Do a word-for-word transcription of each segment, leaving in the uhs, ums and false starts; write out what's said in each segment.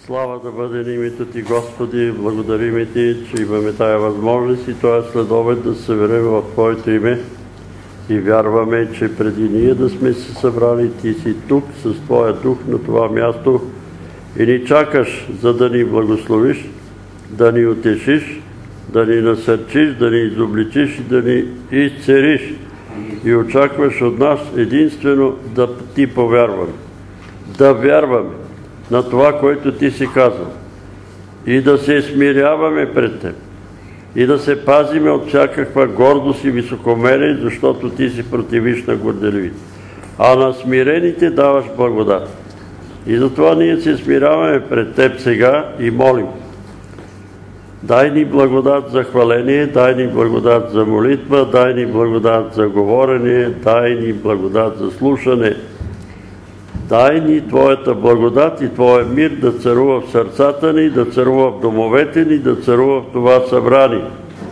Слава да бъде на името Ти, Господи, благодарим Ти, че имаме тая възможност и този следобед да се съберем в Твоето име и вярваме, че преди ние да сме се събрали, Ти си тук с Твоя дух на това място и ни чакаш, за да ни благословиш, да ни утешиш, да ни насърчиш, да ни изобличиш и да ни изцелиш. И очакваш от нас единствено да Ти повярваме, да вярваме на това, което Ти си казал и да се смиряваме пред Теб и да се пазиме от всякаква гордост и високомерие, защото Ти си противиш на горделивите, а на смирените даваш благодат. И затова ние се смиряваме пред Теб сега и молим. Дай ни благодат за хваление, дай ни благодат за молитва, дай ни благодат за говорене, дай ни благодат за слушане. Дай ни Твоята благодат и Твоя мир да царува в сърцата ни, да царува в домовете ни, да царува в това събрание.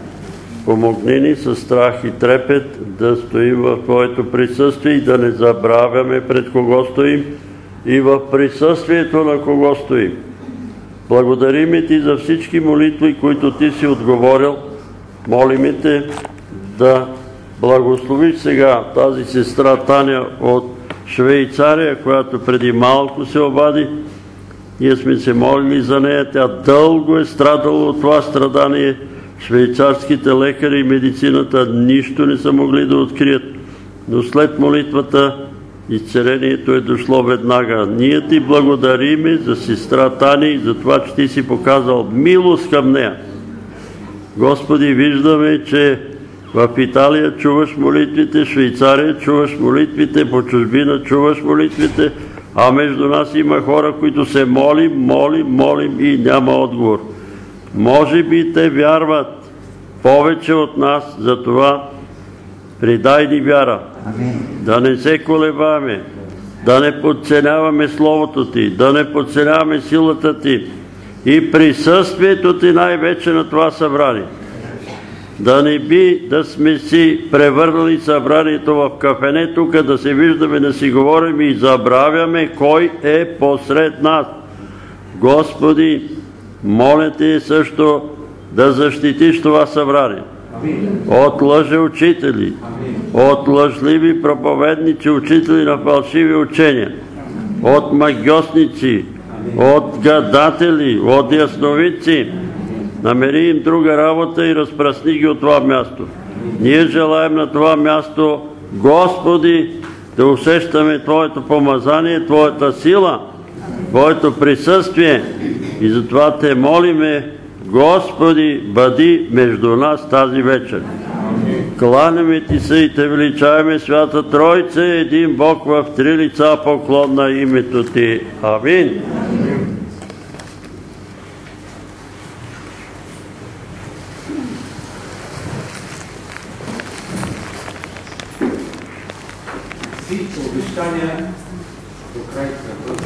Помогни ни със страх и трепет да стоим в Твоето присъствие и да не забравяме пред кого стоим и в присъствието на кого стоим. Благодарим Ти за всички молитви, които Ти си отговорил. Молим Те да благословиш сега тази сестра Таня от Швейцария, която преди малко се обади. Ние сме се молили за нея. Тя дълго е страдала от това страдание. Швейцарските лекари и медицината нищо не са могли да открият. Но след молитвата изцелението е дошло веднага. Ние Ти благодариме за сестра Таня и за това, че Ти си показал милост към нея. Господи, виждаме, че в Италия чуваш молитвите, в Швейцария чуваш молитвите, по чужбина чуваш молитвите, а между нас има хора, които се молим, молим, молим и няма отговор. Може би те вярват повече от нас, затова придай ни вяра. Да не се колебаме, да не подценяваме Словото Ти, да не подценяваме силата Ти и присъствието Ти най-вече на това събрание. Да не би да сме си превърнали събранието в кафене, тук да се виждаме, да си говорим и забравяме кой е посред нас. Господи, моля Те също да защитиш това събрание от лъжеучители, от лъжливи проповедници, учители на фалшиви учения, от магьосници, от гадатели, от ясновидци. Намери им друга работа и разпръсни ги от това място. Ние желаем на това място, Господи, да усещаме Твоето помазание, Твоята сила, Твоето присъствие и затова Те молиме, Господи, бъди между нас тази вечер. Кланяме Ти се и Те величаваме, Свята Тройце, един Бог в три лица, поклон на името Ти. Амин. Обещания до край кръвта.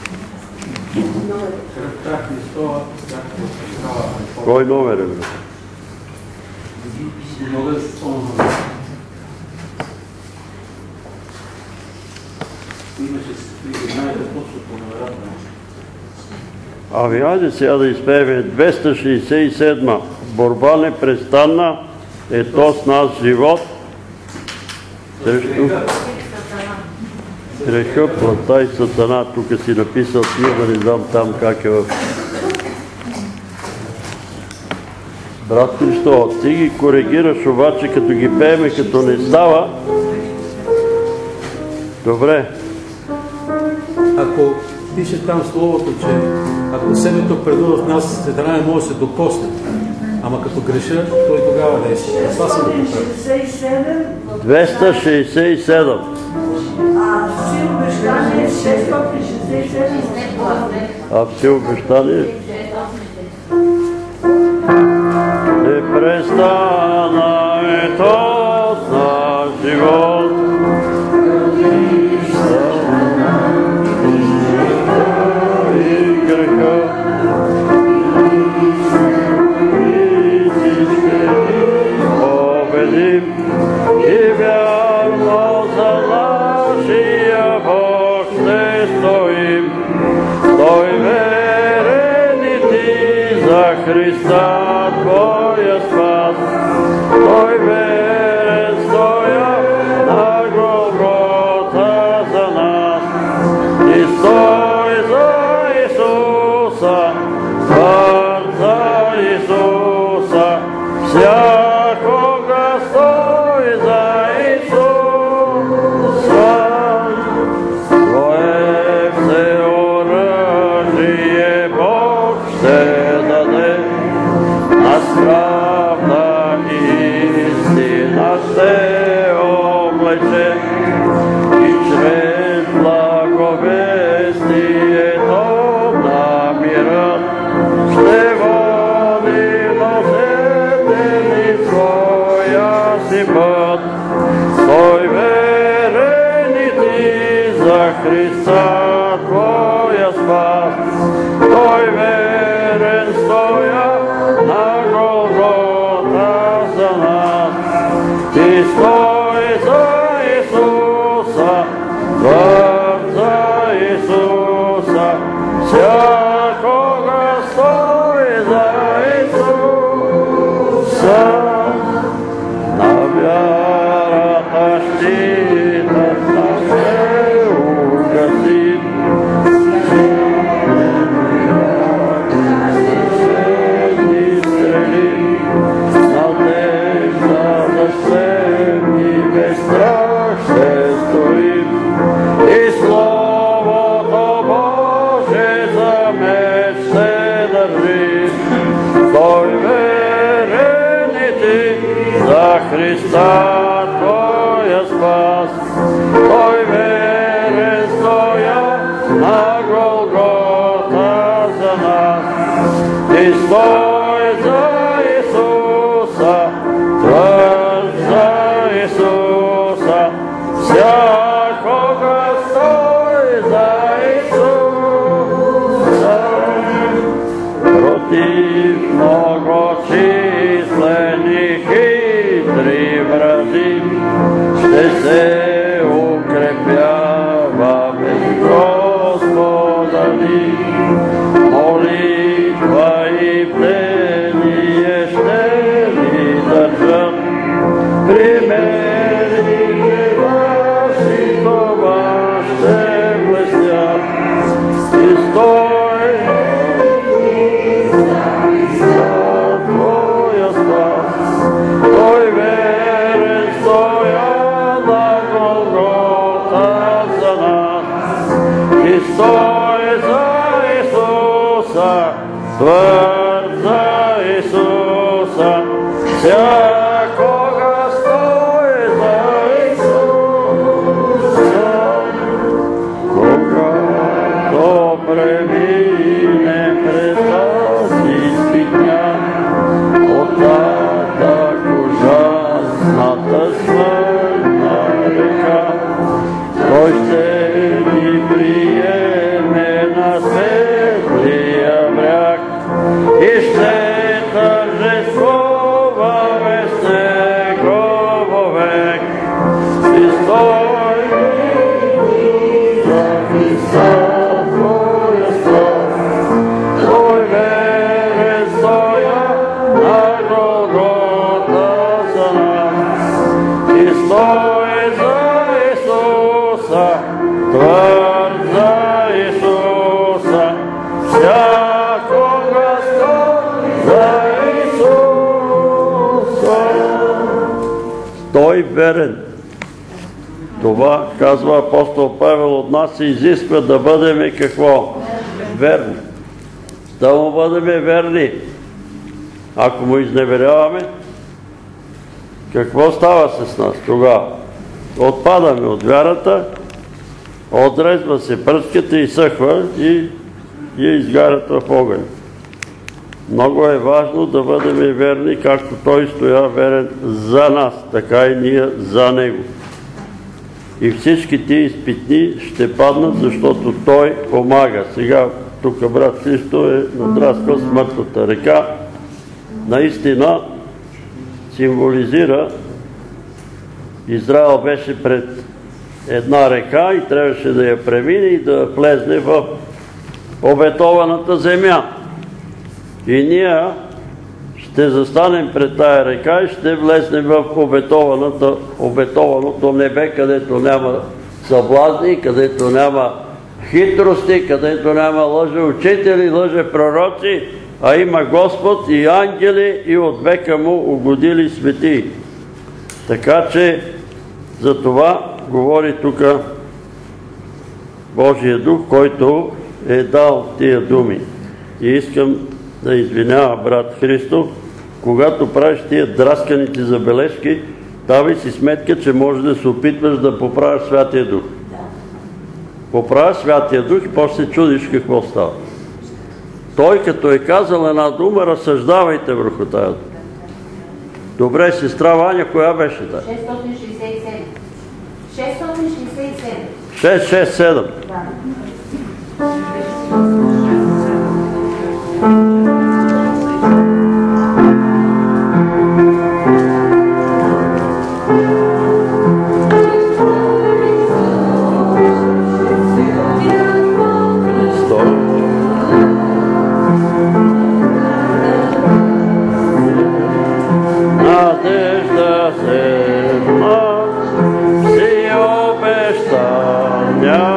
Кръвта Христова, както става. Кой номер е? Мога да се спомня. Имаше, знаете, точно по номерата. Ами, айде сега да изпеем двеста шейсет и седма. Борба непрестанна е то с нас живот срещу греха, плътта и сатана. Тук си написал книга, не знам там как е в... Брат Христо, ти ги коригираш, обаче като ги пееме, като не става. Добре. Ако пише там словото, че ако семето предува в нас, сатана не може да се докосне. Ама като греша, той тогава не е. Това съм да поправя. двеста шейсет и седем. А всеобещание шестстотин шейсет и седем. А всеобещание? Не престана е то с наш живот. И греха. И всички победим. И вярно за нашия Бог ще стоим. Той верен Христа Твоя спас. Той верен стоя на Голгота за нас. И стой за Исуса, твърд за Исуса, всякога стой за Исуса. Твое всеоръжие Бог ще даде, нас правда и истина ще облече, и чрез благовестието на мира ще води носители своя си път. Стой верен и ти за Христа Твоя спас. Той верен стоя на Голгота за нас. Ти стой за Исуса, твърд за Исуса, всякога стой за Исуса. На вярата щитът на се угаси, средни стрели, надежда за слем и без страх ще стоим. И Словото Боже за меч ще държи. Стой верен и ти за Христа Твоя спас. Той верен стоя на Голгота за нас. И стой за Исуса, твърд за Исуса, всякога стой за Исуса. Против много числени хитри врази ще се укрепяваме Господа ни. Молитва и бдение ще ни държат. Примерите ваши това ще блестят. И стой за Твоя спас. Той верен стоя на Голгота за нас. И стой за Исуса, твърд за Исуса, всякога стой за Исуса. Когато премине през тази изпитня, оттатък ужасната смъртна река, Той ще ни приеме на светлия бряг и ще тържествуваме с Него вовек. И стой за Христа Твоя спас. Той верен стоя на Голгота за нас. И стой за Исуса, твърд за Исуса, всякога стой за Исуса. Стой верен. Това, казва апостол Павел, от нас се изисква да бъдем какво? Верни. Да му бъдем верни. Ако му изневеряваме, какво става с нас тогава? Отпадаме от вярата, отрезва се пръската и съхва и я изгарят в огън. Много е важно да бъдем верни, както Той стоя верен за нас, така и ние за Него. И всички тия изпитни ще паднат, защото Той помага. Сега тук брат Христо е надраскал смъртната река. Наистина символизира, Израел беше пред една река и трябваше да я премине и да влезне в обетованата земя. И ние ще застанем пред тая река и ще влезнем в обетованото небе, където няма съблазни, където няма хитрости, където няма лъжеучители, лъжепророци, а има Господ и ангели и от века му угодили светии. Така че за това говори тук Божия дух, който е дал тия думи. И искам да извинява брат Христо, когато правиш тия драсканите забележки, давай си сметка, че може да се опитваш да поправиш Святия Дух. Поправиш Святия Дух и после се чудиш какво става. Той като е казал една дума, разсъждавайте върху тая дума. Добре, сестра Ваня, коя беше тая? шестстотин шейсет и седем. шестстотин шейсет и седем. шест шест седем. Надежда земна, си обещания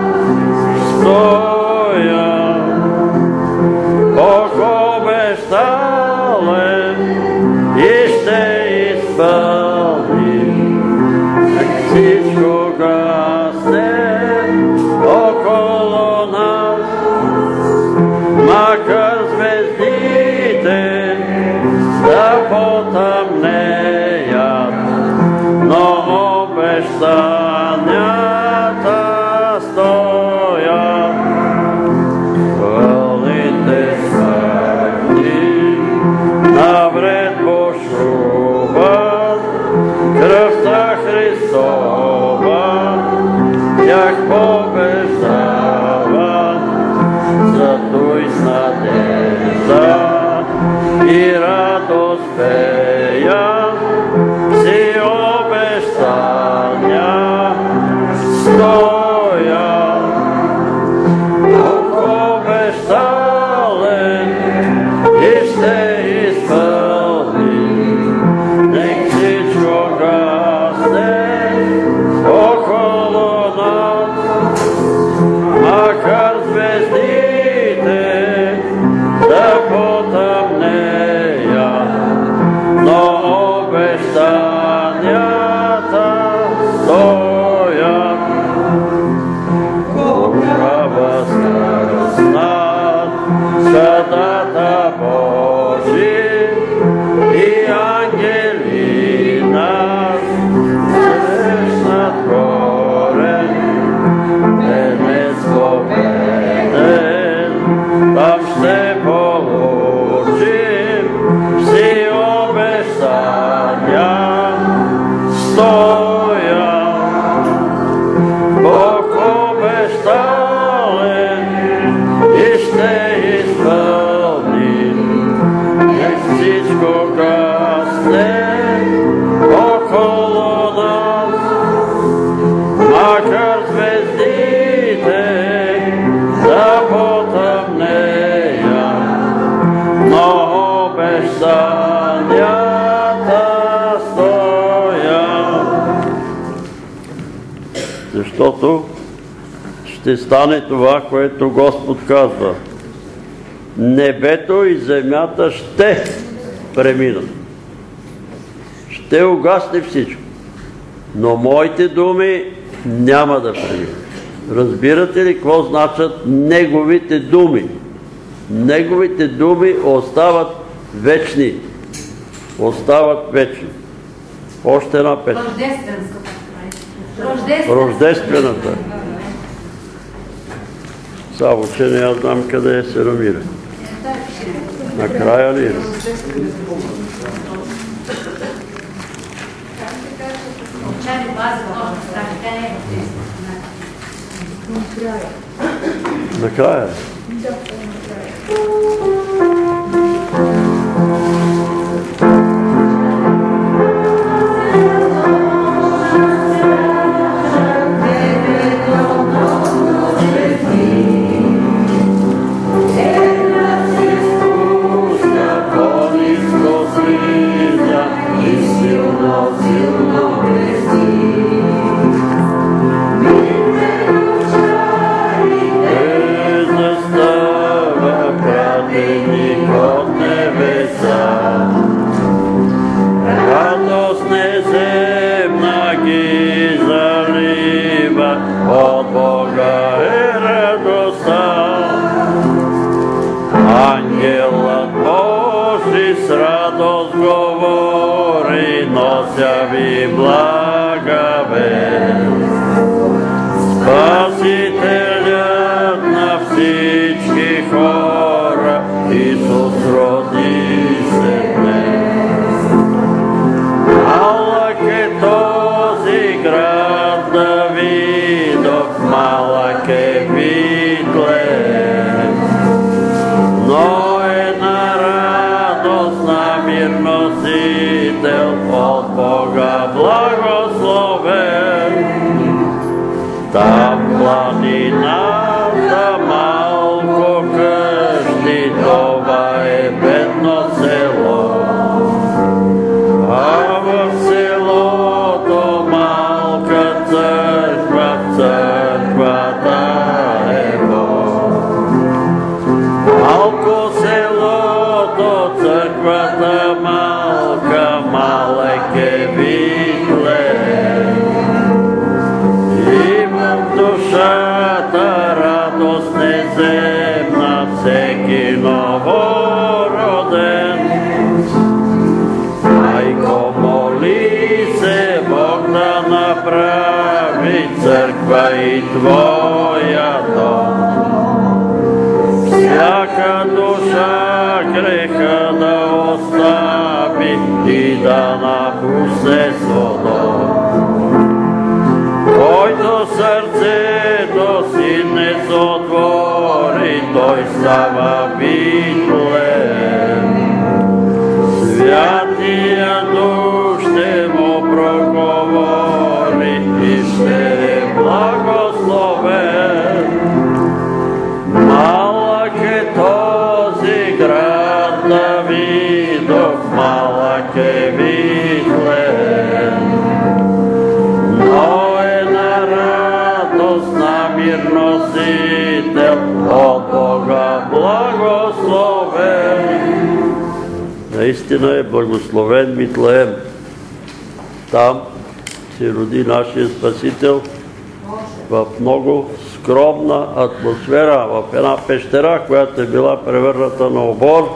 стоя. Бог обещален и ще изпълни. Всичко гасне около нас, макар звездите да потъмнеят, но обещанията стоят. Вълните смъртни навред бушуват, кръвта Христова тях побеждава. Зато и с надежда и радост пея, си обещания стоя. Бог обещален и ще изпълни. Нек всичко гасне около нас, макар звездите да потъмнеят, но обещанията стоят. Бога възкръснат съдата Божи и ангели нас срещнат горе. Денес победен, там ще получим си обещания стоя. Бог обещален и ще изпълни. Нек всичко гасне около нас, макар звездите да потъмнеят, но обещанията стоят. Защото ще стане това, което Господ казва. Небето и земята ще преминат. Ще угасне всичко. Но моите думи няма да преминат. Разбирате ли какво значат Неговите думи? Неговите думи остават вечни. Остават вечни. Още една песен. Рождествената. Само, че не я знам къде е Сиромира. Накрая ли е? Накрая е. Thank you. глася ви блага вест. Спасителят на всички хора, Исус роди се днес. Малък е този град Давидов, малък е Витлеем, но е на радост на мир носител, от Бога благословен. Там планината малко къщи, това е бедно село, а в селото малка църква, църквата е Бог. Малко селото, църквата малка, малък е Витлеем. И в душата радост неземна, всеки новороден. Майко, моли се Бог да направи църква и твоя дом. Всяка душа греха да остави и да напусне Содом. Който сърцето си не отвори, той става Витлеем. Святия Дух ще му проговори и ще е благословен. Малък е този град Давидов, малък е Витлеем, но е на радост на мир носител, от Бога благословен. Наистина е благословен Витлеем. Там се роди нашия Спасител в много скромна атмосфера, в една пещера, която е била превърната на обор.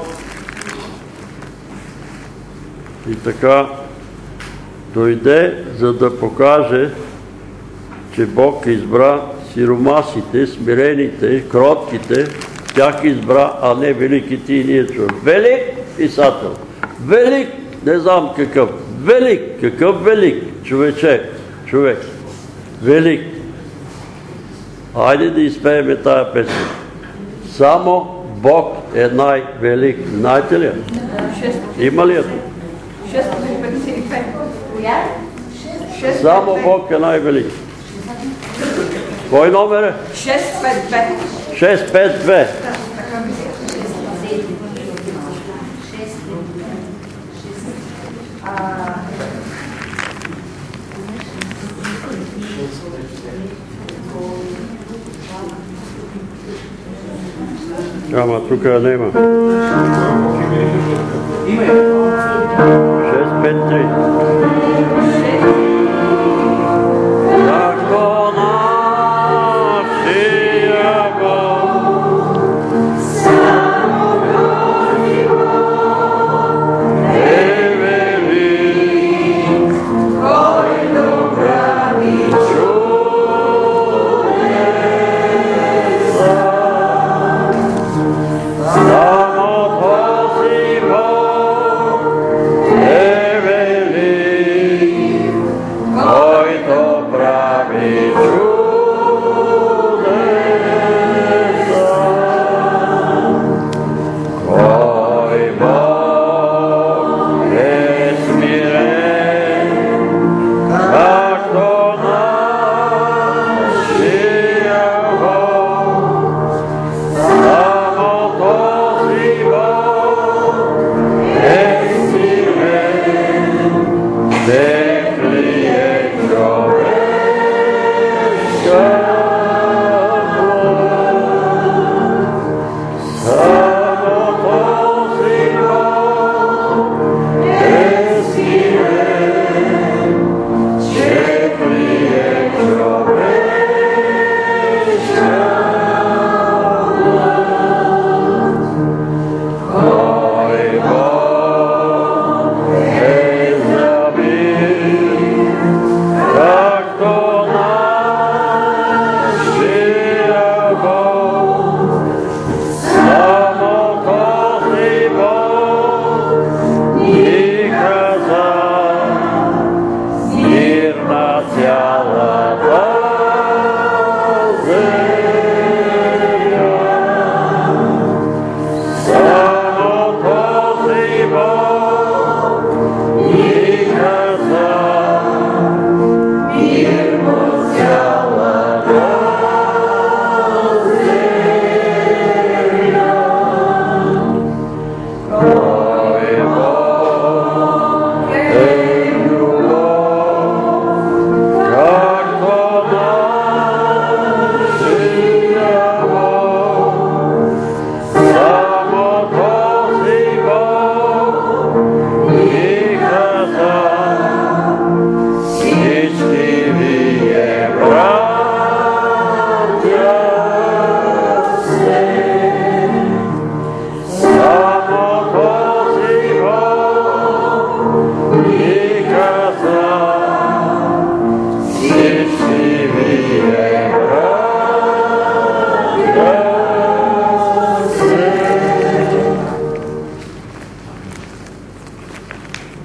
И така дойде, за да покаже, че Бог избра сиромасите, смирените, кротките, тях избра, а не великите и ние чуваме. Велик писател, велик, не знам какъв, велик, какъв велик, човече, човек, велик. Хайде да изпееме тая песен. Само Бог е най-велик. Знаете ли? Има ли ето? Само Бог е най-велик. Кой номер е? шест пет две. шест пет две. Ама тук нема. шест пет три. Ако нашия Бог само е велик, който прави чудеса. Само този Бог е велик.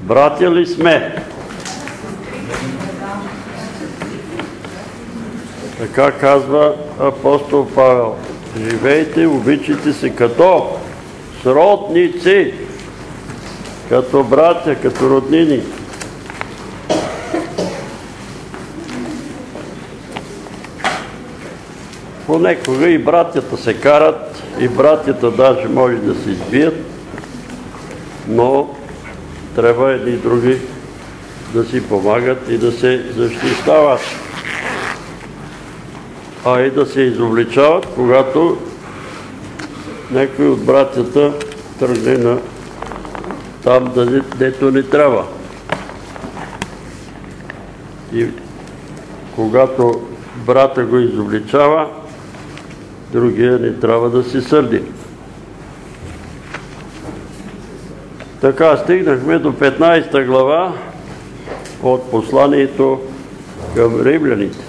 Братя ли сме? Така казва апостол Павел. Живейте, обичайте се като сродници, като братя, като роднини. Понекога и братята се карат, и братята даже може да се избият, но трябва едни и други да си помагат и да се защищават, а и да се изобличават, когато някой от братята тръгне на там, дето не трябва. И когато брата го изобличава, другия не трябва да се сърди. Така стигнахме до петнайсета глава от посланието към римляните.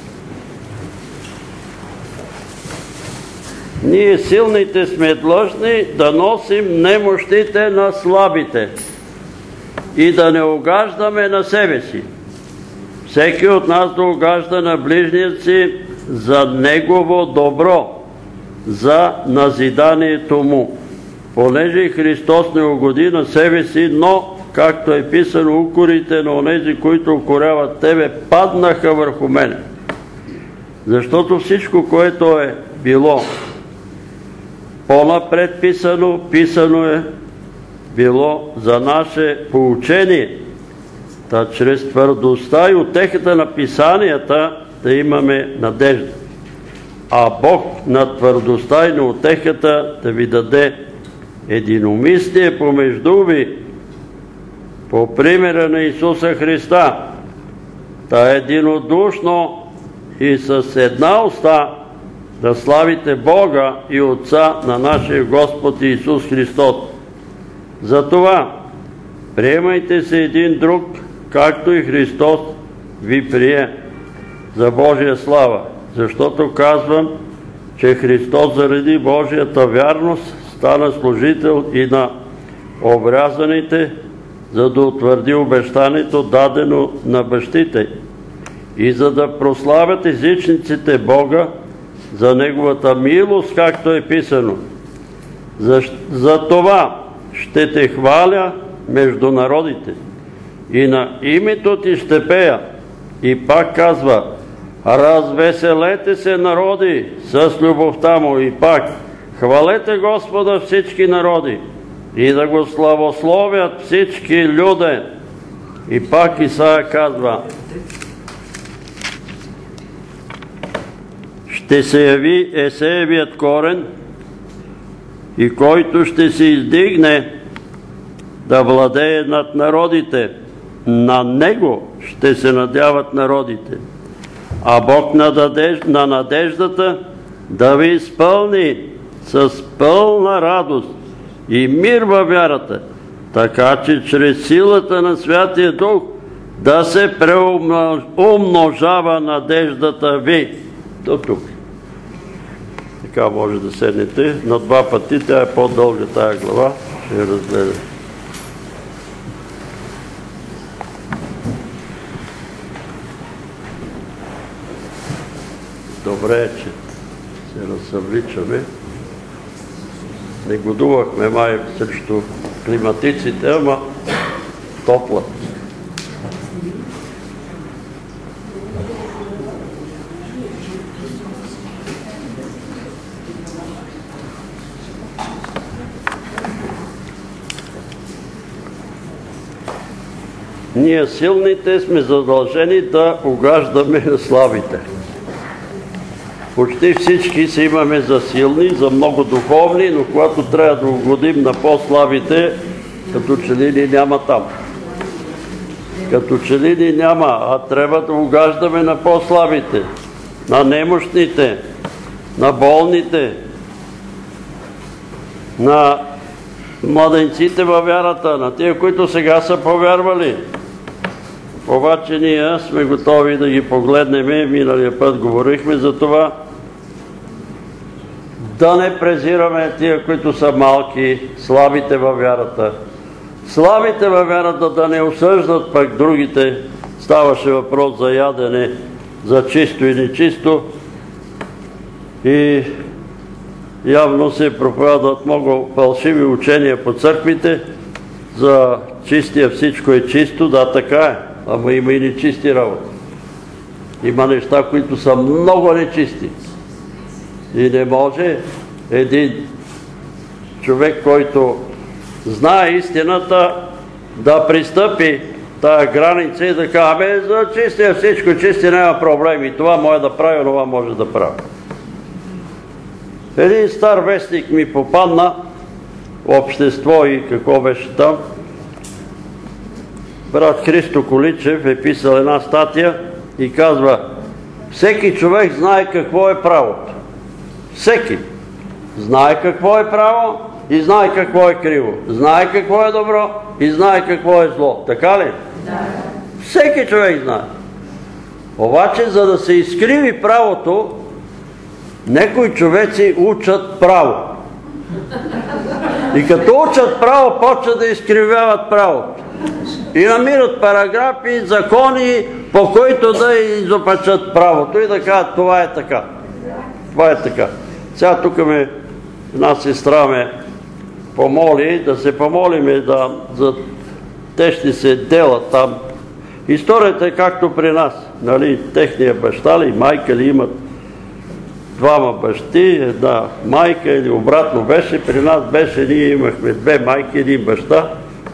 Ние силните сме длъжни да носим немощите на слабите и да не угаждаме на себе си. Всеки от нас да угажда на ближния си за негово добро, за назиданието му. Понеже Христос не угоди на себе си, но, както е писано, укорите на онези, които укоряват тебе, паднаха върху мене. Защото всичко, което е било по-напред писано, писано е било за наше поучение, та чрез твърдостта и утехата на писанията да имаме надежда. А Бог на твърдостта и на утехата да ви даде единомислие помежду ви, по примера на Исуса Христа, та единодушно и с една уста да славите Бога и Отца на нашия Господ Исус Христос. Затова приемайте се един друг, както и Христос ви прие за Божия слава. Защото казвам, че Христос заради Божията вярност стана служител и на обрязаните, за да утвърди обещанието, дадено на бащите, и за да прославят езичниците Бога за Неговата милост, както е писано. За, за това ще те хваля между народите и на името ти ще пея. И пак казва, развеселете се, народи, с любовта му. И пак, хвалете Господа всички народи и да го славословят всички люде. И пак Исаия казва, ще се яви Есеевият корен, и който ще се издигне да владее над народите. На него ще се надяват народите. А Бог на надеждата да ви изпълни с пълна радост и мир във вярата, така че чрез силата на Святия Дух да се преумножава надеждата ви. До тук. Така може да седнете на два пъти, тя е по-дълга тая глава, ще я разгледам. Добре е, че се разсъвличаме. Не годувахме май срещу климатиците, ама топла. Ние силните сме задължени да угаждаме на слабите. Почти всички се имаме за силни, за много духовни, но когато трябва да угодим на по-слабите, като че ли ни няма там. Като че ли ни няма, а трябва да угаждаме на по-слабите, на немощните, на болните, на младенците във вярата, на тия, които сега са повярвали. Обаче ние сме готови да ги погледнем. Миналия път говорихме за това. Да не презираме тия, които са малки, слабите във вярата. слабите във вярата да не осъждат пък другите. Ставаше въпрос за ядене, за чисто и нечисто. И явно се проповядват много фалшиви учения по църквите. За чистия всичко е чисто, да, така е, ама има и нечисти работи. Има неща, които са много нечисти. И не може един човек, който знае истината, да пристъпи тая граница и да каже, абе, за чистия всичко, чисти няма проблеми. Това може да прави, това може да прави. Един стар вестник ми попадна, Общество и какво беше там. Брат Христо Количев е писал една статия и казва: всеки човек знае какво е правото. Всеки знае какво е право и знае какво е криво. Знае какво е добро и знае какво е зло. Така ли? Да. Всеки човек знае. Обаче, за да се изкриви правото, някои човеци учат право. И като учат право, почват да изкривяват правото. И намират параграфи, закони, по които да изопачат правото и да кажат, това е така. Това е така. Сега тук ме една сестра ме помоли да се помолиме да, за те ще се делат там. Историята е както при нас. Нали, техния баща ли, майка ли имат двама бащи, една майка или обратно беше. При нас беше, ние имахме две майки, един баща.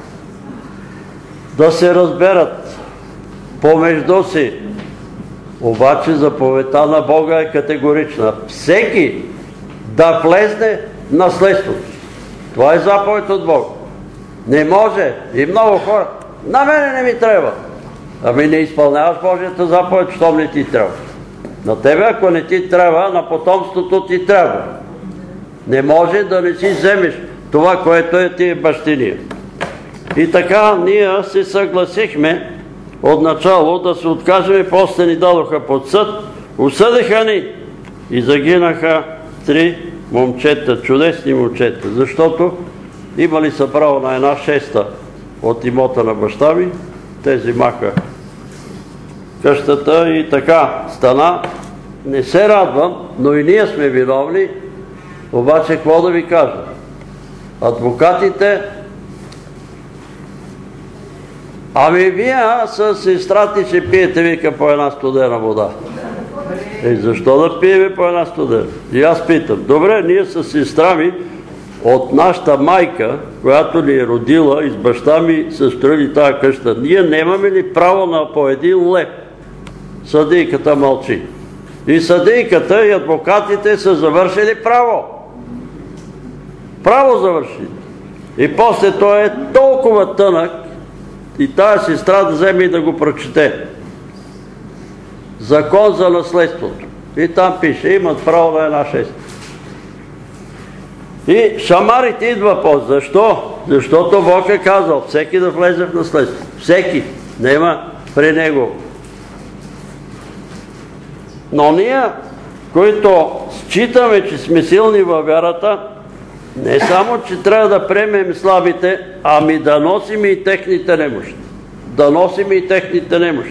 Да се разберат помежду си. Обаче заповедта на Бога е категорична. Всеки да влезне в наследството. Това е заповед от Бога. Не може. И много хора. На мене не ми трябва. Ами не изпълняваш Божията заповед, щом не ти трябва. На тебе, ако не ти трябва, на потомството ти трябва. Не може да не си вземеш това, което е ти бащиния. И така ние се съгласихме отначало да се откажем, после ни дадоха под съд, осъдиха ни и загинаха три момчета, чудесни момчета, защото имали са право на една шеста от имота на баща ми, те взимаха къщата и така стана. Не се радвам, но и ние сме виновни, обаче какво да ви кажа? Адвокатите, ами вие с сестрати ще пиете, вика, по една студена вода. Е, защо да пиеме по една студена? И аз питам, добре, ние с сестра ми от нашата майка, която ни е родила и с баща ми са строили тая къща, ние нямаме ли право на по един лев? Съдийката мълчи. И съдийката и адвокатите са завършили право. Право завършили. И после той е толкова тънък и тая сестра да вземе и да го прочете. Закон за наследството. И там пише, имат право на една шеста. И шамарите идва по. Защо? Защото Бог е казал, всеки да влезе в наследство. Всеки. Нема при него. Но ние, които считаме, че сме силни във вярата, не само, че трябва да приемем слабите, ами да носим и техните немощи. Да носим и техните немощи.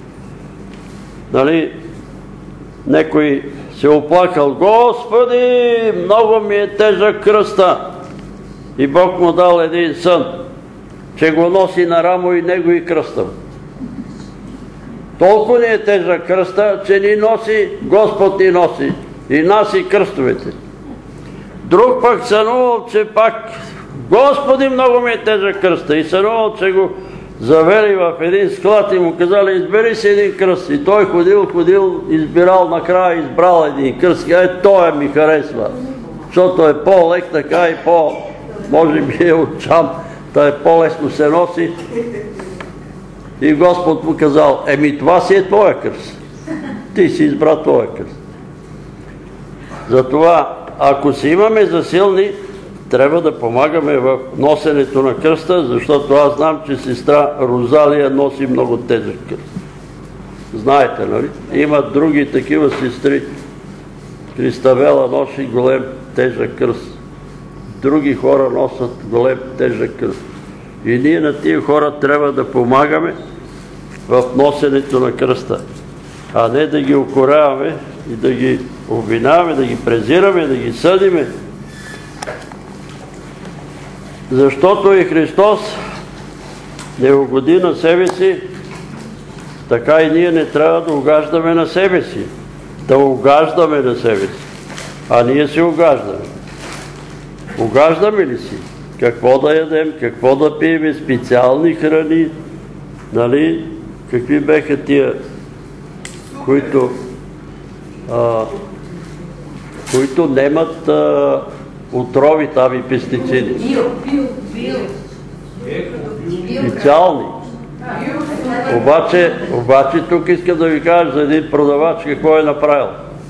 Нали, некой се оплакал, Господи, много ми е тежък кръста. И Бог му дал един сън, че го носи на рамо и него и кръста. Толкова ни е тежък кръста, че ни носи, Господ ни носи. И нас и кръстовете. Друг пък сънувал, че пак Господи, много ми е тежък кръста. И сънувал, че го завели в един склад и му казали, избери си един кръст. И той ходил, ходил, избирал, накрая избрал един кръст. И е, той ми харесва. Защото е по-лек така и по, може би е от чам, да е по-лесно се носи. И Господ му казал, еми това си е твоя кръст. Ти си избра твоя кръст. Затова, ако си имаме за силни, трябва да помагаме в носенето на кръста, защото аз знам, че сестра Розалия носи много тежък кръст. Знаете, нали? Има други такива сестри. Криставела носи голем тежък кръст. Други хора носят голем тежък кръст. И ние на тия хора трябва да помагаме в носенето на кръста, а не да ги укоряваме и да ги обвиняваме, да ги презираме, да ги съдиме. Защото и Христос не угоди на себе си, така и ние не трябва да угаждаме на себе си. Да угаждаме на себе си. А ние се угаждаме. Угаждаме ли си? Какво да ядем, какво да пием, специални храни, нали? Какви беха тия, които, а, които немат а, отрови там и пестициди. Бил, бил, бил. Специални. Обаче, обаче тук искам да ви кажа за един продавач какво е направил.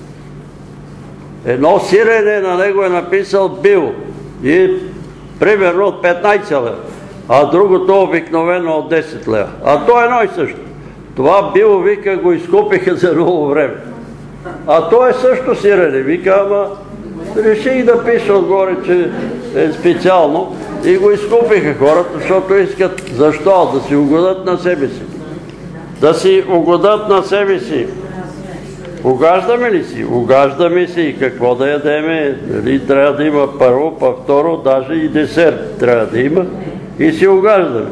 Едно сирене на него е написал бил и примерно от петнайсет лева, а другото обикновено от десет лева. А то е едно и също. Това бил, вика, го изкупиха за много време. А то е също сирене, вика, ама реших да пиша отгоре, че е специално и го изкупиха хората, защото искат. Защо? Да си угодат на себе си. Да си угодат на себе си. Угаждаме ли си? Угаждаме си и какво да ядеме. Нали? Трябва да има първо, па второ, даже и десерт трябва да има и си угаждаме.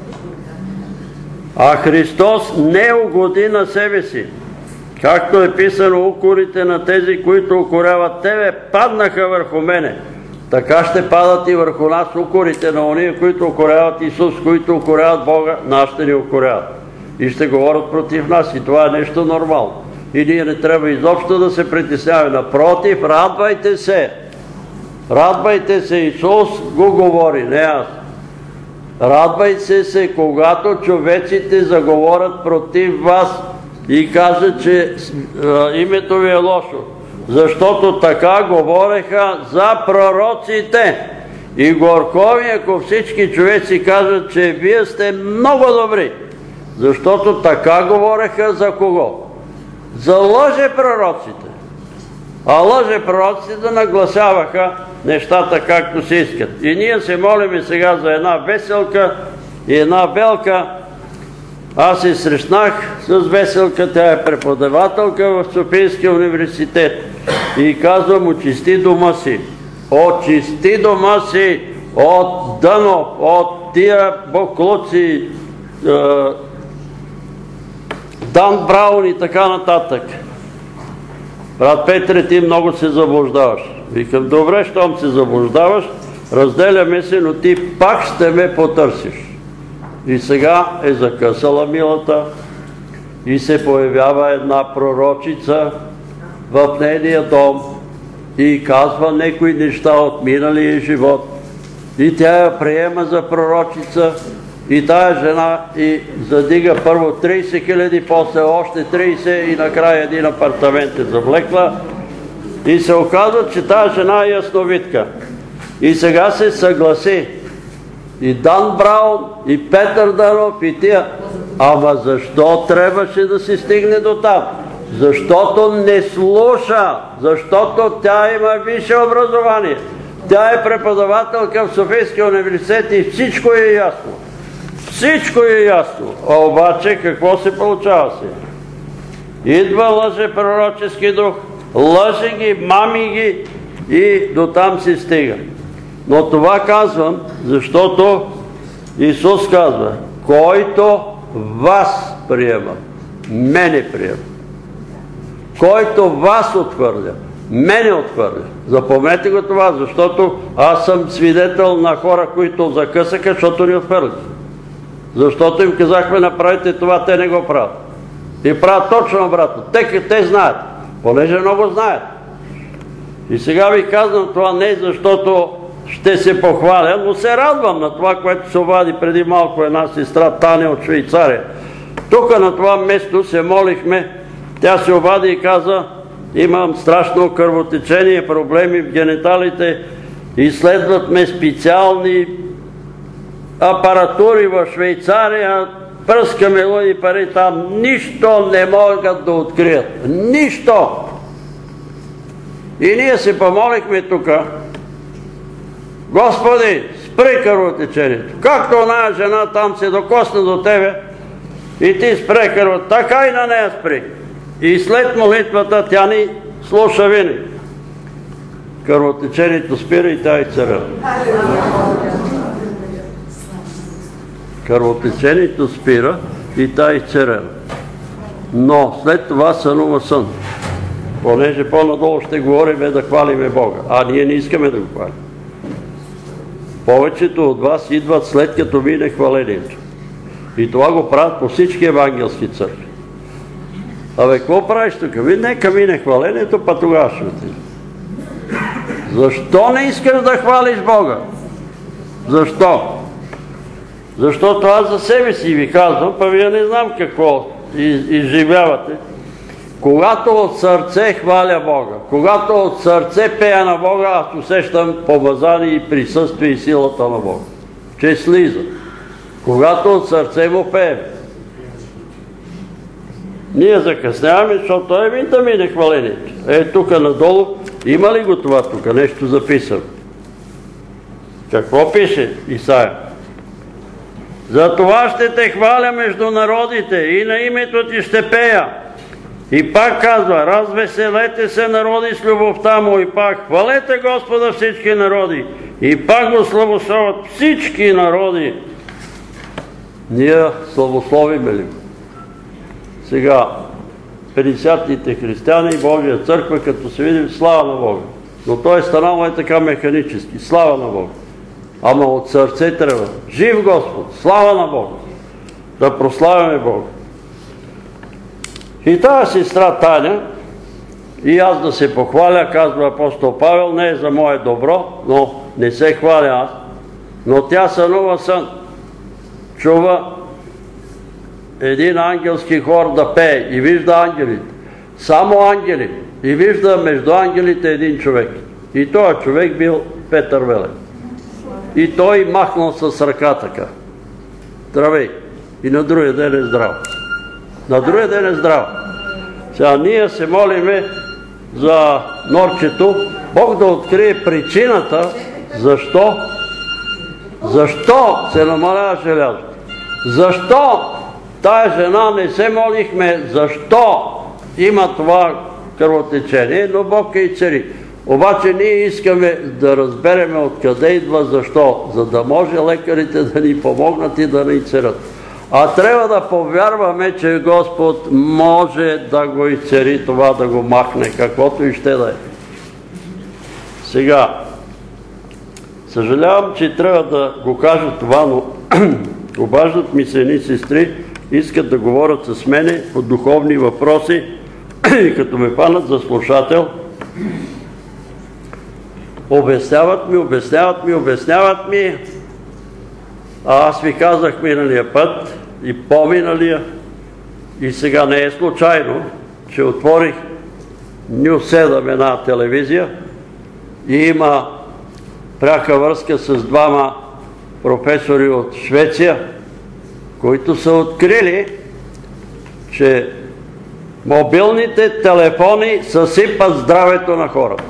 А Христос не угоди на себе си. Както е писано, укорите на тези, които укоряват тебе, паднаха върху мене. Така ще падат и върху нас укорите на ония, които укоряват Исус, които укоряват Бога, нас ще ни укоряват. И ще говорят против нас. И това е нещо нормално. И ние не трябва изобщо да се притесняваме. Напротив, радвайте се. Радвайте се, Исус го говори, не аз. Радвайте се, когато човеците заговорят против вас и кажат, че а, името ви е лошо. Защото така говореха за пророците. И горко ми, ако всички човеци кажат, че вие сте много добри. Защото така говореха за кого? За лъже пророците. А лъже пророците нагласяваха нещата както се искат. И ние се молиме сега за една веселка и една белка. Аз се срещнах с веселка, тя е преподавателка в Софийския университет. И казвам, очисти дома си. Очисти дома си от дъно, от тия боклуци, Дан Браун и така нататък. Брат Петре, ти много се заблуждаваш. Викам, добре, щом се заблуждаваш, разделяме се, но ти пак ще ме потърсиш. И сега е закъсала милата и се появява една пророчица в нейния дом и казва някои неща от миналия живот. И тя я приема за пророчица. И тая жена и задига първо трийсет хиляди, после още трийсет и накрая един апартамент е завлекла. И се оказва, че тая жена е ясновидка. И сега се съгласи. И Дан Браун, и Петър Дънов, и тия. Ама защо трябваше да се стигне до там? Защото не слуша. Защото тя има висше образование. Тя е преподавателка в Софийския университет и всичко е ясно. Всичко е ясно. А обаче какво се получава се? Идва лъже пророчески дух, лъже ги, мами ги и до там се стига. Но това казвам, защото Исус казва, който вас приема, мене приема. Който вас отхвърля, мене отхвърля. Запомнете го това, защото аз съм свидетел на хора, които закъсаха, защото ни отхвърлят. Защото им казахме, направите това, те не го правят. И правят точно обратно. Те, те знаят, понеже много знаят. И сега ви казвам това не защото ще се похваля, но се радвам на това, което се обади преди малко една сестра Таня от Швейцария. Тук на това место се молихме, тя се обади и каза, имам страшно кръвотечение, проблеми в гениталите, изследват ме специални апаратури в Швейцария, пръскаме луди пари там, нищо не могат да открият. Нищо! И ние се помолихме тук Господи, спри кръвотечението. Както оная жена там се докосна до тебе и ти спре кръв, така и на нея спри. И след молитвата тя ни слуша винаги. Кръвотечението спира и тя изцелява. Кръвотечението спира и тя изцелява. Но след това сънува сън. Понеже по-надолу ще говорим да хвалиме Бога. А ние не искаме да го хвалим. Повечето от вас идват след като мине хвалението. И това го правят по всички евангелски църкви. Абе, какво правиш тук? Нека мине хвалението, па тогава ще отиде. Защо не искаш да хвалиш Бога? Защо? Защото аз за себе си ви казвам, па вие не знам какво изживявате. Когато от сърце хваля Бога, когато от сърце пея на Бога, аз усещам помазание и присъствие и силата на Бога. Че слиза. Когато от сърце му пеем. Ние закъсняваме, защото е вин да мине хвалението. Е, тук надолу, има ли го това тук? Нещо записано. Какво пише Исаия? За това ще те хваля между народите и на името ти ще пея. И пак казва, развеселете се народи с любовта му, и пак хвалете Господа всички народи, и пак го славословят всички народи. Ние славословиме ли? Сега, петдесятните християни и Божия църква, като се видим, слава на Бога. Но той е станало е така механически. Слава на Бога. Ама от сърце трябва. Жив Господ! Слава на Бога! Да прославяме Бога. И тази сестра Таня, и аз да се похваля, казва апостол Павел, не е за мое добро, но не се хваля аз, но тя сънува сън. Чува един ангелски хор да пее и вижда ангелите. Само ангели. И вижда между ангелите един човек. И този човек бил Петър Велев. И той махнал с ръка така. Здравей. И на другия ден е здрав. На другия ден е здрав. Сега ние се молиме за Норчето, Бог да открие причината, защо защо се намалява желязото. Защо тая жена не се молихме, защо има това кръвотечение, но Бог е и цари. Обаче ние искаме да разбереме откъде идва защо, за да може лекарите да ни помогнат и да ни царят. А трябва да повярваме, че Господ може да го изцери това, да го махне, каквото и ще да е. Сега, съжалявам, че трябва да го кажа това, но обаждат ми се едни сестри, искат да говорят с мене по духовни въпроси и като ме панат за слушател, обясняват ми, обясняват ми, обясняват ми, а аз ви казах миналия път и по-миналия, и сега не е случайно, че отворих Нюс седем, една телевизия, и има пряка връзка с двама професори от Швеция, които са открили, че мобилните телефони съсипат здравето на хората.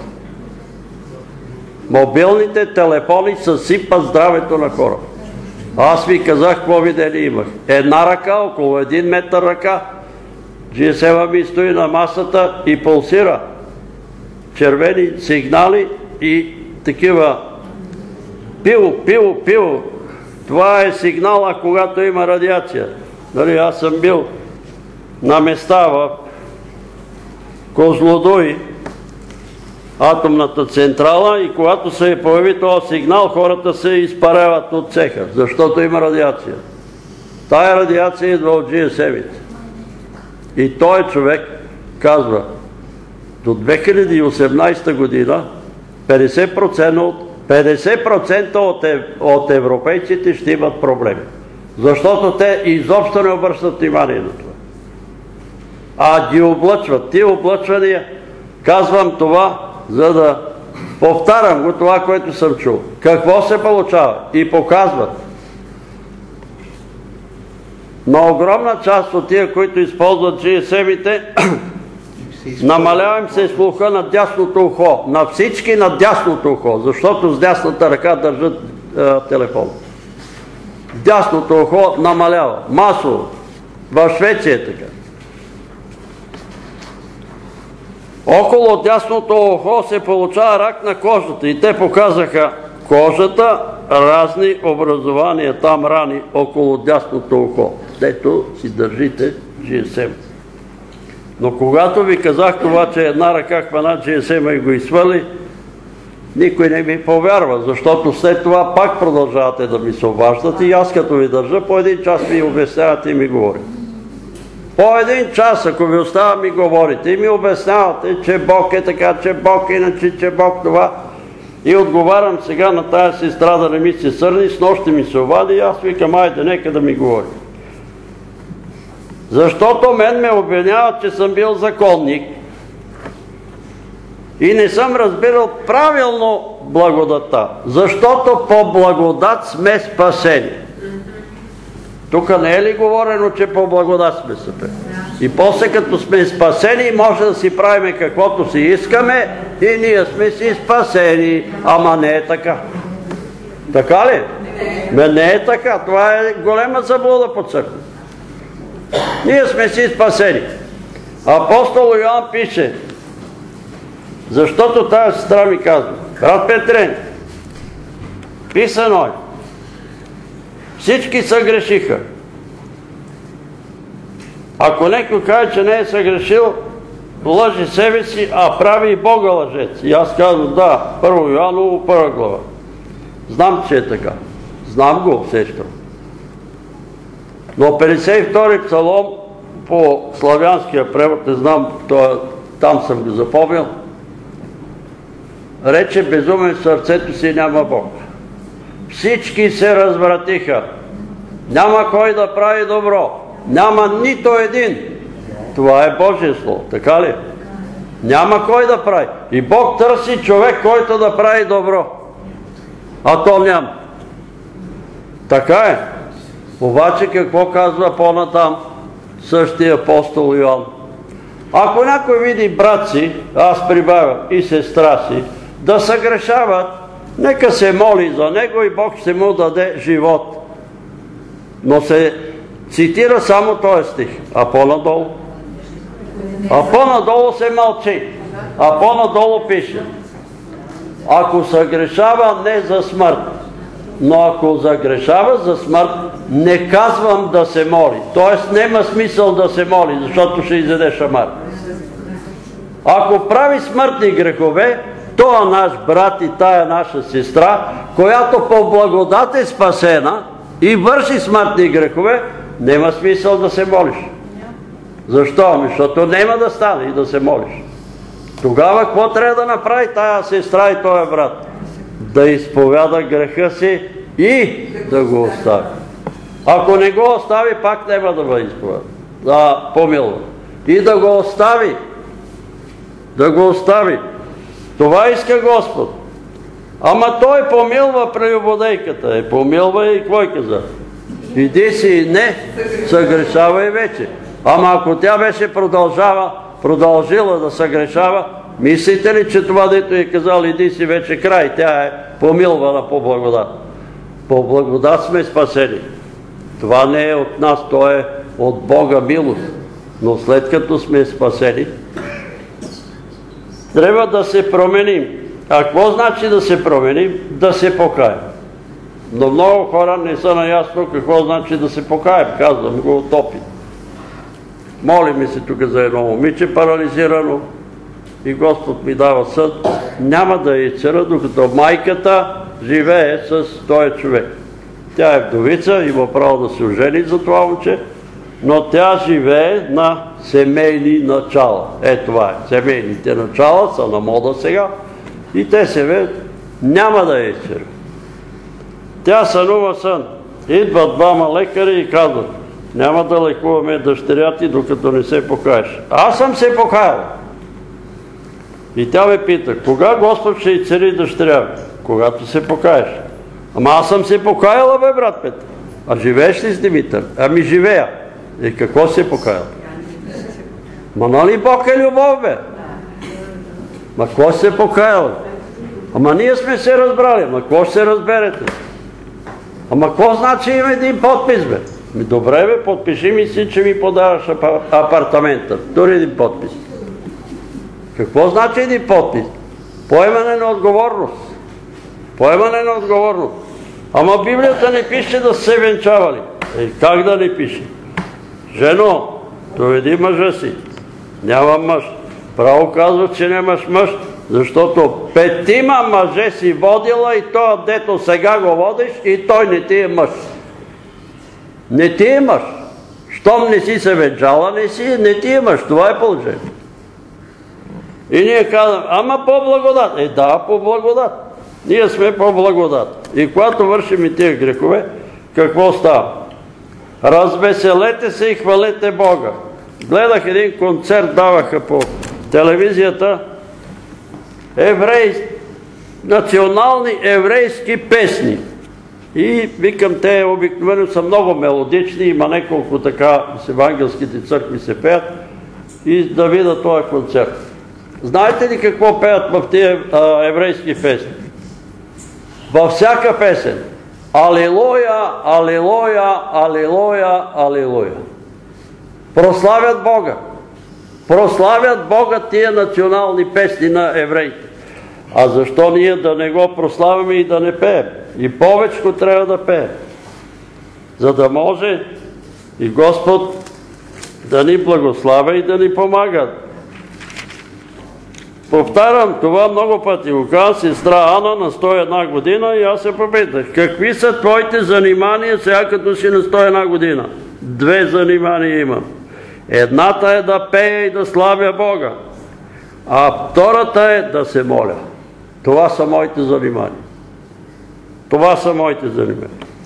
Мобилните телефони съсипат здравето на хората. Аз ви казах какво видели имах. Една ръка, около един метър ръка, джи ес ем-а ми стои на масата и пулсира. Червени сигнали и такива пил, пил, пил. Това е сигнала, когато има радиация. Нали, аз съм бил на места в Козлодуй, атомната централа, и когато се появи този сигнал, хората се изпаряват от цеха, защото има радиация. Тая радиация идва от джи ес ем-ите. И той човек казва, до две хиляди и осемнадесета година петдесет процента от, петдесет процента от, ев, от европейците ще имат проблеми. Защото те изобщо не обръщат внимание на това. А ги облъчват. Ти облъчвания, казвам това, за да повтарям го това, което съм чул. Какво се получава? И показват. На огромна част от тия, които използват джи ес ем-ите, Намалява им се слуха на дясното ухо. На всички на дясното ухо, защото с дясната ръка държат е, телефон. Дясното ухо намалява. Масово. В Швеция е така. Около дясното ухо се получава рак на кожата и те показаха кожата, разни образования, там рани около дясното ухо. Дето си държите джи ес ем. Но когато ви казах това, че една ръка хвана джи ес ем и го изсвали, никой не ми повярва, защото след това пак продължавате да ми се обаждате и аз като ви държа, по един час ми обяснявате и ми говорите. По един час, ако ви остава, ми говорите и ми обяснявате, че Бог е така, че Бог е иначе, че Бог това. И отговарям сега на тая сестра да не ми се сърни, с нощи ми се обади и аз викам, айде, нека да ми говори. Защото мен ме обвиняват, че съм бил законник и не съм разбирал правилно благодата. Защото по благодат сме спасени. Тук не е ли говорено, че по благодат сме спасени? И после като сме спасени, може да си правим каквото си искаме и ние сме си спасени. Ама не е така. Така ли? Не, не е така. Това е голема заблуда по църква. Ние сме си спасени. Апостол Йоан пише, защото тази сестра ми казва, брат Петрен, писано е, всички съгрешиха. Ако някой каже, че не е съгрешил, лъжи себе си, а прави и Бога лъжец. И аз казвам, да, първо Йоаново, първа глава. Знам, че е така. Знам го, сестро. Но петдесет и втори псалом по славянския превод, не знам, там съм го запомнил, рече, безумен в сърцето си няма Бог. Всички се развратиха. Няма кой да прави добро. Няма нито един. Това е Божие слово, така ли? Няма кой да прави. И Бог търси човек, който да прави добро. А то няма. Така е. Обаче какво казва по-натам същия апостол Йоан? Ако някой види брат си, аз прибавям, и сестра си, да съгрешават, нека се моли за него и Бог ще му даде живот. Но се цитира само този стих. А по-надолу? А по-надолу се мълчи. А по-надолу пише: ако съгрешава, не за смърт. Но ако загрешава за смърт, не казвам да се моли. Тоест няма смисъл да се моли, защото ще изяде шамар. Ако прави смъртни грехове, тоя наш брат и тая наша сестра, която по благодат е спасена и върши смъртни грехове, няма смисъл да се молиш. Защо? Защото няма да стане и да се молиш. Тогава какво трябва да направи тая сестра и този брат? Да изповяда греха си и да го остави. Ако не го остави, пак няма да бъде изповяда. Да помилва. И да го остави. Да го остави. Това иска Господ. Ама той помилва прелюбодейката. Е, помилва и какво каза? Иди си и не, съгрешавай вече. Ама ако тя беше продължава, продължила да съгрешава, мислите ли, че това, дето е казал, иди си вече край, тя е помилвана по благодат? По благодат сме спасени. Това не е от нас, то е от Бога милост. Но след като сме спасени, трябва да се променим. А какво значи да се променим? Да се покаем. Но много хора не са наясно какво значи да се покаем. Казвам го от опит. Моли ми се тук за едно момиче, парализирано, и Господ ми дава съд. Няма да я изцеля, докато майката живее с този човек. Тя е вдовица, има право да се ожени за това момче, но тя живее на семейни начала. Е, това е. Семейните начала са на мода сега и те се ведат. Няма да я изцеля. Тя сънува сън. Идват двама лекари и казват: няма да лекуваме дъщеря ти, докато не се покаеш. Аз съм се покаяла. И тя ме пита: кога Господ ще изцели дъщеря? Когато се покаеш. Ама аз съм се покаяла, бе, брат Петър. А живееш ли с Димитър? Ами живея. И какво се покаяла? Ма нали Бог е любов, бе? Ма какво се покаял? Ама ние сме се разбрали. Ма какво ще се разберете? Ама какво значи има един подпис, бе? Ми добре, бе, подпиши ми си, че ми подаваш апартамента. Дори един подпис. Какво значи един подпис? Поемане на отговорност. Поемане на отговорност. Ама Библията не пише да се венчавали. Е, как да не пише? Жено, доведи мъжа си. Няма мъж. Право казва, че нямаш мъж, защото петима мъже си водила и той, дето сега го водиш, и той не ти е мъж. Не ти е мъж. Щом не си се венчала, не си, не ти е мъж. Това е положение. И ние казваме, ама по благодат. Е, да, по благодат. Ние сме по благодат. И когато вършим и тия грехове, какво става? Развеселете се и хвалете Бога. Гледах един концерт, даваха по телевизията евреи, национални еврейски песни. И викам, те обикновено са много мелодични, има неколко така с евангелските църкви се пеят, и да видя този концерт. Знаете ли какво пеят в тия а, еврейски песни? Във всяка песен. Алилуя, алилуя, алилуя, алилуя. Прославят Бога. Прославят Бога тия национални песни на евреите. А защо ние да не го прославяме и да не пеем? И повечко трябва да пеем. За да може и Господ да ни благославя и да ни помага. Повтарям това много пъти. Го каза сестра Ана на сто и една година и аз се попитах. Какви са твоите занимания сега като си на сто и една година? Две занимания имам. Едната е да пея и да славя Бога. А втората е да се моля. Това са моите занимания. Това са моите занимания.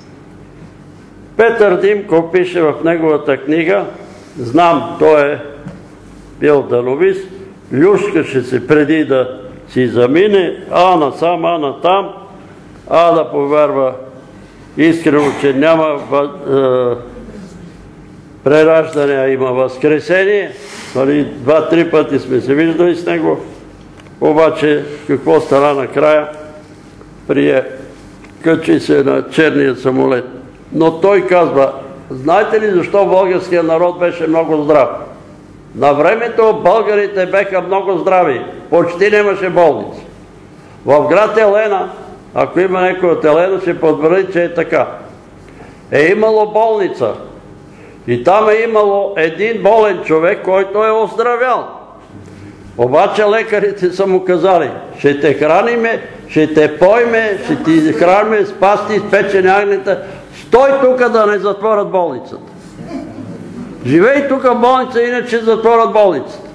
Петър Димков пише в неговата книга, знам, той е бил дановист, люшкаше се преди да си замине, Ана сам, Ана там, а да повярва искрено, че няма е, прераждане, а има възкресение. Два-три пъти сме се виждали с него, обаче какво стана накрая? Прие, качи се на черния самолет. Но той казва, знаете ли защо българския народ беше много здрав? На времето българите беха много здрави, почти нямаше болници. В град Елена, ако има някой от Елена, ще потвърди, че е така. Е имало болница и там е имало един болен човек, който е оздравял. Обаче лекарите са му казали, ще те храниме, ще те пойме, ще ти храниме с пасти, с печени агнета, стой тук да не затворят болницата. Живей тук в болница, иначе затворят болницата.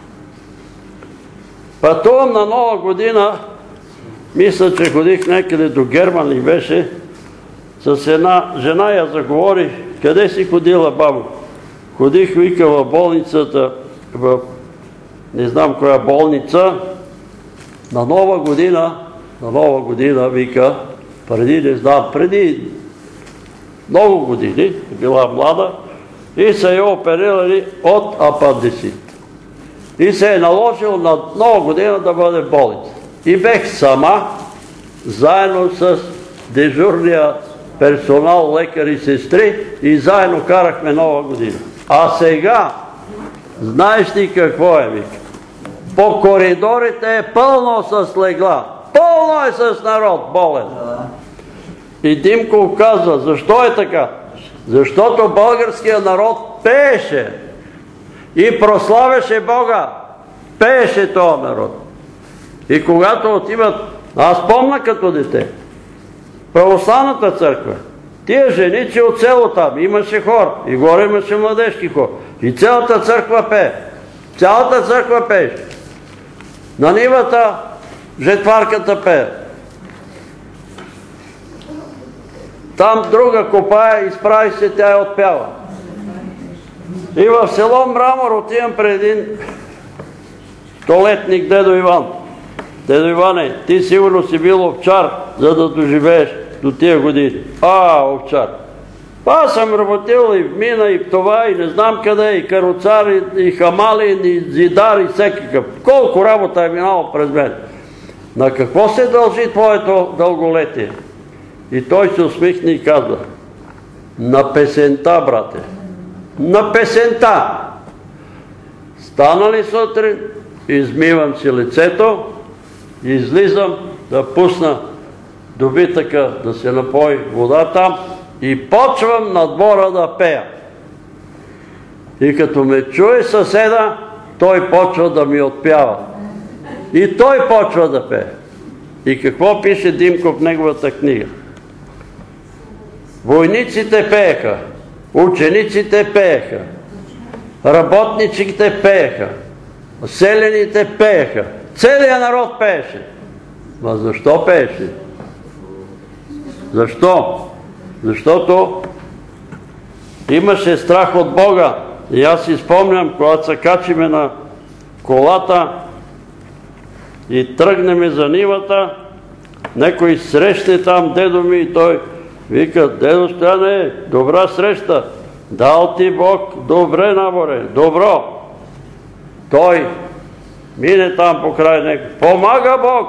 Пътувам на Нова година, мисля, че ходих някъде до Герман и беше, с една жена я заговори, къде си ходила, бабо? Ходих, вика, в болницата, в не знам коя болница, на Нова година, на Нова година, вика, преди, не знам, преди много години, била млада, и са я оперирали от апандисит. И се е наложил на Нова година да бъде в болница. И бех сама, заедно с дежурния персонал, лекари и сестри, и заедно карахме Нова година. А сега, знаеш ли какво е, вика? По коридорите е пълно с легла. Пълно е с народ болен. И Димков казва, защо е така? Защото българският народ пееше и прославяше Бога. Пееше този народ. И когато отиват, аз помня като дете, православната църква, тия женици от село там, имаше хор, и горе имаше младежки хор. И цялата църква пее. Цялата църква пееше. На нивата жетварката пее. Там друга копая, изправи се, тя е отпява. И в село Мрамор отивам пред един столетник дедо Иван. Дедо Иване, ти сигурно си бил овчар, за да доживееш до тия години. А, овчар. Аз съм работил и в мина, и в това, и не знам къде, и каруцар, и хамалин, и зидар, и всекакъв. Колко работа е минало през мен. На какво се дължи твоето дълголетие? И той се усмихна и казва: на песента, брате. На песента. Стана ли сутрин, измивам си лицето, излизам да пусна добитъка да се напои вода там и почвам на двора да пея. И като ме чуе съседа, той почва да ми отпява. И той почва да пее. И какво пише Димко в неговата книга? Войниците пееха, учениците пееха, работниците пееха, селените пееха, целият народ пееше. Ма защо пееше? Защо? Защото имаше страх от Бога. И аз си спомням, когато се качиме на колата и тръгнеме за нивата, некой срещне там дедо ми и той вика: дедо Стояне, добра среща, дал ти Бог добре наборе, добро. Той мине там покрай него: помага Бог.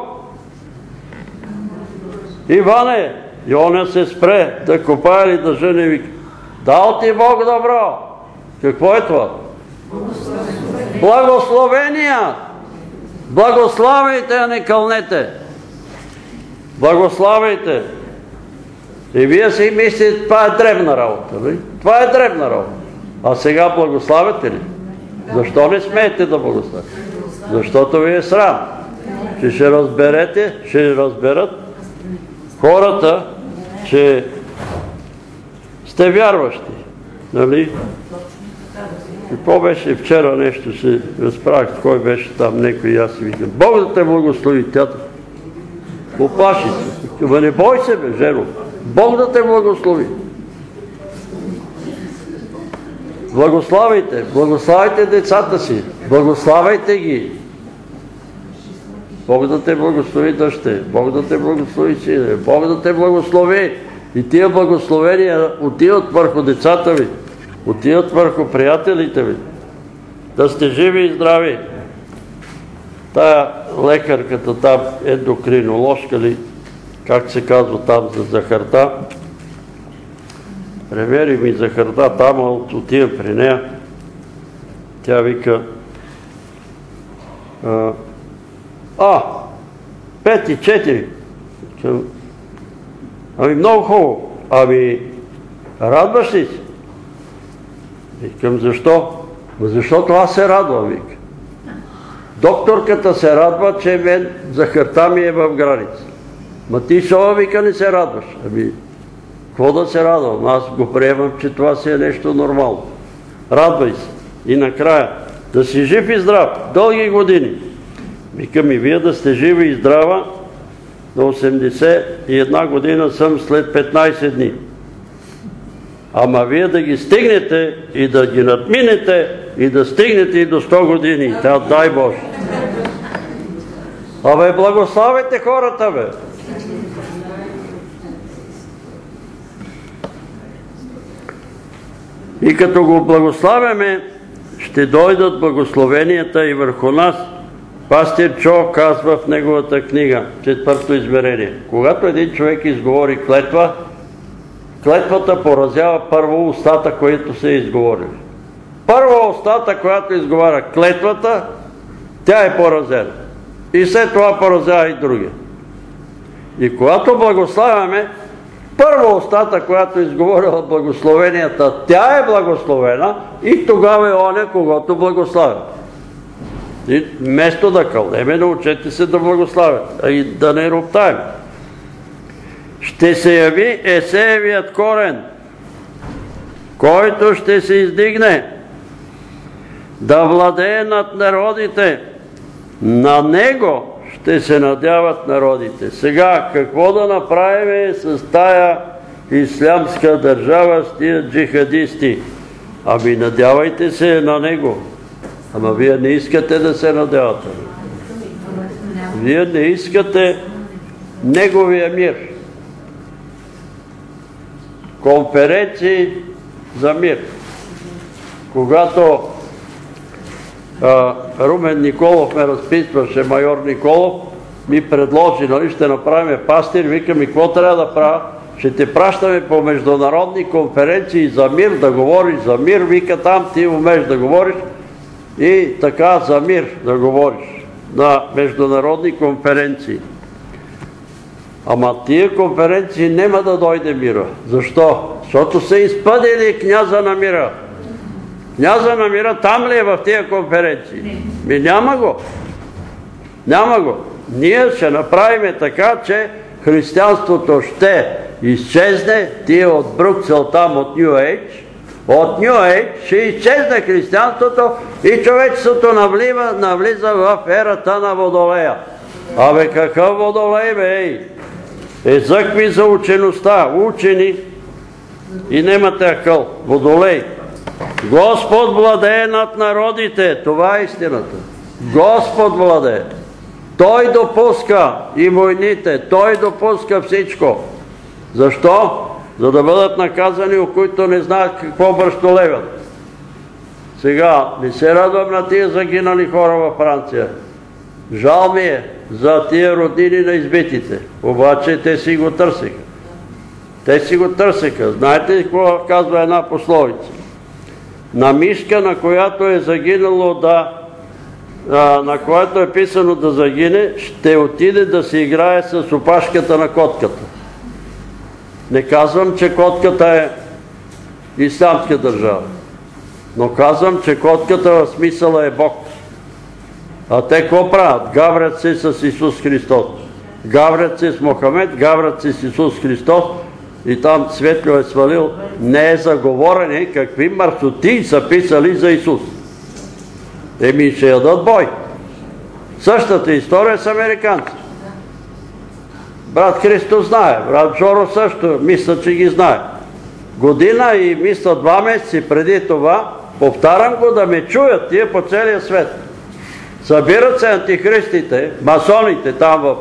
Иване, и оня се спре да копае или да жени, вика: дал ти Бог добро. Какво е това? Благословения! Благославяйте, а не кълнете. Благославяйте. И вие си мислите, това е дребна работа. Ли? Това е дребна работа. А сега благославяте ли? Защо не смеете да благославяте? Защото ви е срам. Че ще разберете, ще разберат хората, че сте вярващи. Нали? Какво беше вчера нещо, се разправях, кой беше там, некой, и аз си викам: Бог да те благослови, тято. Оплаши се. Ма не бой се, бе, жено. Бог да те благослови. Благославяйте, благославяйте децата си, благославяйте ги. Бог да те благослови, дъще, Бог да те благослови, сине, Бог да те благослови. И тия благословения отиват върху децата ви, отиват върху приятелите ви. Да сте живи и здрави. Тая лекарката там, ендокриноложка ли, как се казва там за захарта, премери ми захарта там, отивам при нея. Тя вика: а, пет и четири. Ами много хубаво. Ами, радваш ли си? Викам: защо? Защото аз се радвам, вика. Докторката се радва, че мен захарта ми е в граница. Ма ти шова, вика, не се радваш. Ами, какво да се радвам? Аз го приемам, че това си е нещо нормално. Радвай се. И накрая, да си жив и здрав, дълги години. Викам: и вие да сте живи и здрава, до осемдесет и една година съм след петнайсет дни. Ама вие да ги стигнете и да ги надминете и да стигнете и до сто години. Да, дай Боже. Абе, благославяйте хората, бе. И като го благославяме, ще дойдат благословенията и върху нас. Пастир Чо казва в неговата книга, четвърто измерение: когато един човек изговори клетва, клетвата поразява първо устата, която се е изговорил. Първо устата, която изговаря клетвата, тя е поразена. И след това поразява и другия. И когато благославяме, първо устата, която изговорила благословенията, тя е благословена и тогава е оня, когато благославя. И вместо да кълнеме, научете се да благославят, а и да не роптаем. Ще се яви Есеевият корен, който ще се издигне да владее над народите. На него ще се надяват народите. Сега, какво да направим с тая ислямска държава, с тия джихадисти? Ами надявайте се на него. Ама вие не искате да се надявате. Вие не искате неговия мир. конференции за мир. Когато а, Румен Николов ме разписваше, майор Николов, ми предложи, нали, ще направим пастир, вика ми, какво трябва да правя? Ще те пращаме по международни конференции за мир, да говориш за мир, вика, там ти умееш да говориш и така за мир да говориш на международни конференции. Ама тия конференции нема да дойде мира. Защо? Защото са изпъдили княза на мира. Княза на мира там ли е в тия конференции? Ми няма го. Няма го. Ние ще направим така, че християнството ще изчезне, тия от Брюксел там, от Ню Ейдж, от Ню Ейдж ще изчезне християнството и човечеството навлива, навлиза в ерата на Водолея. Абе какъв Водолей, бе, ей? Езък ми за учеността, учени и немате акъл. Водолей. Господ владее над народите, това е истината. Господ владее. Той допуска и войните, Той допуска всичко. Защо? За да бъдат наказани, у които не знаят какво бръщолевят. Сега, не се радвам на тия загинали хора във Франция. Жал ми е за тия роднини на избитите. Обаче те си го търсеха. Те си го търсеха. Знаете ли какво казва една пословица? На мишка, на която е загинало да на което е писано да загине, ще отиде да се играе с опашката на котката. Не казвам, че котката е ислямска държава, но казвам, че котката в смисъла е Бог. А те какво правят? Гаврят се с Исус Христос. Гаврят се с Мохамед, гаврят се с Исус Христос и там Светло е свалил. Не е заговорени какви мърсоти са писали за Исус. Еми ще ядат бой. Същата история с американци. Брат Христо знае, брат Жоро също, мисля, че ги знае. Година и мисля два месеци преди това, повтарям го да ме чуят тия по целия свет. Събират се антихристите, масоните там в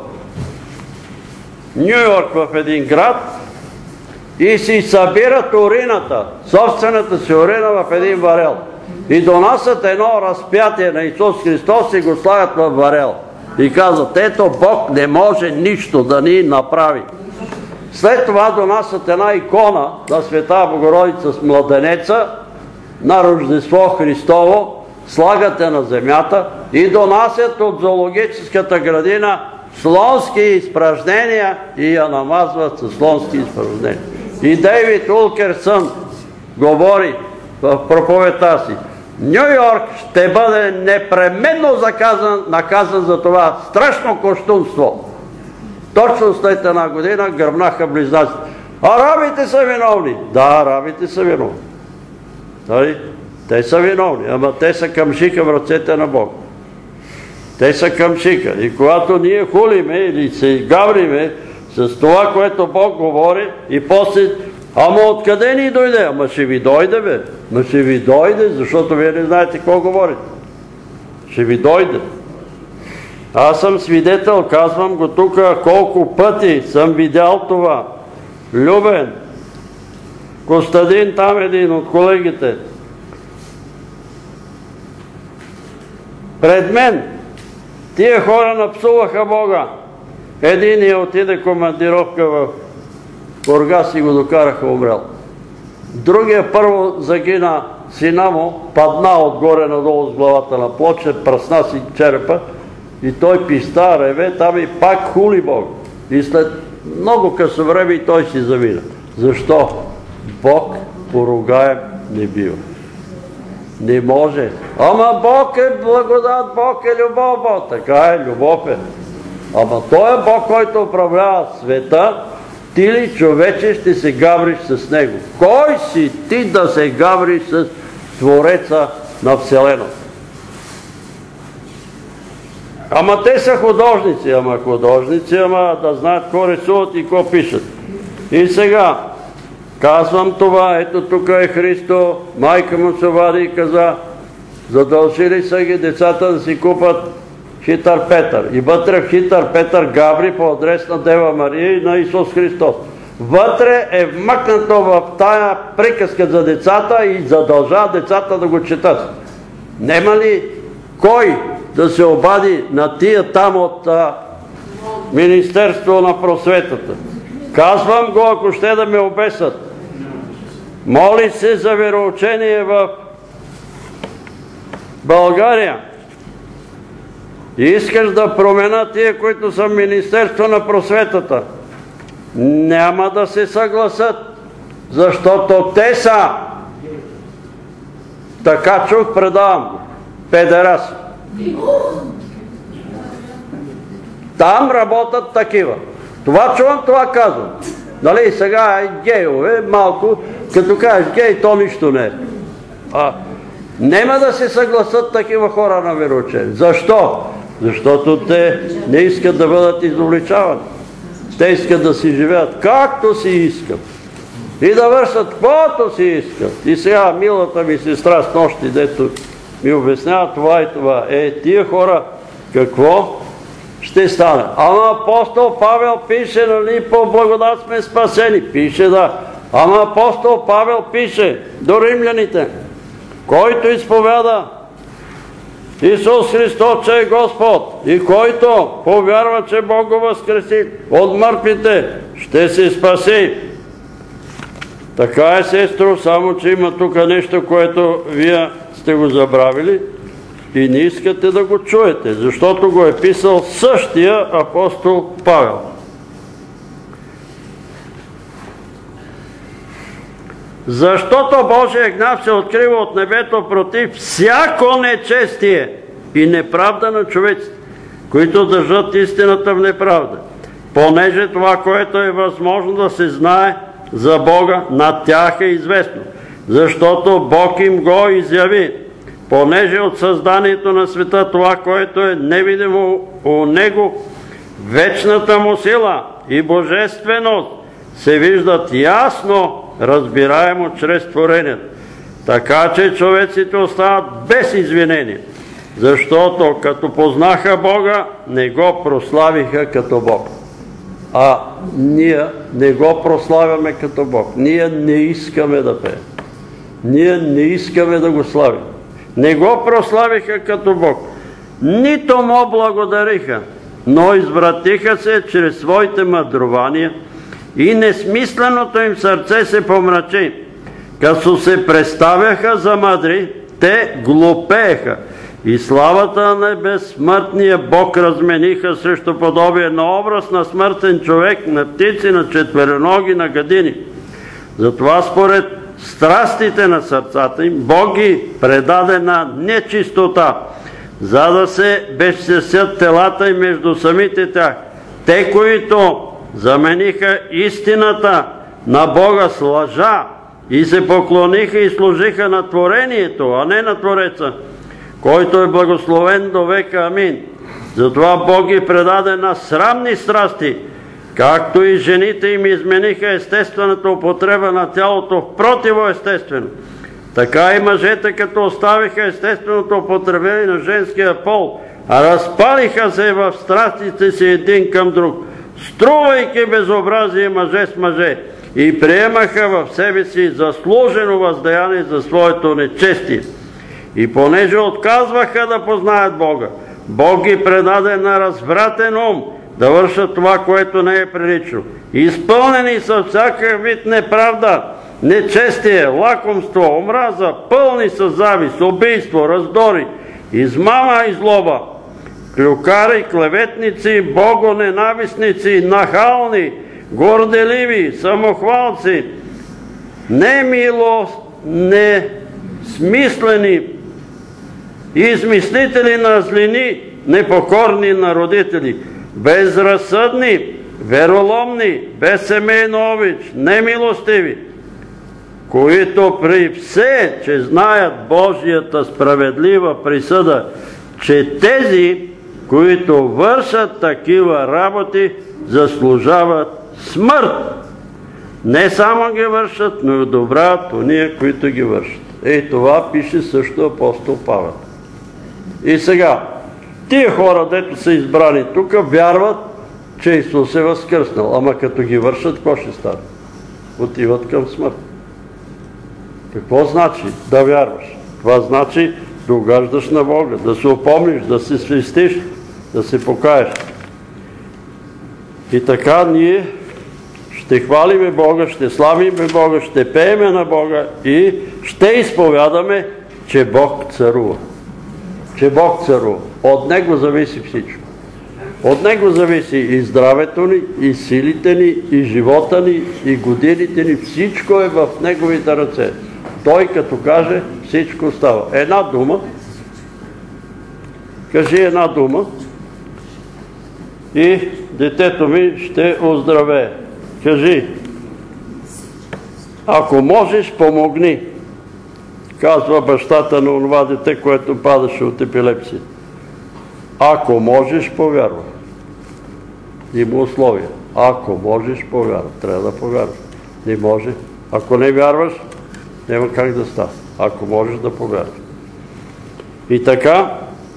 Ню Йорк в един град и си събират урината, собствената си урина в един варел. И донасят едно разпятие на Исус Христос и го слагат в варел. И казват, ето Бог не може нищо да ни направи. След това донасят една икона на Света Богородица с младенеца на Рождество Христово, слагат я на земята и донасят от зоологическата градина слонски изпражнения и я намазват с слонски изпражнения. И Дейвид Улкерсън говори в проповедта си, Ню Йорк ще бъде непременно заказан, наказан за това страшно кощунство. Точно след една година гръмнаха близнаците. Арабите са виновни. Да, арабите са виновни. Дали? Те са виновни, ама те са къмшика в ръцете на Бог. Те са къмшика. И когато ние хулиме или се гавриме с това, което Бог говори и после, ама откъде ни дойде? Ама ще ви дойде, бе. Ама ще ви дойде, защото вие не знаете какво говорите. Ще ви дойде. Аз съм свидетел, казвам го тук, колко пъти съм видял това. Любен, Костадин там един от колегите. Пред мен тия хора напсуваха Бога. Единият отиде командировка в Бургас и го докараха умрел. Другия първо загина сина му, падна отгоре надолу с главата на плоча, пръсна си черепа и той писта, реве там и пак хули Бог. И след много късо време и той си замина. Защо? Бог поругаем не бива. Не може. Ама Бог е благодат, Бог е любов, Бог. Така е, любов е. Ама той е Бог, който управлява света, ти ли, човече, ще се гавриш с него? Кой си ти да се гавриш с Твореца на Вселената? Ама те са художници, ама художници, ама да знаят какво рисуват и какво пишат. И сега, казвам това, ето тук е Христо, майка му се вади и каза, задължили са ги децата да си купат Хитър Петър. И вътре в Хитър Петър гаври по адрес на Дева Мария и на Исус Христос. вътре е вмъкнато в тая приказка за децата и задължава децата да го четат. Нема ли кой да се обади на тия там от а, Министерство на просветата? Казвам го, ако ще да ме обесат. Моли се за вероучение в България и искаш да променя тия, които са в Министерство на просветата. Няма да се съгласат, защото те са, така чух, предавам, педераси. Там работят такива. Това чувам, това казвам. Нали, сега е гейове, малко, като кажеш гей, то нищо не е. А, нема да се съгласат такива хора на вероучение. Защо? Защото те не искат да бъдат изобличавани. Те искат да си живеят както си искат. И да вършат каквото си искат. И сега милата ми сестра с нощи, дето ми обяснява това и това. Е, тия хора, какво ще стане? Ама апостол Павел пише, нали, по благодат сме спасени. Пише, да. Ама апостол Павел пише до римляните, който изповяда Исус Христос, че е Господ, и който повярва, че Бог го възкреси от мъртвите, ще се спаси. Така е, сестро, само че има тук нещо, което вие сте го забравили и не искате да го чуете, защото го е писал същия апостол Павел. Защото Божия гняв се открива от небето против всяко нечестие и неправда на човеците, които държат истината в неправда, понеже това, което е възможно да се знае за Бога, над тях е известно, защото Бог им го изяви, понеже от създанието на света това, което е невидимо у Него, вечната му сила и божественост се виждат ясно, разбираемо чрез творението. Така че човеците остават без извинение, защото като познаха Бога, не го прославиха като Бог. А ние не го прославяме като Бог. Ние не искаме да пеем. Ние не искаме да го славим. Не го прославиха като Бог. Нито му благодариха, но извратиха се чрез своите мъдрования и несмисленото им сърце се помрачи. Като се представяха за мъдри, те глупееха и славата на безсмъртния Бог размениха срещу подобие на образ на смъртен човек, на птици, на четвероноги, на гадини. Затова според страстите на сърцата им Бог ги предаде на нечистота, за да се безчестят телата им между самите тях. Те, които замениха истината на Бога с лъжа и се поклониха и служиха на творението, а не на Твореца, който е благословен до века. Амин. Затова Бог ги предаде на срамни страсти, както и жените им измениха естествената употреба на тялото в противоестествено. Така и мъжете, като оставиха естественото употребление на женския пол, а разпалиха се в страстите си един към друг, струвайки безобразие мъже с мъже, и приемаха в себе си заслужено въздаяние за своето нечестие. И понеже отказваха да познаят Бога, Бог ги предаде на развратен ум, да вършат това, което не е прилично. Изпълнени са всяка вид неправда, нечестие, лакомство, омраза, пълни са завист, убийство, раздори, измама и злоба, клюкари, клеветници, богоненавистници, нахални, горделиви, самохвалци, немило, несмислени, измислители на злини, непокорни на родители, безразсъдни, вероломни, безсемейно обич, немилостиви, които при все, че знаят Божията справедлива присъда, че тези, които вършат такива работи, заслужават смърт. Не само ги вършат, но и одобряват ония, които ги вършат. Ей, това пише също апостол Павел. И сега, тия хора, дето са избрани тук, вярват, че Исус е възкръснал. Ама като ги вършат, какво ще стане? Отиват към смърт. Какво значи да вярваш? Това значи да угаждаш на Бога, да се опомниш, да се свистиш, да се покаеш. И така ние ще хвалиме Бога, ще славиме Бога, ще пееме на Бога и ще изповядаме, че Бог царува. Че Бог царува. От Него зависи всичко. От Него зависи и здравето ни, и силите ни, и живота ни, и годините ни. Всичко е в Неговите ръце. Той като каже, всичко става. Една дума, кажи една дума и детето ми ще оздравее. Кажи, ако можеш, помогни, казва бащата на онова дете, което падаше от епилепсия. Ако можеш, повярва. Има условия. Ако можеш, повярва. Трябва да повярваш. Не може. Ако не вярваш, няма как да става. Ако можеш да повярваш. И така,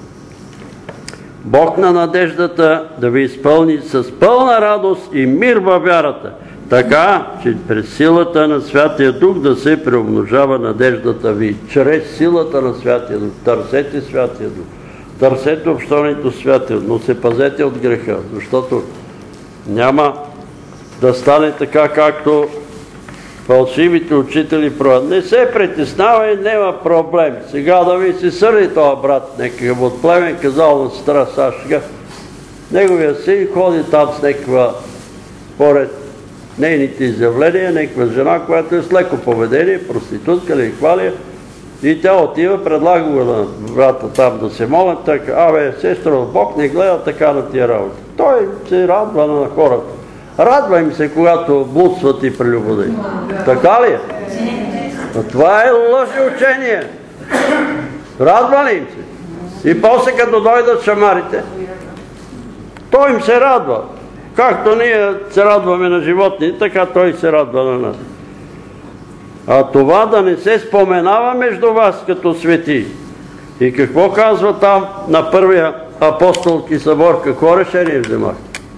Бог на надеждата да ви изпълни с пълна радост и мир във вярата, така, че през силата на Святия Дух да се преумножава надеждата ви. Чрез силата на Святия Дух. Търсете Святия Дух. Търсете общението Святия Дух, но се пазете от греха, защото няма да стане така, както фалшивите учители правят. Не се притеснавай, няма проблем. Сега да ви се сърди този брат, некакъв от племен, казал на сестра Сашка. Неговия син ходи там с някаква, според нейните изявления, някаква жена, която е с леко поведение, проститутка или хвалия. И тя отива, предлага го на брата там да се молят, така, абе, сестро, Бог не гледа така на тия работи. Той се радва на хората. Радва им се, когато блудстват и прелюбодеят. Така ли е? Но това е лъжно учение. Радва ли им се? И после като дойдат шамарите, той им се радва. Както ние се радваме на животни, така той се радва на нас. А това да не се споменава между вас като свети. И какво казва там на първия апостолски събор? Какво решение вземах?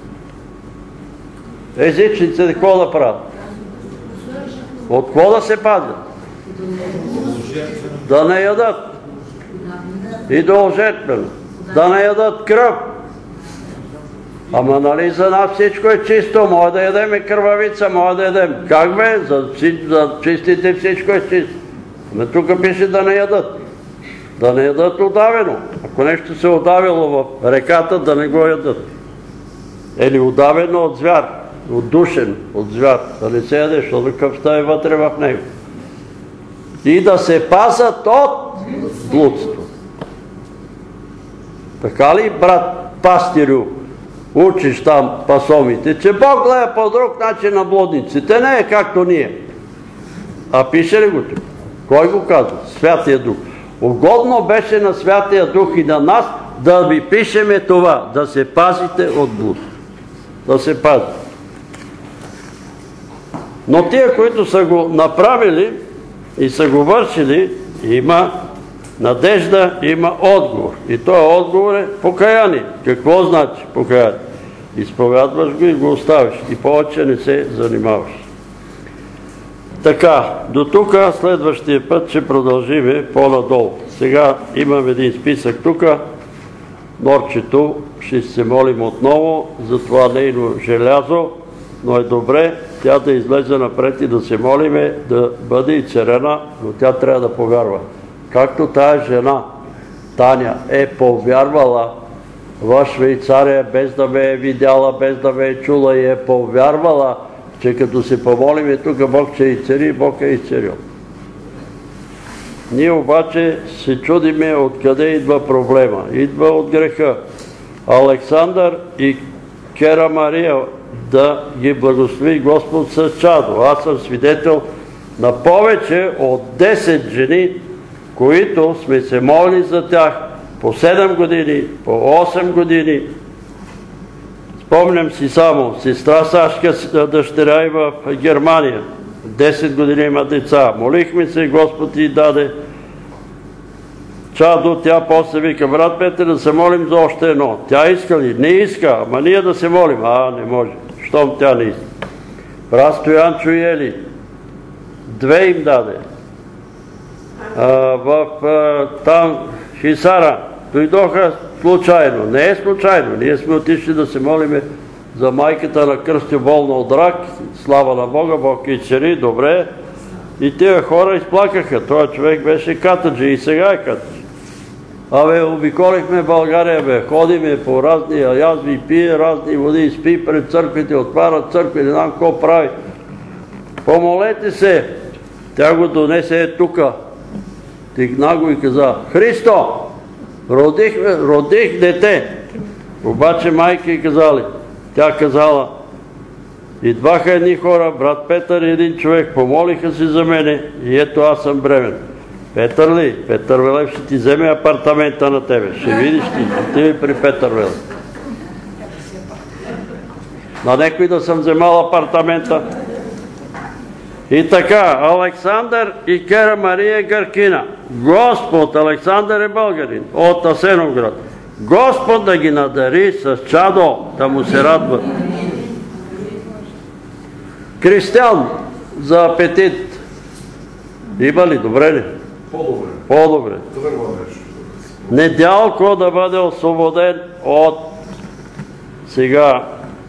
Езичниците какво да правят? От какво да се пазят? Да не ядат. Идоложертвено. Да не ядат кръв. Ама нали за нас всичко е чисто, може да ядем кървавица, може да ядем. Как бе? За, за чистите всичко е чисто. Ама тук пише да не ядат. Да не ядат удавено. Ако нещо се удавило в реката, да не го ядат. Или удавено от звяр, отдушен от звяр. Да не се яде, защото кръвта е вътре в него. И да се пазят от блудство. Така ли, брат пастирю? Учиш там пасомите, че Бог гледа по друг начин на блудниците. Не е както ние. А пише ли го тук? Кой го казва? Святия Дух. Угодно беше на Святия Дух и на нас да ви пишеме това. Да се пазите от блуд. Да се пазите. Но тия, които са го направили и са го вършили, има надежда, има отговор. И този отговор е покаяние. Какво значи покаяние? Изповядваш го и го оставиш. И повече не се занимаваш. Така, до тук следващия път ще продължиме по-надолу. Сега имам един списък тук. Норчето ще се молим отново за това нейно желязо, но е добре тя да излезе напред и да се молиме, да бъде и царена, но тя трябва да повярва. Както тая жена, Таня, е повярвала в Швейцария, без да ме е видяла, без да ме е чула и е повярвала, че като се помолиме тук Бог ще изцери, Бог е изцерил. Ние обаче се чудиме откъде идва проблема. Идва от греха. Александър и Кера Мария, да ги благослови Господ с чадо. Аз съм свидетел на повече от десет жени, които сме се молили за тях по седем години, по осем години. Спомням си само, сестра Сашка, дъщеря и в Германия, десет години има деца. Молихме се, Господ й даде чадо, тя после вика, брат Петър, да се молим за още едно. Тя иска ли? Не иска, ама ние да се молим. А, не може, щом тя не иска. Брат Стоянчо и Ели, две им даде. А, в а, там Хисара дойдоха случайно. Не е случайно. Ние сме отишли да се молиме за майката на Кръстю, болна от рак. Слава на Бога, Бог и цари, добре. И тия хора изплакаха. Той човек беше катаджи и сега е катаджи. Абе, обиколихме България, бе, ходиме по разни язви, пие разни води, спи пред църквите, отварят църкви, не знам какво прави. Помолете се. Тя го донесе е тука. Тигна го и каза, Христо, родих, родих дете. Обаче майка й казали, тя казала, идваха едни хора, брат Петър и един човек, помолиха си за мене и ето аз съм бремен. Петър ли? Петър Велев ще ти вземе апартамента на тебе. Ще видиш ти, отиви при Петър Велев. На некой да съм вземал апартамента. И така, Александър и Кера Мария Гъркина. Господ, Александър е българин, от Асеновград. Господ да ги надари с чадо, да му се радват. Кристиян за апетит. Има ли? Добре ли? По-добре. По-добре. Добре го нещо. Недялко да бъде освободен от сега.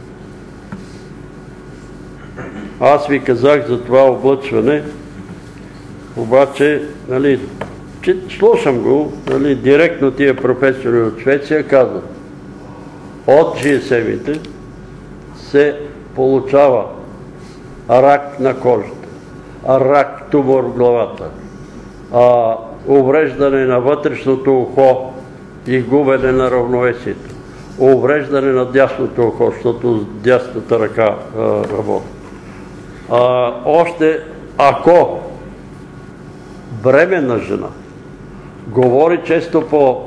Аз ви казах за това облъчване, обаче, нали, че слушам го, нали, директно тия професори от Швеция казват, от джи ес ем-ите се получава рак на кожата, рак тумор в главата, а, увреждане на вътрешното ухо и губене на равновесието, увреждане на дясното ухо, защото дясната ръка а, работи. А, още ако бременна жена говори често по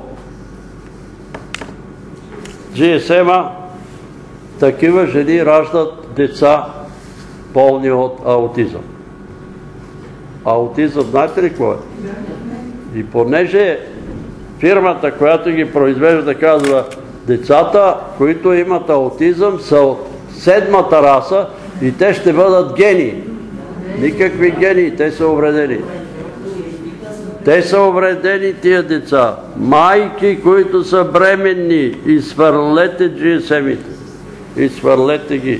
джи ес ем-а, такива жени раждат деца болни от аутизъм. Аутизъм, знаете ли какво е? И понеже фирмата, която ги произвежда, казва, децата, които имат аутизъм, са от седмата раса и те ще бъдат гени. Никакви гени, те са увредени. Те са увредени тия деца. Майки, които са бременни, изхвърлете джи ес ем-ите. Изхвърлете ги.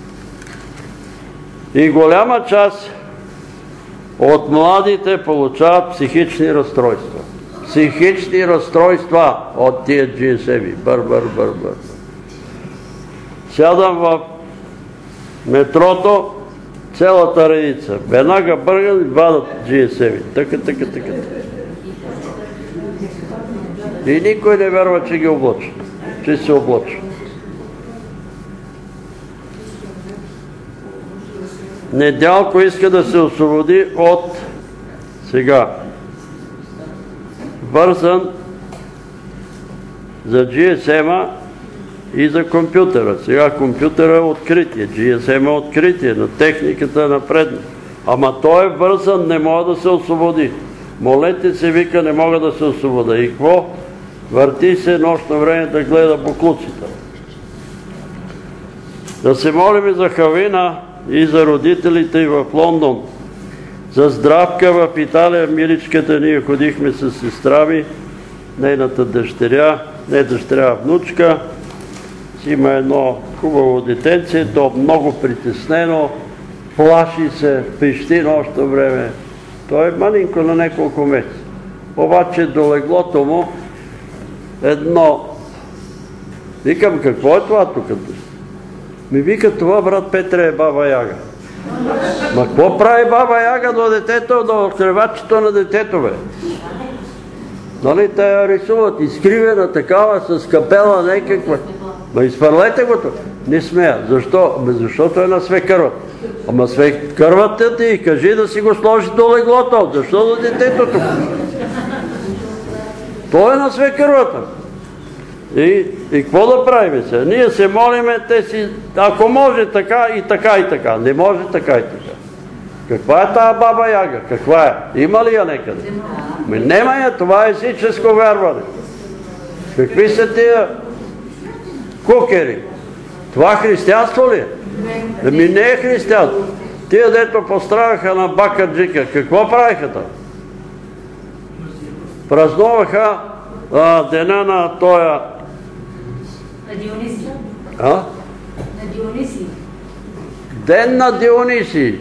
И голяма част от младите получават психични разстройства. Психични разстройства от тия джи ес ем-и. Бър, бър, бър, бър. Сядам в метрото, цялата редица. Веднага бъргат и вадат джи ес ем-и. Така, така, така. И никой не вярва, че ги облъчва. Че се облъчва. Недялко иска да се освободи от сега вързан за джи ес ем-а и за компютъра. Сега компютъра е откритие, джи ес ем е откритие на техниката напредна. Ама той е вързан, не може да се освободи. Молете се, вика, не мога да се освобода. И какво? Върти се нощно време да гледа буклуците. Да се молим за Хавина и за родителите и в Лондон. За Здравка в Италия, миличката, ние ходихме с сестра ми, нейната дъщеря, не дъщеря, внучка. Има едно хубаво детенце, то много притеснено, плаши се, пищи нощно време. Той е маленько на няколко месеца. Обаче до леглото му едно... Викам, какво е това тук? Ми вика, това, брат Петре, е баба Яга. Ма какво прави баба Яга до детето, до кревачето на детето, бе? Нали, те я рисуват изкривена такава с капела някаква. Ма изфърлете го тук. Не смея. Защо? Ами защото е на свекървата. Ама свекървата ти, кажи да си го сложи до леглото. Защо до детето тук? Той е на свекървата. И какво да правим се? Ние се молиме, те си, ако може така и така и така. Не може така и така. Каква е тая баба Яга? Каква е? Има ли я некъде? Ми нема я, това е езическо вярване. Какви са тия кукери? Това християнство ли е? Ами не е християнство. Тия, дето постравяха на Бакаджика, какво правиха там? Празнуваха а, дена на тоя... На Дионисий. А? На Дионисий. Ден на Дионисий.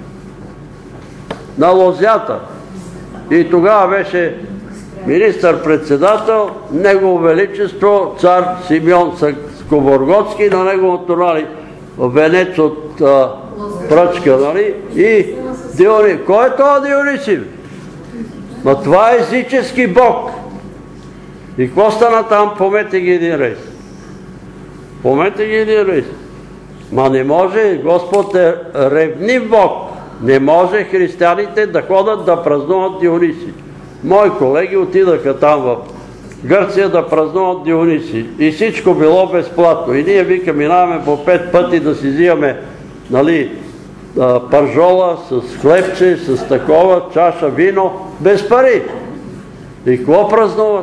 На Лозята. И тогава беше министър-председател, Негово Величество, цар Симеон Скоборготски, на неговото, нали, венец от а, пръчка, нали, и Дионисий. Кой е това Дионисий? Ма това е езически бог. И какво стана там? Помете ги един рейс. Помете ги един рейс. Ма не може, Господ е ревнив бог. Не може християните да ходят да празнуват Дионисий. Мои колеги отидаха там в Гърция да празнуват Дионисий. И всичко било безплатно. И ние вика, минаваме по пет пъти да си взимаме, нали, пържола с хлебче, с такова, чаша вино, без пари. И какво празнуват?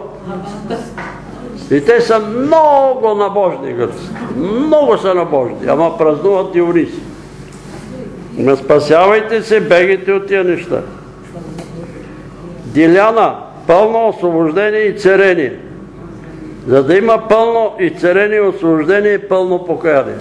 И те са много набожни гърци. Много са набожни, ама празнуват Дионисий. Не спасявайте се, бегайте от тия неща. Диляна, пълно освобождение и царение. За да има пълно и царение и освобождение, пълно покаяние.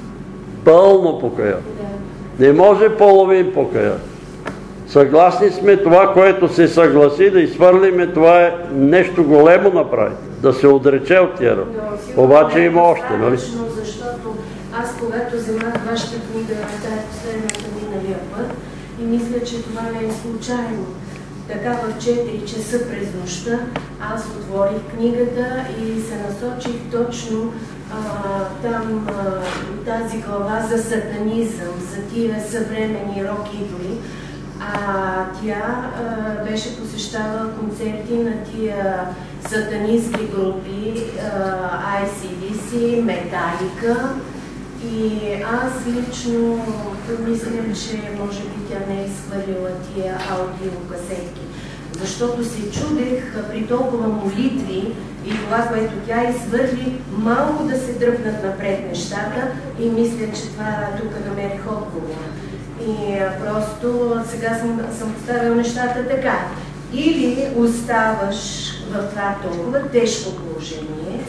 Пълно покаяние. Не може половин покаяние. Съгласни сме, това, което се съгласи да изхвърлиме, това е нещо големо направи. Да се отрече от тия. Обаче има още, нали? Защото аз, когато вземах вашата книга, тая последната миналия път, и мисля, че това не е случайно. Така в четири часа през нощта аз отворих книгата и се насочих точно а, там а, тази глава за сатанизъм, за тия съвремени рок-идоли. А тя а, беше посещавала концерти на тия сатанистски групи, Ай Си Ди Си, Металика. И аз лично мисля, че може би тя не е изхвърлила тия аудиокасетки. Защото се чудех при толкова молитви и това, което тя изхвърли, малко да се дръпнат напред нещата и мисля, че това тук намерих отговор. И просто сега съм, съм поставила нещата така. Или оставаш в това толкова тежко положение,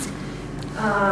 А,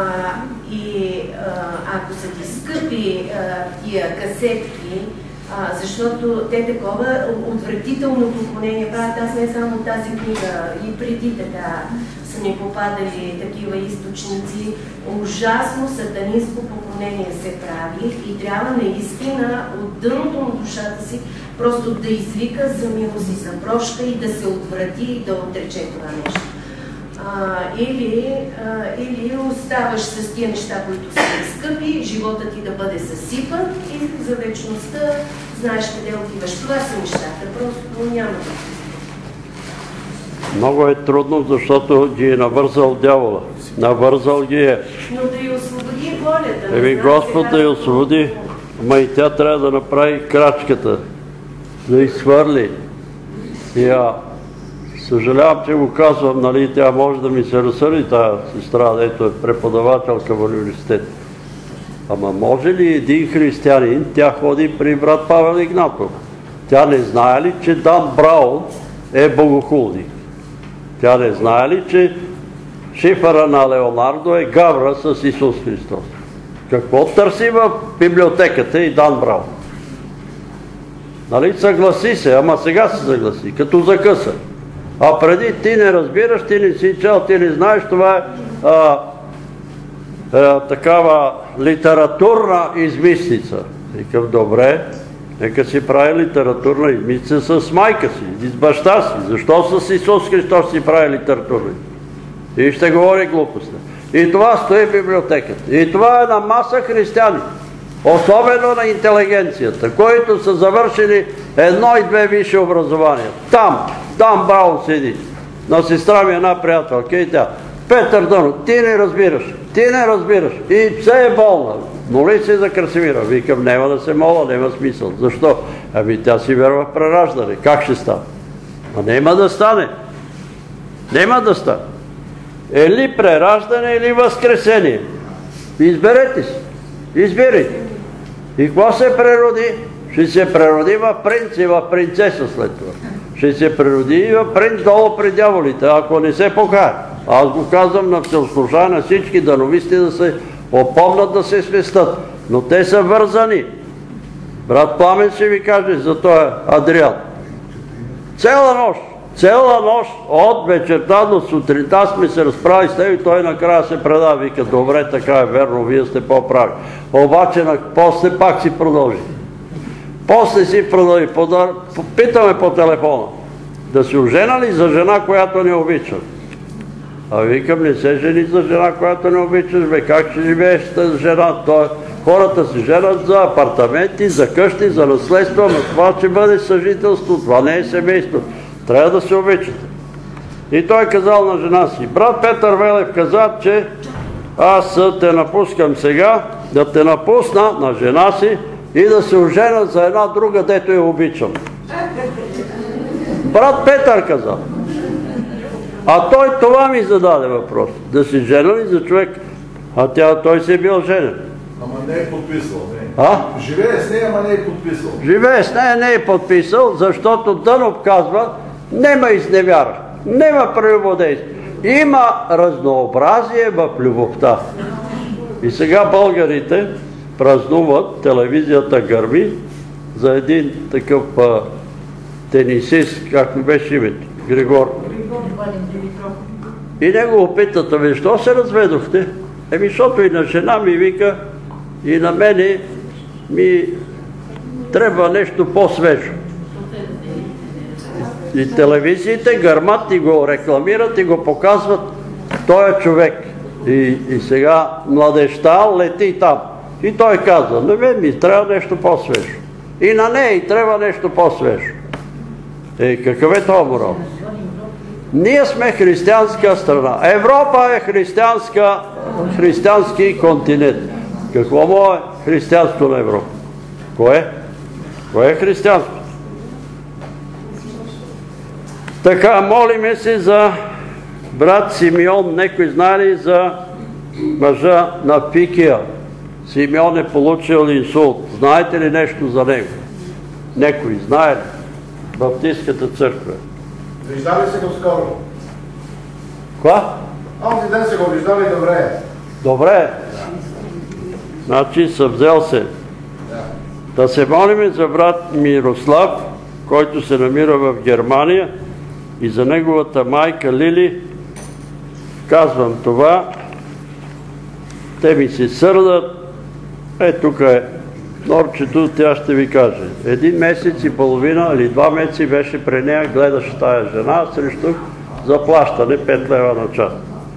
и а, ако са ти скъпи а, тия касетки, а, защото те такова отвратително поклонение правят, аз не само тази книга, и преди така са ми попадали такива източници, ужасно сатанистко поклонение се прави и трябва наистина от дъното на душата си просто да извика за милост и за прошка и да се отврати и да отрече това нещо. А, или, а, или оставаш с тия неща, които са скъпи, живота ти да бъде съсипан и за вечността знаеш къде отиваш. Това са нещата, просто няма да. Много е трудно, защото ги е навързал дявола. Навързал ги е. Но да й освободи волята. Еми Господ да й освободи, ма и тя трябва да направи крачката, да изхвърли. Я съжалявам, че го казвам, нали, тя може да ми се разсърди, тази сестра, дето е преподавателка в университет. Ама може ли един християнин, тя ходи при брат Павел Игнатов, тя не знае ли, че Дан Браун е богохулник? Тя не знае ли, че шифъра на Леонардо е гавра с Исус Христос? Какво търси в библиотеката и Дан Браун? Нали, съгласи се, ама сега се съгласи, като закъса. А преди ти не разбираш, ти не си чел, ти не знаеш, това е а, а, такава литературна измислица. Викам, добре, нека си прави литературна измислица с майка си, с баща си. Защо с Исус Христос си прави литературна? И ще говори глупости. И това стои в библиотеката. И това е на маса християни. Особено на интелигенцията, които са завършили едно и две висши образования. Там, там Браун седи. На сестра ми една приятелка и тя. Петър Дънов, ти не разбираш, ти не разбираш. И все е болна. моли се за Красимира. Викам, няма да се моля, няма смисъл. Защо? Ами тя си вярва в прераждане. Как ще стане? А няма да стане. Няма да стане. Или прераждане, или възкресение. Изберете си. Изберете. И какво се прероди? Ще се прероди в принц и в принцеса след това. Ще се прероди и в принц долу при дяволите, ако не се покая. Аз го казвам на всеослушание на всички дановисти да се опомнат да се свестат. Но те са вързани. Брат Пламен ще ви каже за този Адриан. Цела нощ, цела нощ от вечерта до сутринта сме се разправили с него и той накрая се предава. Вика, добре, така е верно, вие сте по-прави. Обаче после пак си продължи. После си продължи. Питаме по телефона. Да се ожена ли за жена, която не обича? А викам, не се жени за жена, която не обичаш, бе, как ще живееш с жена? Хората се женят за апартаменти, за къщи, за наследство, но това ще бъде съжителство, това не е семейство. Трябва да се обичате. И той казал на жена си, брат Петър Велев каза, че аз те напускам сега, да те напусна на жена си и да се ожена за една друга, дето я обичам. Брат Петър казал. А той това ми зададе въпрос. Да се жена ли за човек? А тя, той се е бил женен. Ама не е подписал, не. А? Живее с нея, ама не е подписал. Живее с нея, не е подписал, защото Дънов казва, нема изневяра, нема прелюбодействие. Има разнообразие в любовта. И сега българите празнуват, телевизията гърми за един такъв а, тенисист, както беше името, Григор. И него опитат, ами, що се разведохте? Еми, защото и на жена ми вика, и на мене ми трябва нещо по-свежо. И телевизиите гърмат и го рекламират и го показват този човек. И, и сега младежта лети там. И той казва, на мен ми трябва нещо по-свежо. И на нея и трябва нещо по-свежо. Е, какъв е това морал? Ние сме християнска страна. Европа е християнска, християнски континент. Какво му е християнство на Европа? Кое? Кое е християнство? Така, молиме се за брат Симеон. Некой знае ли за мъжа на Пикия? Симеон е получил инсулт. Знаете ли нещо за него? Некой знае ли? Баптистската църква. Виждали се го скоро? Ква? Онзи ден се го виждали, добре. Добре. Значи съм взел се. Да се молиме за брат Мирослав, който се намира в Германия, и за неговата майка Лили. Казвам това. Те ми се сърдат. Е, тук е норчето, тя ще ви каже. Един месец и половина или два месеца беше при нея, гледаше тая жена срещу заплащане пет лева на час.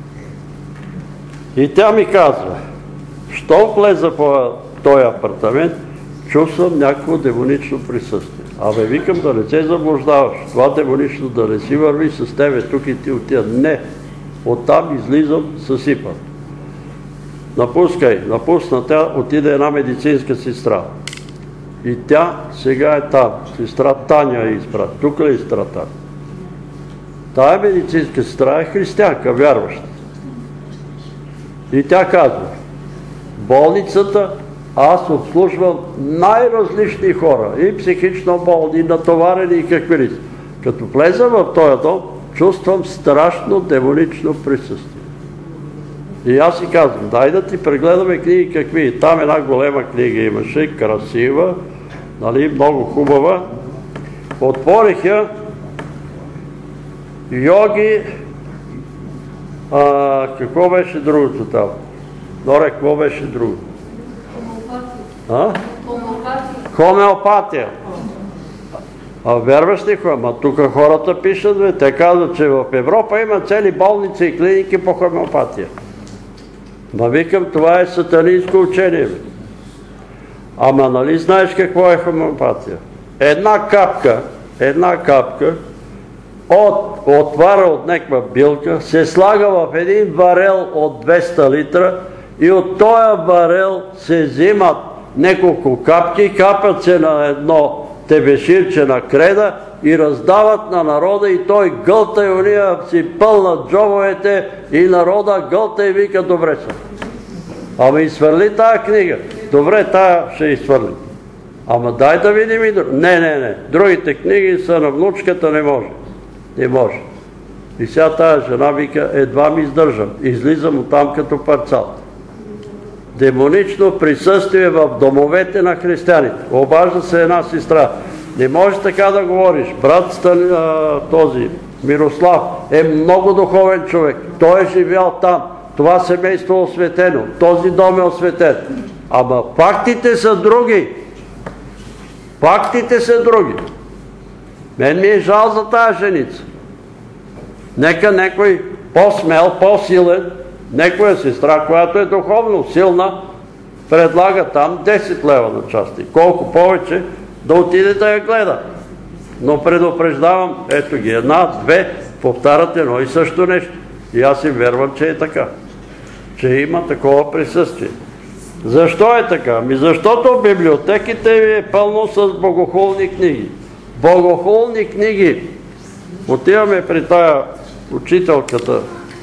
И тя ми казва, що влеза по този апартамент, чувствам някакво демонично присъствие. Абе, викам да не се заблуждаваш. Това демонично да не си върви с тебе, тук и ти отида. Не. Оттам излизам съсипан. Напускай, напусна тя, отиде една медицинска сестра. И тя сега е там. Сестра Таня е избра. Тук ли е сестра Таня? Тая медицинска сестра е християнка, вярваща. И тя казва, болницата, аз обслужвам най-различни хора, и психично болни, и натоварени, и какви ли. Като влеза в този дом, чувствам страшно демонично присъствие. И аз си казвам, дай да ти прегледаме книги какви. Там една голема книга имаше, красива, нали, много хубава. Отворих я, йоги, а, какво беше другото там? Доре, какво беше друго? Хомеопатия. Хомеопатия. А вярваш ли хора? Ма тук хората пишат, бе. Те казват, че в Европа има цели болници и клиники по хомеопатия. Ма викам, това е сатанинско учение, бе. Ама нали знаеш какво е хомеопатия? Една капка, една капка от отвара от някаква билка се слага в един варел от двеста литра и от този барел се взимат няколко капки, капят се на едно тебеширче на креда и раздават на народа и той гълта и уния си пълнат джобовете и народа гълта и вика добре са. Ама изхвърли тая книга. Добре, тая ще изхвърли. Ама дай да видим и друг. Не, не, не. Другите книги са на внучката, не може. Не може. И сега тая жена вика, едва ми издържам. Излизам оттам като парцал. Демонично присъствие в домовете на християните. Обажда се една сестра. Не можеш така да говориш. Брат този Мирослав е много духовен човек. Той е живял там. Това семейство е осветено. Този дом е осветен. Ама фактите са други. Фактите са други. Мен ми е жал за тая женица. Нека някой по-смел, по-силен, някоя сестра, която е духовно силна, предлага там десет лева на части. Колко повече да отиде да я гледа. Но предупреждавам, ето ги, една, две, повтарят едно и също нещо. И аз им вярвам, че е така. Че има такова присъствие. Защо е така? Ами защото библиотеките ви е пълно с богохулни книги. Богохулни книги. Отиваме при тая учителката,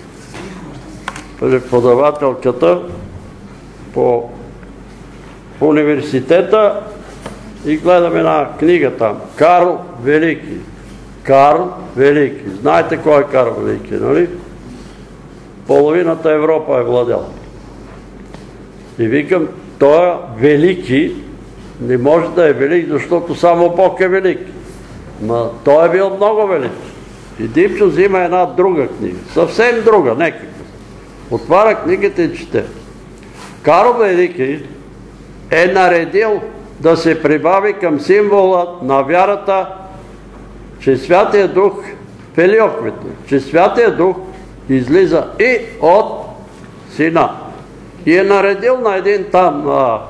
преподавателката по университета и гледаме една книга там. Карл Велики. Карл Велики. Знаете кой е Карл Велики, нали? Половината Европа е владял. И викам, той велики не може да е велик, защото само Бог е велик. Но той е бил много велик. И Димчо взима една друга книга, съвсем друга, някаква. Отваря книгата и чете. Карл Велики е наредил да се прибави към символа на вярата, че Святия Дух Филиоквите, че Святия Дух излиза и от Сина. И е наредил на един там а,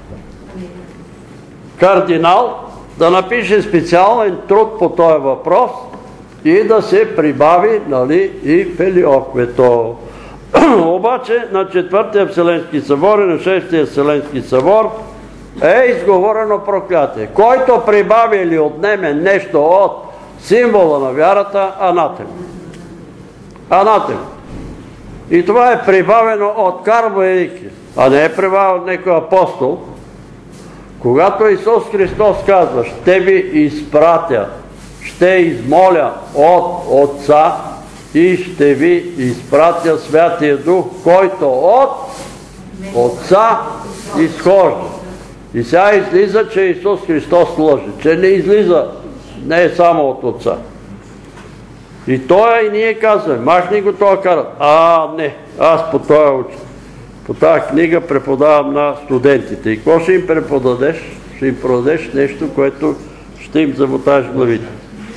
кардинал да напише специален труд по този въпрос и да се прибави, нали, и Филиоквето. Обаче на четвъртия Вселенски събор и на шестия Вселенски събор е изговорено проклятие. Който прибави или отнеме нещо от символа на вярата, анатем. Анатем. И това е прибавено от Карл Велики, а не е прибавен от някой апостол. Когато Исус Христос казва, ще ви изпратя, ще измоля от Отца и ще ви изпратя Святия Дух, който от Отца изхожда. И сега излиза, че Исус Христос лъже, че не излиза, не е само от Отца. И той и ние казваме, махни го това карат. А, не, аз по това уча. По тази книга преподавам на студентите. И какво ще им преподадеш? Ще им продадеш нещо, което ще им замотаеш главите.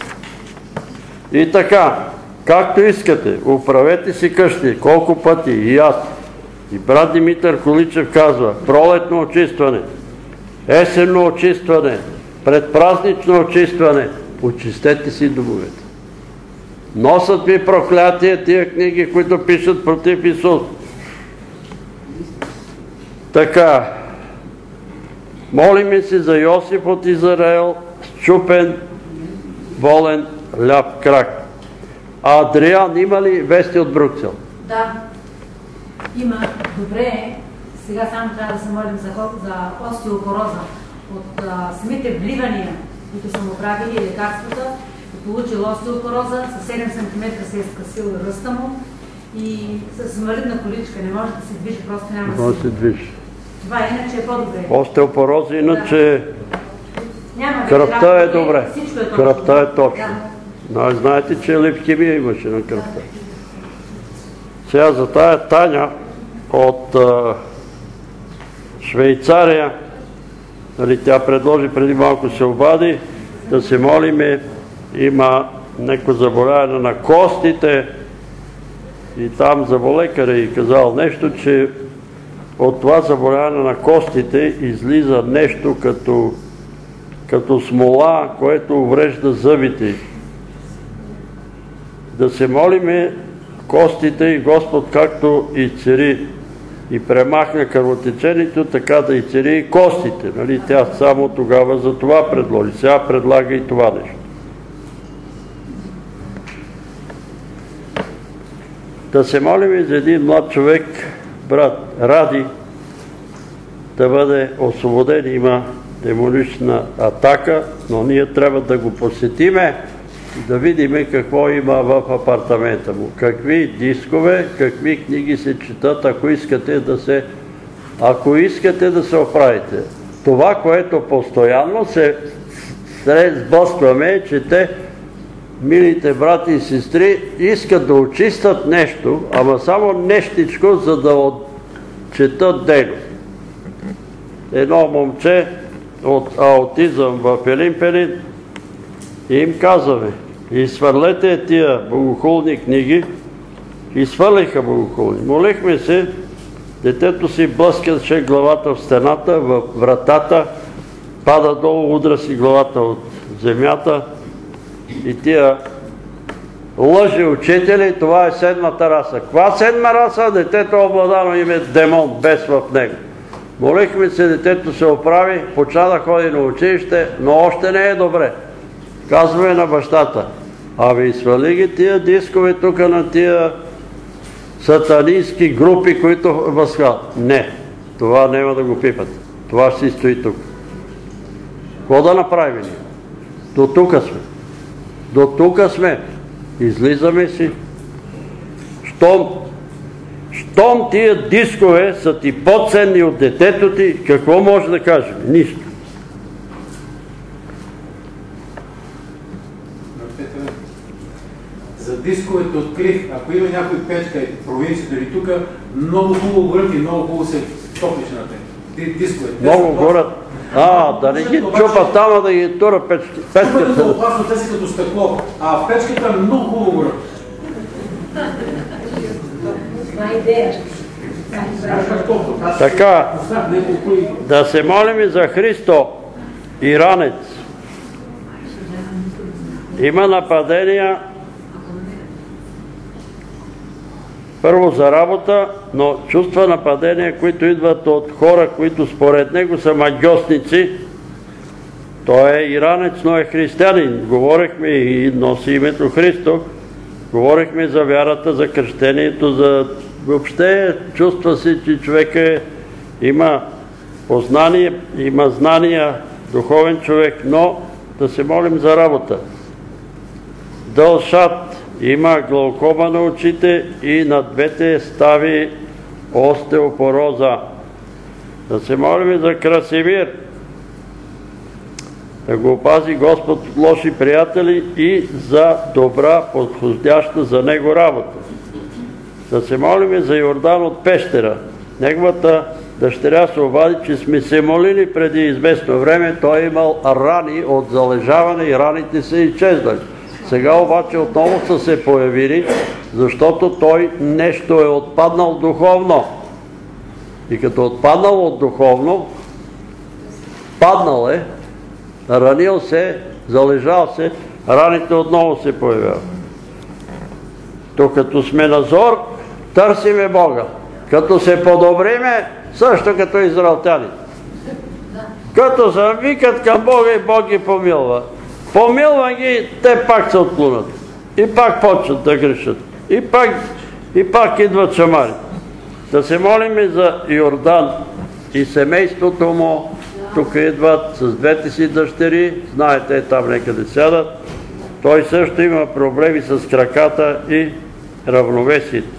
И така, както искате, управете си къщи, колко пъти и аз. И брат Димитър Количев казва, пролетно очистване, есенно очистване, предпразнично очистване, очистете си домовете. Носят ви проклятие тия книги, които пишат против Исус. Така, молиме се за Йосиф от Израел, счупен, болен, ляв крак. А Адриан има ли вести от Брюксел? Да, има. Добре, сега само трябва да се молим за, за остеопороза. От а, самите вливания, които са му правили лекарствата, получил остеопороза, с седем сантиметра се е скъсил ръста му и с инвалидна количка не може да се движи, просто няма да се движи. Това иначе е по-добре. Остеопороза иначе да. кръвта е добре. Всичко е точно. Кръвта е точно. Да. Но знаете, че левкемия имаше на кръвта. Сега за тая Таня от а, Швейцария, нали, тя предложи преди малко се обади, да се молиме, има някакво заболяване на костите и там заболекаря и казал нещо, че от това заболяване на костите излиза нещо като, като смола, което уврежда зъбите. Да се молиме костите и Господ, както и цари и премахна кръвотечението, така да изцели и костите. Нали? Тя само тогава за това предложи. Сега предлага и това нещо. Да се молим и за един млад човек, брат Ради, да бъде освободен. Има демонична атака, но ние трябва да го посетиме и да видим какво има в апартамента му. Какви дискове, какви книги се четат, ако искате да се, ако искате да се оправите. Това, което постоянно се сблъскваме, е, че те, милите брати и сестри, искат да очистят нещо, ама само нещичко, за да четат дейност. Едно момче от аутизъм в Елин Пелин и им казваме: изхвърлете тия богохулни книги. И свърлиха богохулни. Молихме се, детето си блъскаше главата в стената, в вратата, пада долу, удра си главата от земята и тия лъжи учители, това е седмата раса. Каква седма раса? Детето обладано им е демон, бес в него. Молихме се, детето се оправи, почна да ходи на училище, но още не е добре. Казваме на бащата: абе, свали ги тия дискове тук на тия сатанински групи, които възхвалят. Не, това няма да го пипат. Това ще си стои тук. Какво да направим ние? До тук сме. До тук сме. Излизаме си. Щом Щом тия дискове са ти по-ценни от детето ти, какво може да кажем? Нищо. За дисковете открих, ако има някой печка в провинцията или тук, много хубаво горят и много хубаво се топлиш на те. Дисковете. Много горят. А, да не ги чупа там, да ги тура печките. Чупата е опасно, те си като стъкло, а печките много хубаво горят. Така, да се молим и за Христо, иранец. Има нападения първо за работа, но чувства нападения, които идват от хора, които според него са магьосници. Той е иранец, но е християнин. Говорихме и носи името Христо. Говорихме за вярата, за кръщението, за въобще чувства си, че човек е, има познание, има знания, духовен човек, но да се молим за работа. Дълшат, има глаукома на очите и на двете стави остеопороза. Да се молим за Красимир, да го опази Господ от лоши приятели и за добра, подходяща за него работа. Да се молим за Йордан от Пещера. Неговата дъщеря се обади, че сме се молили преди известно време. Той е имал рани от залежаване и раните са изчезнали. Сега обаче отново са се появили, защото той нещо е отпаднал духовно. И като отпаднал от духовно, паднал е, ранил се, залежал се, раните отново се появяват. То като сме на зор, търсиме Бога. Като се подобриме, също като израелтяните. Като се викат към Бога и Бог ги помилва. Помилва ги, те пак се отклонят. И пак почват да грешат. И пак, и пак идват шамари. Да се молим за Йордан и семейството му. Тук идват с двете си дъщери. Знаете, там некъде сядат. Той също има проблеми с краката и равновесието.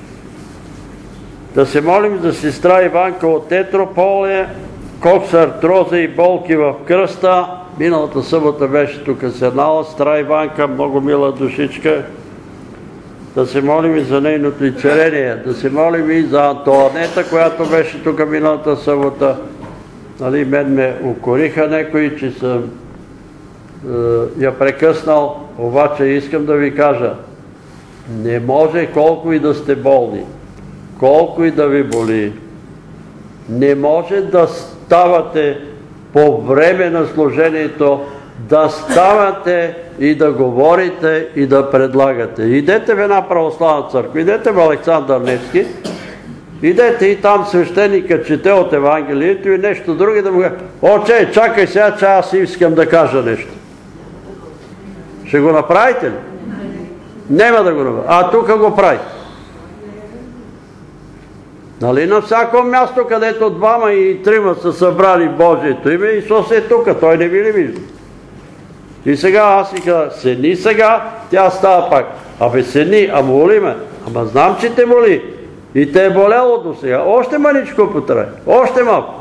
Да се молим за сестра Иванка от Етрополе, коксартроза и болки в кръста. Миналата събота беше тук седнала сестра Иванка, много мила душичка. Да се молим и за нейното изцеление. Да се молим и за Антоанета, която беше тук миналата събота. Нали, мен ме укориха некои, че съм е, я прекъснал, обаче искам да ви кажа, не може колко и да сте болни, колко и да ви боли, не може да ставате по време на служението, да ставате и да говорите и да предлагате. Идете в една православна църква, идете в Александър Невски Идете и там свещеника чете от Евангелието и нещо друго да му кажа: "Отче, чакай сега, че аз искам да кажа нещо." Ще го направите ли? Нема да го направите. А тук го правите. Нали на всяко място, където двама и трима са събрали Божието име, Исус е тук, той не ви ли вижда? И сега аз си казах: "Седни сега", тя става пак: "Абе седни, а моли ме." "Ама знам, че те моли. И те е болело до сега. Още маничко потрай. Още малко."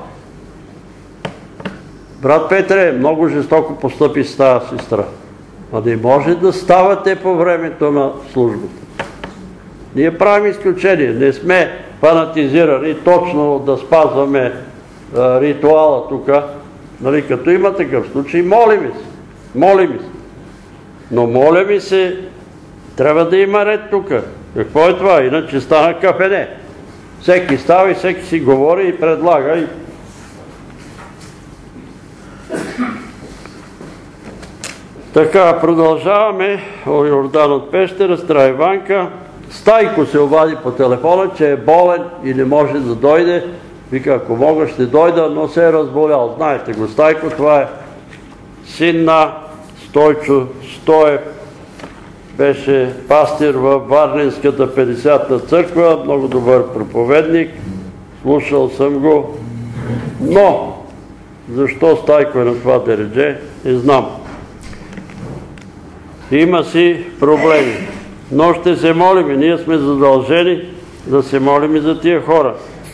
Брат Петре, много жестоко постъпи с тази сестра. А не може да ставате по времето на службата. Ние правим изключение. Не сме фанатизирани точно да спазваме а, ритуала тук. Нали, като има такъв случай, молим се. Молим се. Но моля ми се, трябва да има ред тук. Какво е това? Иначе стана кафене. Всеки става и всеки си говори и предлага. И... Така, продължаваме. О, Йордан от Пещера, Стара Иванка. Стайко се обади по телефона, че е болен и не може да дойде. Вика: "Ако мога, ще дойда", но се е разболял. Знаете го, Стайко, това е син на Стойчо Стоев. Беше пастир във Варненската петдесетна църква, много добър проповедник, слушал съм го, но защо Стайко е на това дередже, не знам. Има си проблеми, но ще се молим, ние сме задължени да се молим и за тия хора.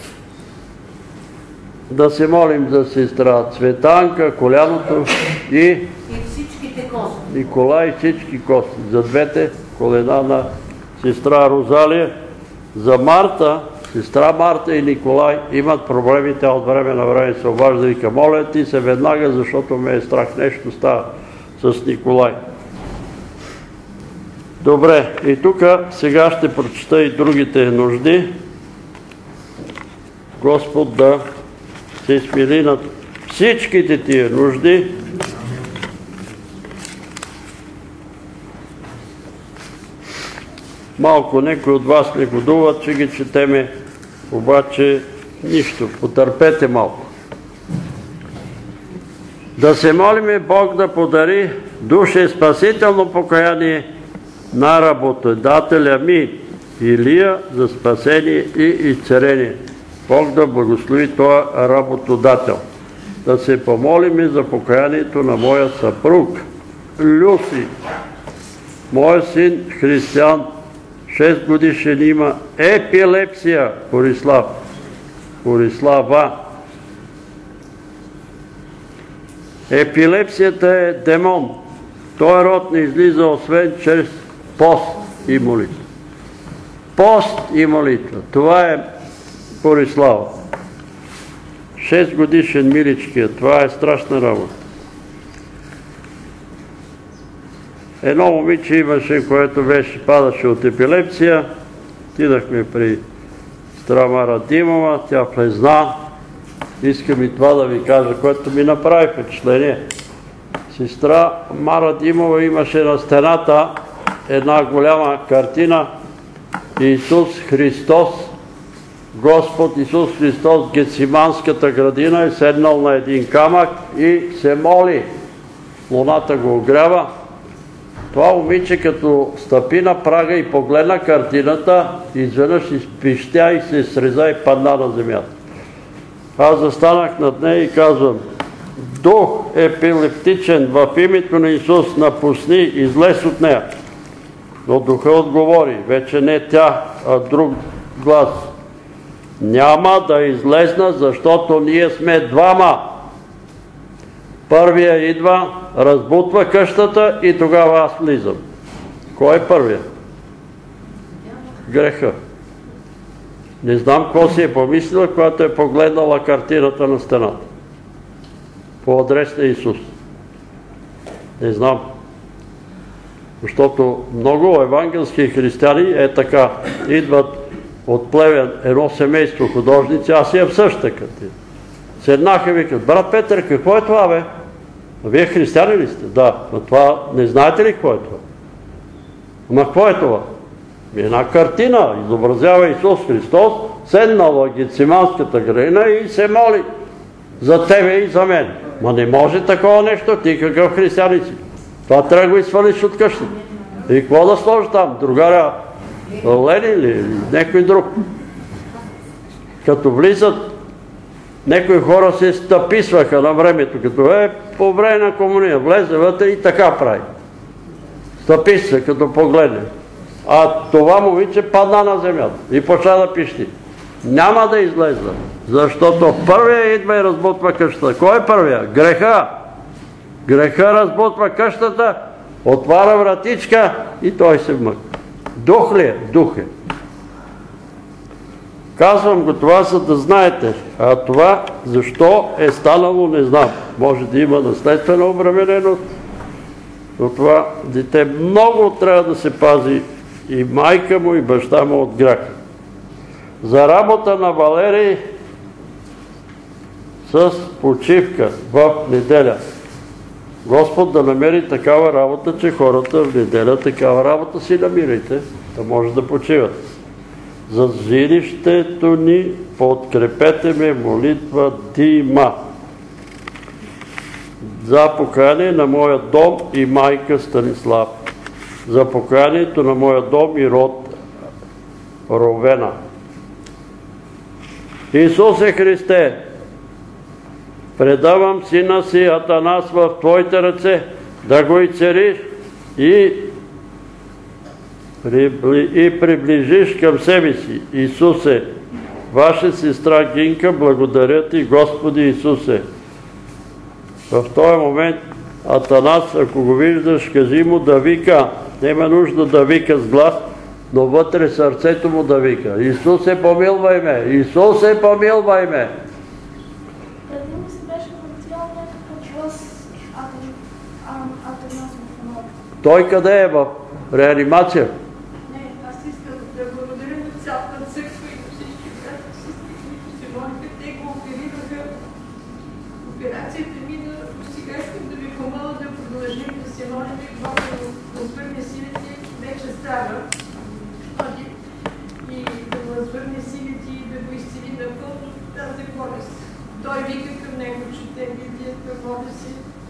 Да се молим за сестра Цветанка, коляното и Николай, всички кости, за двете колена на сестра Розалия. За Марта, сестра Марта и Николай имат проблеми, тя от време на време се обажда и към: "Моля ти се веднага, защото ме е страх, нещо става с Николай." Добре, и тук сега ще прочита и другите нужди. Господ да се смили над всичките тия нужди. Малко некои от вас не годуват, че ги четеме, обаче нищо, потърпете малко. Да се молиме Бог да подари душе спасително покаяние на работодателя ми Илия за спасение и изцеление. Бог да благослови този работодател. Да се помолиме за покаянието на моя съпруг Люси. Моя син Християн, шест годишен, има епилепсия. Борислав. Борислава. Епилепсията е демон. Той род не излиза освен чрез пост и молитва. Пост и молитва. Това е Борислава. шест годишен миличкия. Това е страшна работа. Едно момиче имаше, което беше, падаше от епилепсия. Отидахме при сестра Мара Димова, тя влезна. Искам и това да ви кажа, което ми направи впечатление. Сестра Мара Димова имаше на стената една голяма картина: Исус Христос, Господ Исус Христос в Гециманската градина е седнал на един камък и се моли. Луната го огрява. Това момиче, като стъпи на прага и погледна картината, изведнъж изпищя и се среза и падна на земята. Аз застанах над нея и казвам: дух епилептичен, в името на Исус напусни, излез от нея. Но духа отговори, вече не тя, а друг глас: няма да излезна, защото ние сме двама. Първия идва, разбутва къщата и тогава аз влизам. Кой е първия? Греха. Не знам какво си е помислила, когато е погледнала картината на стената. По адрес на Исус. Не знам. Защото много евангелски християни е така. Идват от Плевен едно семейство художници, аз имам същата картина. Седнаха и викат: брат Петър, какво е това, бе? А вие християни ли сте? Да. Но това не знаете ли какво е това? Ама какво е това? Една картина изобразява Исус Христос, седнал в Гециманската градина и се моли за тебе и за мен. Ма не може такова нещо, ти какъв християнин си. Това трябва да го изфалиш от къщата. И какво да сложи там? Другаря Ленин или някой друг? Като влизат, някои хора се стъписваха на времето, като е по време на комуния. Влезе вътре и така прави. Стъпис се, като погледне. А това момиче падна на земята и почна да пищи. Няма да излеза, защото първия идва и разбутва къщата. Кой е първия? Греха. Греха разбутва къщата, отваря вратичка и той се вмъква. Дух ли е? Дух е. Казвам го това, за да знаете. А това защо е станало, не знам. Може да има наследствена обремененост, но това дете много трябва да се пази и майка му, и баща му от грях. За работа на Валерий с почивка в неделя. Господ да намери такава работа, че хората в неделя такава работа си намирайте, да може да почиват. За жилището ни подкрепете ме молитва Дима. За покаяние на моя дом и майка Станислав. За покаянието на моя дом и род Ровена. Исусе Христе, предавам сина си Атанас в Твоите ръце, да го и цариш и, и приближиш към себе си. Исусе, ваша сестра Гинка, благодаря Ти, Господи Исусе. В този момент Атанас, ако го виждаш, кажи му да вика. Нема нужда да вика с глас, но вътре сърцето му да вика. Исусе, помилвай ме! Исусе, помилвай ме! Преди ми се беше въртял някакъв глас Атанас в едно. Той къде е? В реанимация? Не, аз искам да благодаря на цялата църква и на всички братя, сестри, които се молиха. Те го оперираха. Операцията мина, сега искам да ви помоля да продължим да се молим и Бог да възвърне силите, вече става. И да възвърне силите и да го изцели напълно тази болест. Той вика към него, чете Библията, моля си.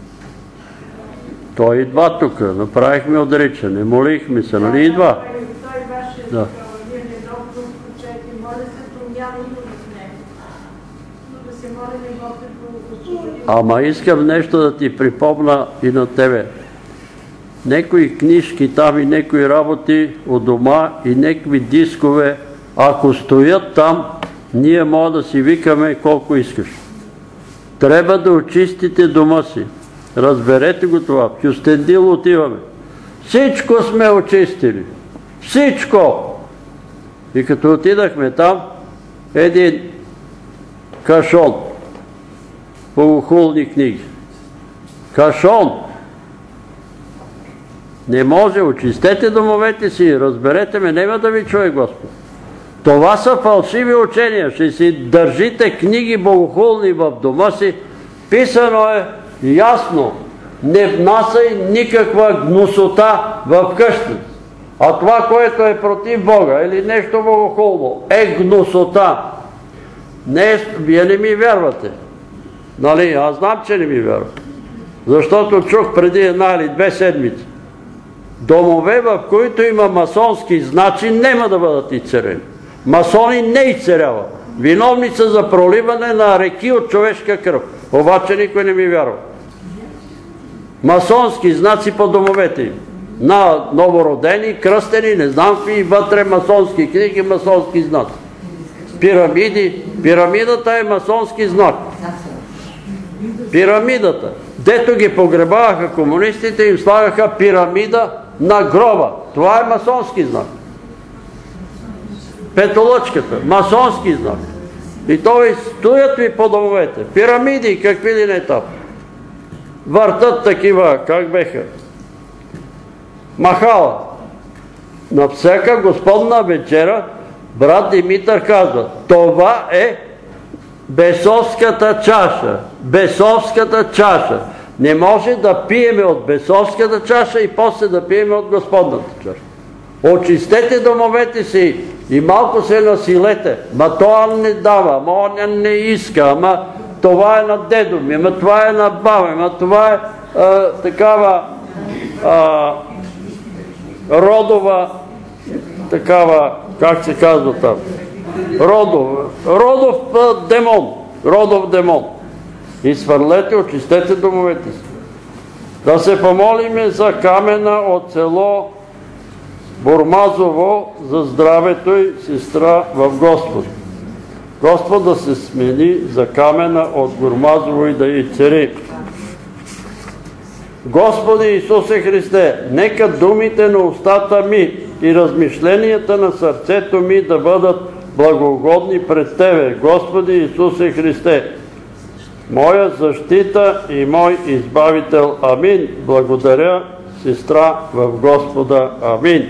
Той идва тук, направихме отричане, молихме се, нали идва? Той ваше такова, вие не доктор, включайте, моля се, промяна има в него. Но да се моля не Бог да го... Ама искам нещо да ти припомна и на тебе. Некои книжки там и некои работи от дома и некои дискове, ако стоят там, ние може да си викаме колко искаш. Трябва да очистите дома си. Разберете го това. В Кюстендил отиваме. Всичко сме очистили. Всичко! И като отидахме там, един кашон, богохулни книги. Кашон! Не може, очистете домовете си, разберете ме, няма да ви чуе Господ. Това са фалшиви учения. Ще си държите книги богохулни в дома си. Писано е ясно. Не внасяй никаква гнусота в къщата. А това, което е против Бога или нещо богохулно, е гнусота. Не, вие не ми вярвате. Нали, аз знам, че не ми вярвате. Защото чух преди една или две седмици. Домове, в които има масонски знаци, няма да бъдат изцерени. Масони не изцеряват. Виновни са за проливане на реки от човешка кръв. Обаче никой не ми вярва. Масонски знаци по домовете им. На новородени, кръстени, не знам какви, вътре масонски книги, масонски знаци. Пирамиди. Пирамидата е масонски знак. Пирамидата. Дето ги погребаваха комунистите, им слагаха пирамида на гроба. Това е масонски знак. Петолъчката. Масонски знак. И той стоят ви по домовете. Пирамиди, какви ли не там. Въртат такива, как беха. Махала. На всяка господна вечера брат Димитър казва, това е бесовската чаша. Бесовската чаша. Не може да пиеме от бесовската чаша и после да пиеме от господната чаша. Очистете домовете си и малко се насилете. Ма това не дава, ма он не иска, ама това е на дедо ми, ама това е на баба, ама това е а, такава а, родова, такава, как се казва там, родов, родов а, демон, родов демон. И свърлете, очистете домовете си. Да се помолиме за Камена от село Бурмазово за здравето и сестра в Господ. Господ да се смени за Камена от Бурмазово и да й цари. Господи Исусе Христе, нека думите на устата ми и размишленията на сърцето ми да бъдат благогодни пред Тебе, Господи Исусе Христе, моя защита и мой избавител. Амин. Благодаря, сестра в Господа. Амин.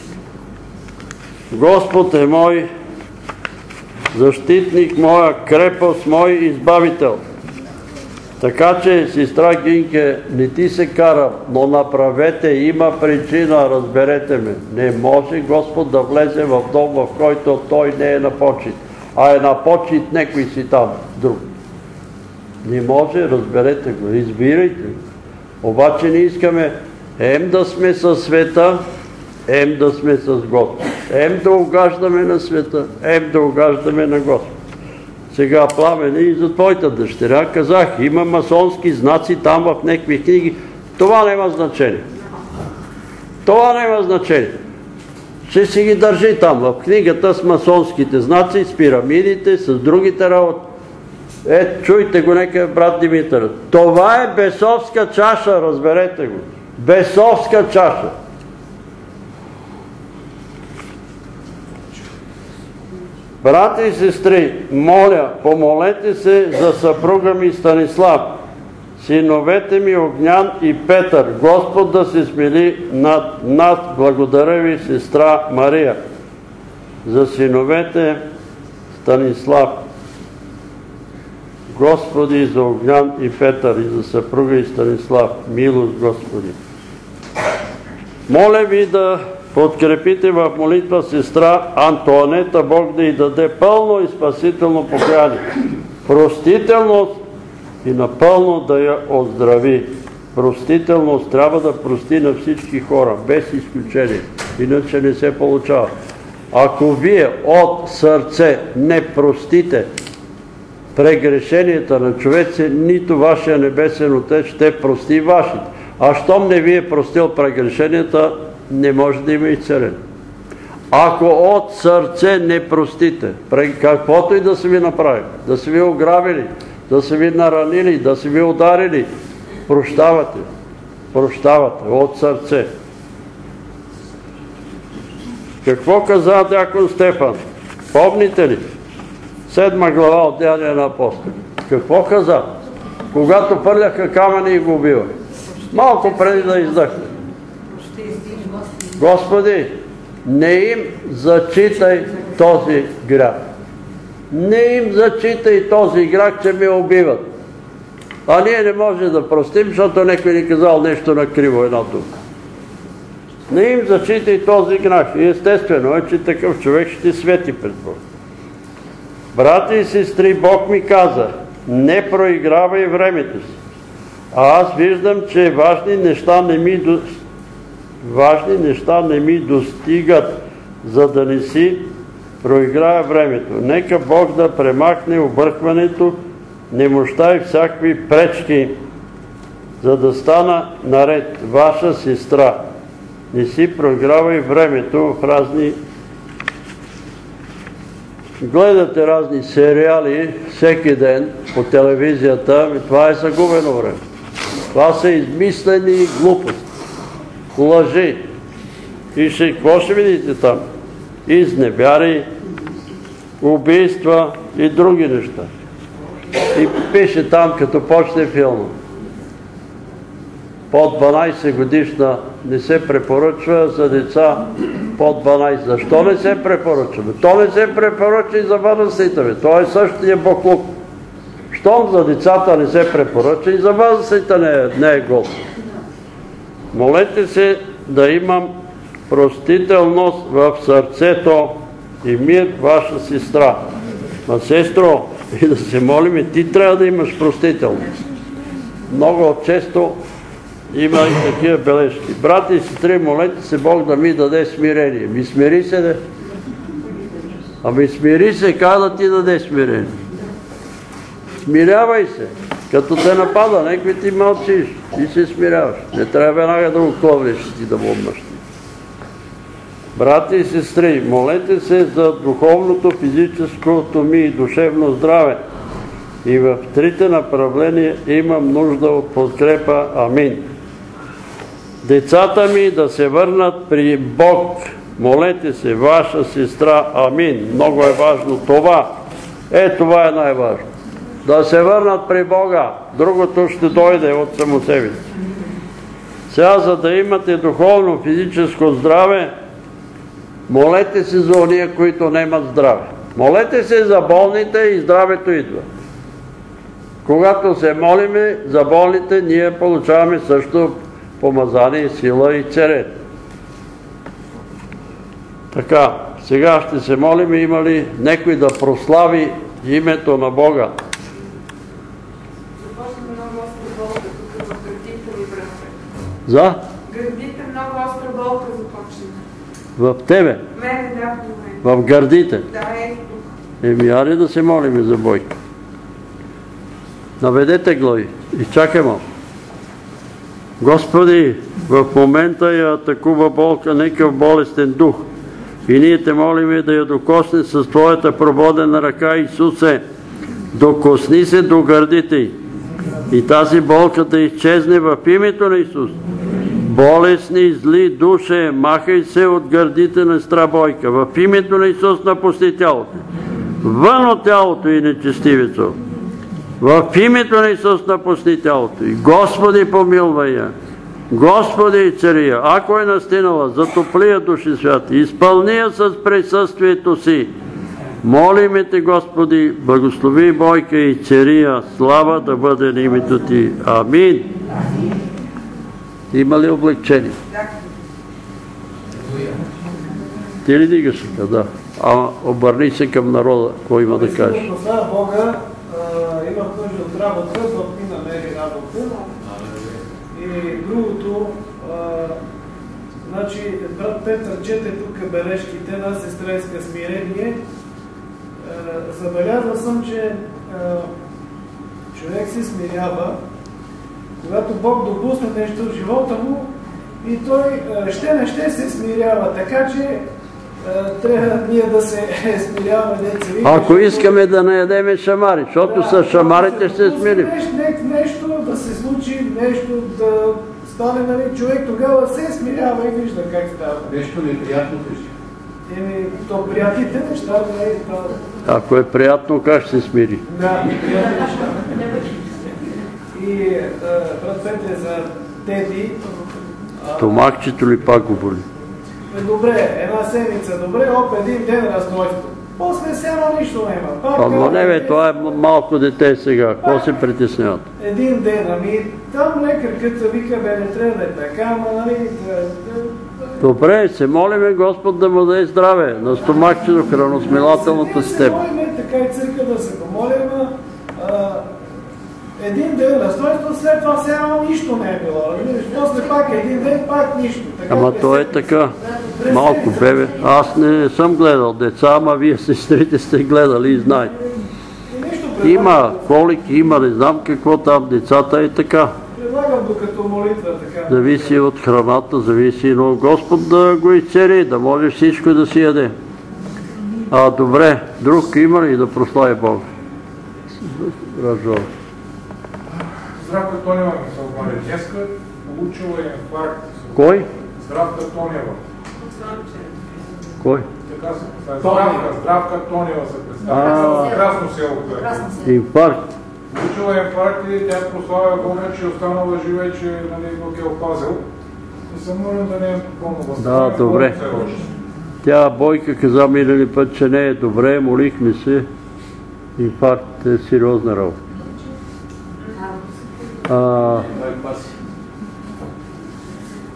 Господ е мой защитник, моя крепост, мой избавител. Така че, сестра Гинке, не ти се кара, но направете, има причина, разберете ме. Не може Господ да влезе в дом, в който той не е на почит, а е на почит некой си там, друг. Не може, разберете го, избирайте го. Обаче не искаме ем да сме със света, ем да сме с Господ. Ем да угаждаме на света, ем да угаждаме на Господ. Сега, Пламене, и за твоята дъщеря казах, има масонски знаци там в някакви книги. Това няма значение. Това няма значение. Ще си ги държи там в книгата с масонските знаци, с пирамидите, с другите работи. Е, чуйте го, нека брат Димитър. Това е бесовска чаша, разберете го. Бесовска чаша. Брати и сестри, моля, помолете се за съпруга ми Станислав, синовете ми Огнян и Петър. Господ да се смили над нас. Благодаря ви, сестра Мария. За синовете Станислав. Господи, за Огнян и Петър, и за съпруга и Станислав. Милост, Господи. Моля ви да подкрепите в молитва сестра Антоанета, Бог да й даде пълно и спасително покаяние. Простителност и напълно да я оздрави. Простителност трябва да прости на всички хора, без изключение. Иначе не се получава. Ако вие от сърце не простите прегрешенията на човеци, нито вашия небесен Отец ще прости вашите. А щом не ви е простил прегрешенията, не може да има изцелен. Ако от сърце не простите, каквото и да са ви направили, да са ви ограбили, да са ви наранили, да са ви ударили, прощавате. Прощавате от сърце. Какво каза дякон Стефан? Помните ли? Седма глава от Деяния на апостоли. Какво каза? Когато пърляха камъни и го убива. Малко преди да издъхне. Господи, не им зачитай този грях. Не им зачитай този грях, че ме убиват. А ние не можем да простим, защото някой ни казал нещо накриво една дума. Не им зачитай този грях. И естествено е, че такъв човек ще свети пред Бог. Брати и сестри, Бог ми каза, не проигравай времето си. А аз виждам, че важни неща не ми, до... важни неща не ми достигат, за да не си проиграя времето. Нека Бог да премахне объркването, немощта и всякакви пречки, за да стана наред. Ваша сестра. Не си проигравай времето в разни... Гледате разни сериали всеки ден по телевизията, и това е загубено време. Това са измислени глупости, лъжи. И ще, какво ще видите там? Изневяри, убийства и други неща. И пише там, като почне филма. Под дванайсет годишна не се препоръчва за деца под дванайсет. Защо не се препоръчва? То не се препоръчва и за възрастните. То е същия боклук. Щом за децата не се препоръчва и за възрастните не е, не е гол. Молете се да имам простителност в сърцето и мир ваша сестра. Ма, сестро, и да се молим, ти трябва да имаш простителност. Много често има и такива бележки. Брати и сестри, молете се Бог да ми даде смирение. Ми смири се, де. Ами смири се, как да ти даде смирение? Смирявай се. Като те напада, некви ти мълчиш. Ти се смиряваш. Не трябва веднага да го кловнеш и ти да му отмъщи. Брати и сестри, молете се за духовното, физическото ми и душевно здраве. И в трите направления имам нужда от подкрепа. Амин. Децата ми да се върнат при Бог. Молете се, ваша сестра. Амин. Много е важно това. Е, това е най-важно. Да се върнат при Бога. Другото ще дойде от само себе си. Сега, за да имате духовно, физическо здраве, молете се за ония, които нямат здраве. Молете се за болните и здравето идва. Когато се молиме за болните, ние получаваме също помазание, сила и церет. Така, сега ще се молим, има ли някой да прослави името на Бога? Започна много остра болка тук в гърдите ми, брате. За? Гърдите много остра болка започна. В тебе? Мене, да, в момента. В гърдите? Да, е тук. Еми, ари да се молиме за Бойка. Наведете глави и чакай малко. Господи, в момента я атакува болка, некъв болестен дух. И ние те молиме да я докосне с Твоята прободена ръка, Исусе. Докосни се до гърдите й. И тази болка да изчезне в името на Исус. Болесни, зли душе, махай се от гърдите на сестра Бойка. В името на Исус напусти тялото. Вън от тялото и нечестивецо. В името на Исус напусти тялото. И Господи, помилвай я. Господи, цария, ако е настинала, затопли я, Души Святи, изпълни я с присъствието си. Молиме те, Господи, благослови Бойка и цария, слава да бъде на името Ти. Амин. Има ли облегчение? Ти ли дигаш така? Да. Ама обърни се към народа, кой има да каже. Слава Бога, имах нужда от работа, Бог ми намери работа. И другото, значи, брат Петър чете тук бележките на сестра иска смирение. Забелязал съм, че човек се смирява, когато Бог допусне нещо в живота му и той ще не ще се смирява, така че трябва ние да се смиряваме деца. Ако искаме да не ядеме шамари, защото с шамарите ще се смирим. Нещо да се случи, нещо да стане, нали, човек тогава се смирява и вижда как става. Нещо неприятно вижда. Еми, то приятните неща, не е това. Ако е приятно, как ще се смири? Да, приятни неща. И брат Петре за Теди. Стомакчето ли пак го боли? Добре, една седмица, добре, оп, един ден разстройство. После все едно нищо няма. Ама не бе, това е малко дете сега. Какво се притесняват? Един ден, ами там лекарката вика, бе, не трябва да е така, ама нали... Добре, се молиме Господ да му даде здраве на стомакчето, храносмилателната система. Ние се молиме, така и църква да се помолим. Един ден разстройство, след това все едно нищо не е било. После пак един ден, пак нищо. Ама то е така. Малко бебе. Аз не съм гледал деца, ама вие сестрите сте гледали и знаете. Има колики, има не знам какво там, децата е така. Предлагам докато молитва така. Зависи от храната, зависи, но Господ да го изцери, да може всичко да си яде. А добре, друг има ли да прослави Бог? Разжова. Здравка Тонева ми се обади днеска, получила е инфаркт. Кой? Здравка Тонева. Кой? Така се представя. Здравка, Здравка Тонева се представя. Красно село. Инфаркт. Получила е инфаркт и тя прославя Бога, че е останала жива и че нали, Бог е опазил. И се молим да не е пълно възстановена. Да, добре. Тя Бойка каза минали път, че не е добре, молихме се. Инфаркт е сериозна работа.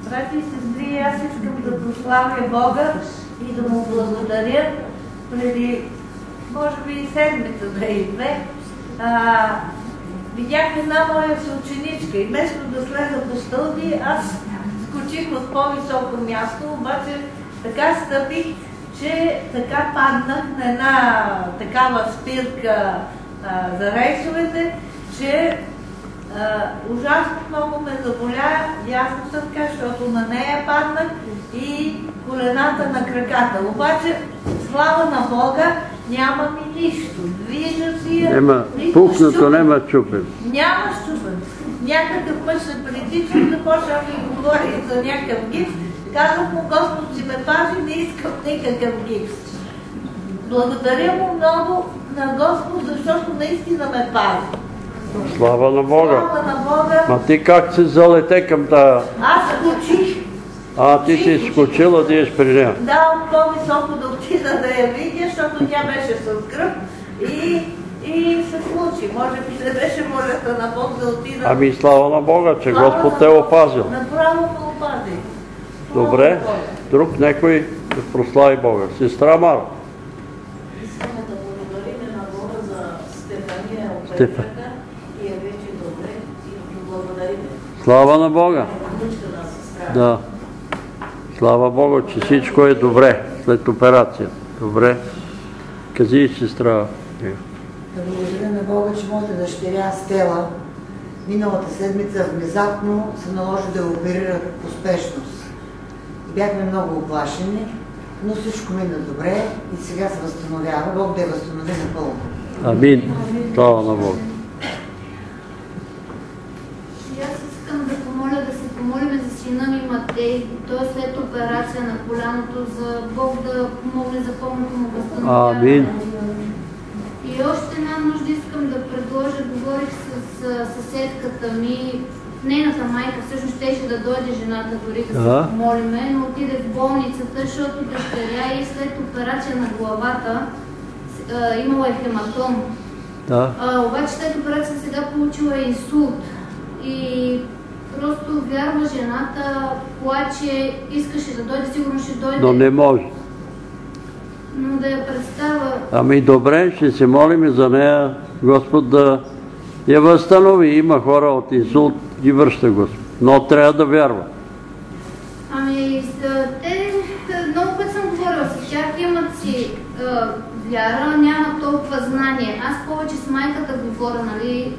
Брати и сестри, аз искам да прославя Бога и да му благодаря. Преди, може би, седмица, да и две, видях една моя съученичка и вместо да слеза по стълби, аз скочих от по-високо място, обаче така стъпих, че така паднах на една такава спирка а, за рейсовете, че а, ужасно много ме заболя дясната ръка, защото на нея паднах и колената на краката. Обаче, слава на Бога, няма ми нищо. Движа си я. Нема, пукнато нема чупен. Няма щупен. Някакъв път се притичам, започвам и говори за някакъв гипс. Казах му, Господ си ме пази, не искам никакъв гипс. Благодаря му много на Господ, защото наистина ме пази. Слава на Бога. Слава на Бога. Ма ти как се залете към тая? Аз скочих. А, ти си скочила да еш при нея? Да, от по-високо да отида да я видя, защото тя беше с гръб и, и се случи. Може би не беше волята на Бог да отида. Ами слава на Бога, че Слава Господ те е опазил. Направо ме опази. Добре, друг някой да прослави Бога. Сестра Мара. Искаме да благодарим на Бога за Стефания от Стефа. Петрата и е вече добре и да благодарим. Слава на Бога. Внучка на сестра. Да. Слава Богу, че всичко е добре след операция. Добре. Кажи, сестра. Да благодаря на Бога, че моята дъщеря Стела миналата седмица внезапно се наложи да оперират по спешност. Бяхме много оплашени, но всичко мина добре и сега се възстановява. Бог да я възстанови напълно. Амин. Слава на Бога. И аз искам да помоля да се помолим за сина ми Матей. Той е след операция на коляното, за Бог да помогне за пълното му възстановяване. Амин. И още една нужда искам да предложа. Говорих с съседката ми. Нейната майка всъщност щеше да дойде жената дори да Ага. се помолиме, но отиде в болницата, защото дъщеря и след операция на главата а, имала е хематом. Да. А, обаче след операция сега получила инсулт. И просто вярва жената, плаче, искаше да дойде, сигурно ще дойде. Но не може. Но да я представя. Ами добре, ще се молим за нея, Господ да я възстанови. Има хора от инсулт, ги връща Господ. Но трябва да вярва. Ами, те, много път съм говорила с тях, имат си а, вяра, нямат толкова знание. Аз повече с майката говоря, нали?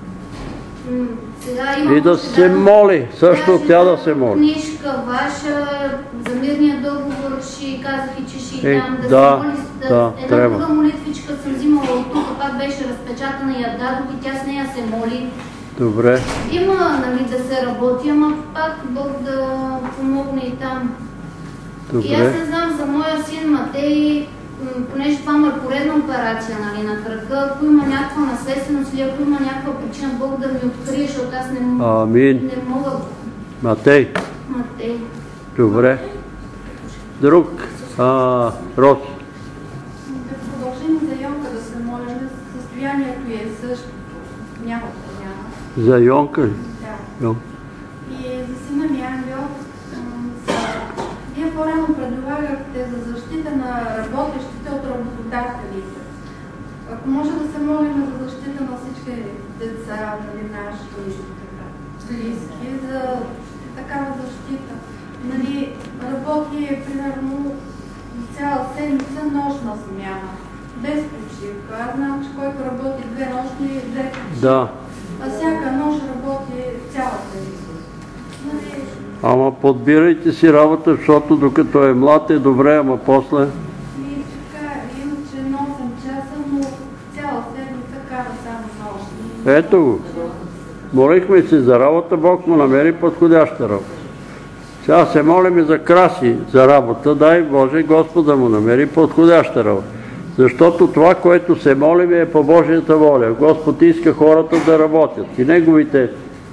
М- сега имам И да се моли, също тя да се моли. книжка ваша, за мирния договор ще казах и че ще Е, дам да, да, се моли. Да, да, една трябва. друга молитвичка съм взимала от тук, пак беше разпечатана и я дадох и тя с нея се моли. Добре. Има, нали, да се работи, ама пак Бог да помогне и там. Добре. И аз не знам за моя син Матей, м, понеже това му е поредна операция, нали, на крака, ако има някаква наследственост или ако има някаква причина, Бог да ми открие, защото аз не, м- Амин. не мога. Матей. Матей. Добре. Друг. А, Рос. Да продължим за Йонка да се молим, състоянието е също. Няма промяна. За Йонка ли? Да. Йон. И за сина ми Ангел, м, за... вие по-рано предлагахте за защита на работещите от работодателите. Ако може да се молим за защита на всички деца, нали, наши близки, за такава защита. Нали, работи примерно цяла седмица нощна смяна, без почивка. Аз знам, че който работи две нощни, две почивки. Да. А всяка нощ работи цяла седмица. Нали, Ама подбирайте си работа, защото докато е млад е добре, ама после... и така, иначе на осем часа, но цяла седмица кара само нощни. Ето го. Молихме се за работа, Бог му намери подходяща работа. Сега се молим за краси за работа, дай Боже Господ да му намери подходяща работа. Защото това, което се молим, е по Божията воля. Господ иска хората да работят и неговите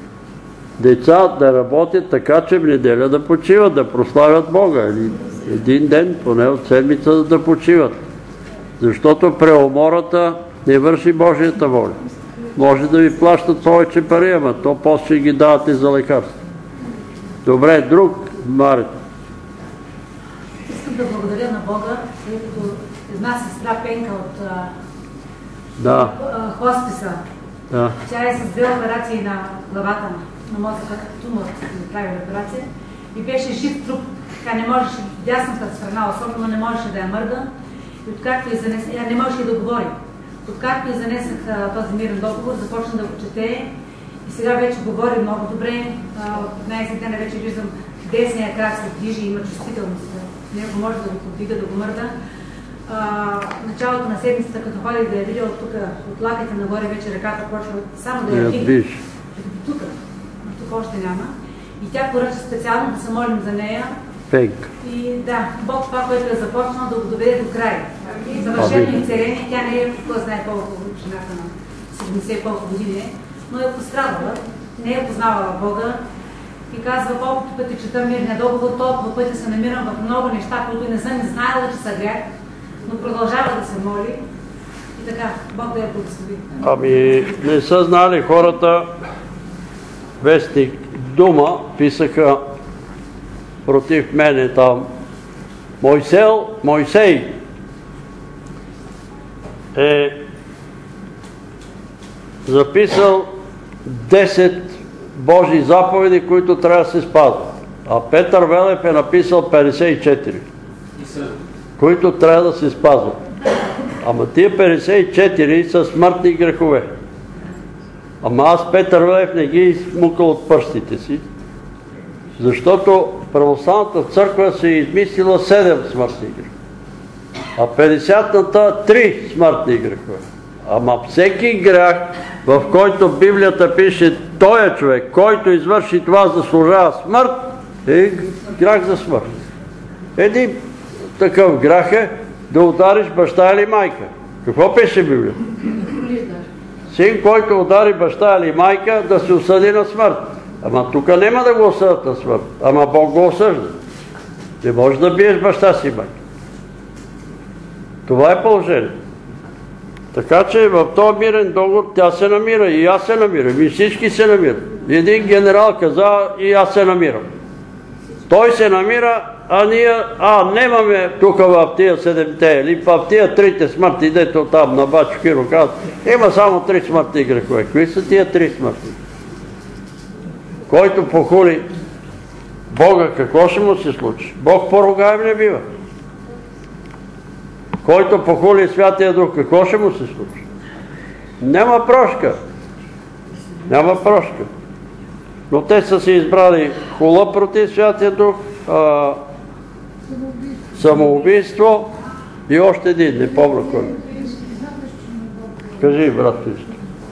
деца да работят така, че в неделя да почиват, да прославят Бога. Или един ден, поне от седмица, да почиват. Защото преумората не върши Божията воля. Може да ви плащат повече пари, ама то после ги давате за лекарство. Добре, друг Марит. Искам да благодаря на Бога, тъй като една сестра Пенка от а, Да. а, хосписа. Да. Тя е с две операции на главата на мозъка, тумор, да прави операция. И беше жив труп. Тя не можеше, дясната страна особено не можеше да я мърда. И откакто и занесах, тя не можеше и да говори. Откакто и занесах а, този мирен договор, започна да го чете. И сега вече говори много добре. А, от петнайсет дена вече виждам десния крак се движи, има чувствителност. Него може да го подвига, да го мърда. А, началото на седмицата, като ходих да я видя от тук, от лаките нагоре, вече ръката почва само да я вдига. Тук, но тук още няма. И тя поръча специално да се молим за нея. Пенка. И да, Бог това, което е започнал, да го доведе до край. Съвършено изцеление, тя не е, кой знае колко жената на седемдесет и колко години, но е пострадала, не е познавала Бога. И казва, колкото пъти чета мирния договор, толкова пъти се намирам в много неща, които не съм знаела, че са грях, но продължава да се моли. И така, Бог да я благослови. Ами, не са знали хората, вестник Дума писаха против мене там. Мойсел, Мойсей е записал десет Божии заповеди, които трябва да се спазват. А Петър Велев е написал петдесет и четири, които трябва да се спазват. Ама тия петдесет и четири са смъртни грехове. Ама аз Петър Велев не ги измукал от пръстите си, защото православната църква се е измислила седем смъртни грехове. А петдесетната три смъртни грехове. Ама всеки грях, в който Библията пише тоя човек, който извърши това, заслужава смърт, е грях за смърт. Един такъв грях е да удариш баща или майка. Какво пише Библията? Син, който удари баща или майка, да се осъди на смърт. Ама тук няма да го осъдят на смърт. Ама Бог го осъжда. Не можеш да биеш баща си майка. Това е положение. Така че в този мирен договор тя се намира и аз се намирам и всички се намират. Един генерал каза и аз се намирам. Той се намира, а ние, а немаме тук в тия седемте или в тия трите смъртни, дето там на Бачо Киро казват, има само три смъртни грехове. Кои са тия три смъртни? Който похули Бога, какво ще му се случи? Бог поругаем не бива. Който похули Святия Дух, какво ще му се случи? Няма прошка. Няма прошка. Но те са си избрали хула против Святия Дух, а, самоубийство и още един, не помня кой. Кажи, брат Христо.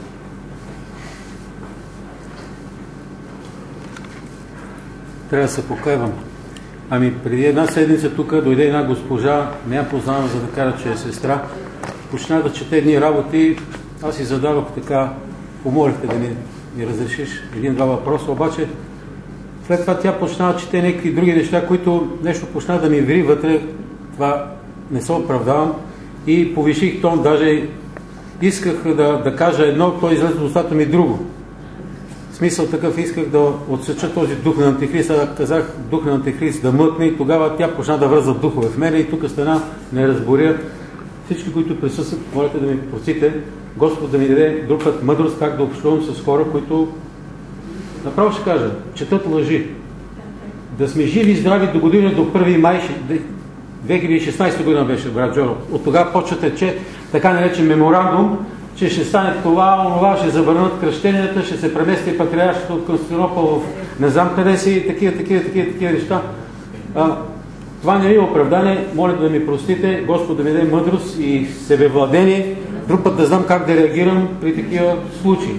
Трябва да се покайвам. Ами преди една седмица тук дойде една госпожа, не я познавам, за да кажа, че е сестра. Почна да чете едни работи, аз си задавах така, помолихте да ми, ми разрешиш един-два въпроса, обаче след това тя почна да чете някакви други неща, които нещо почна да ми ври вътре, това не се оправдавам и повиших тон, даже исках да, да кажа едно, той излезе от устата ми друго. В смисъл такъв исках да отсеча този дух на Антихрист, а казах дух на Антихрист да мъкне и тогава тя почна да връзва духове в мене и тук стана не разборя. Всички, които присъстват, молите да ми простите, Господ да ми даде друг път мъдрост как да общувам с хора, които направо ще кажа, четат лъжи. Да сме живи и здрави до година до първи май две хиляди и шестнадесета година беше, брат Джоро. От тогава почвате, че така наречен меморандум, че ще стане това, онова, ще забранят кръщенията, ще се премести патриаршето от Константинопол в не знам къде си, такива, такива, такива, такива неща. А, това не е оправдание, моля да ми простите, Господ да ми даде мъдрост и себевладение, друг път да знам как да реагирам при такива случаи.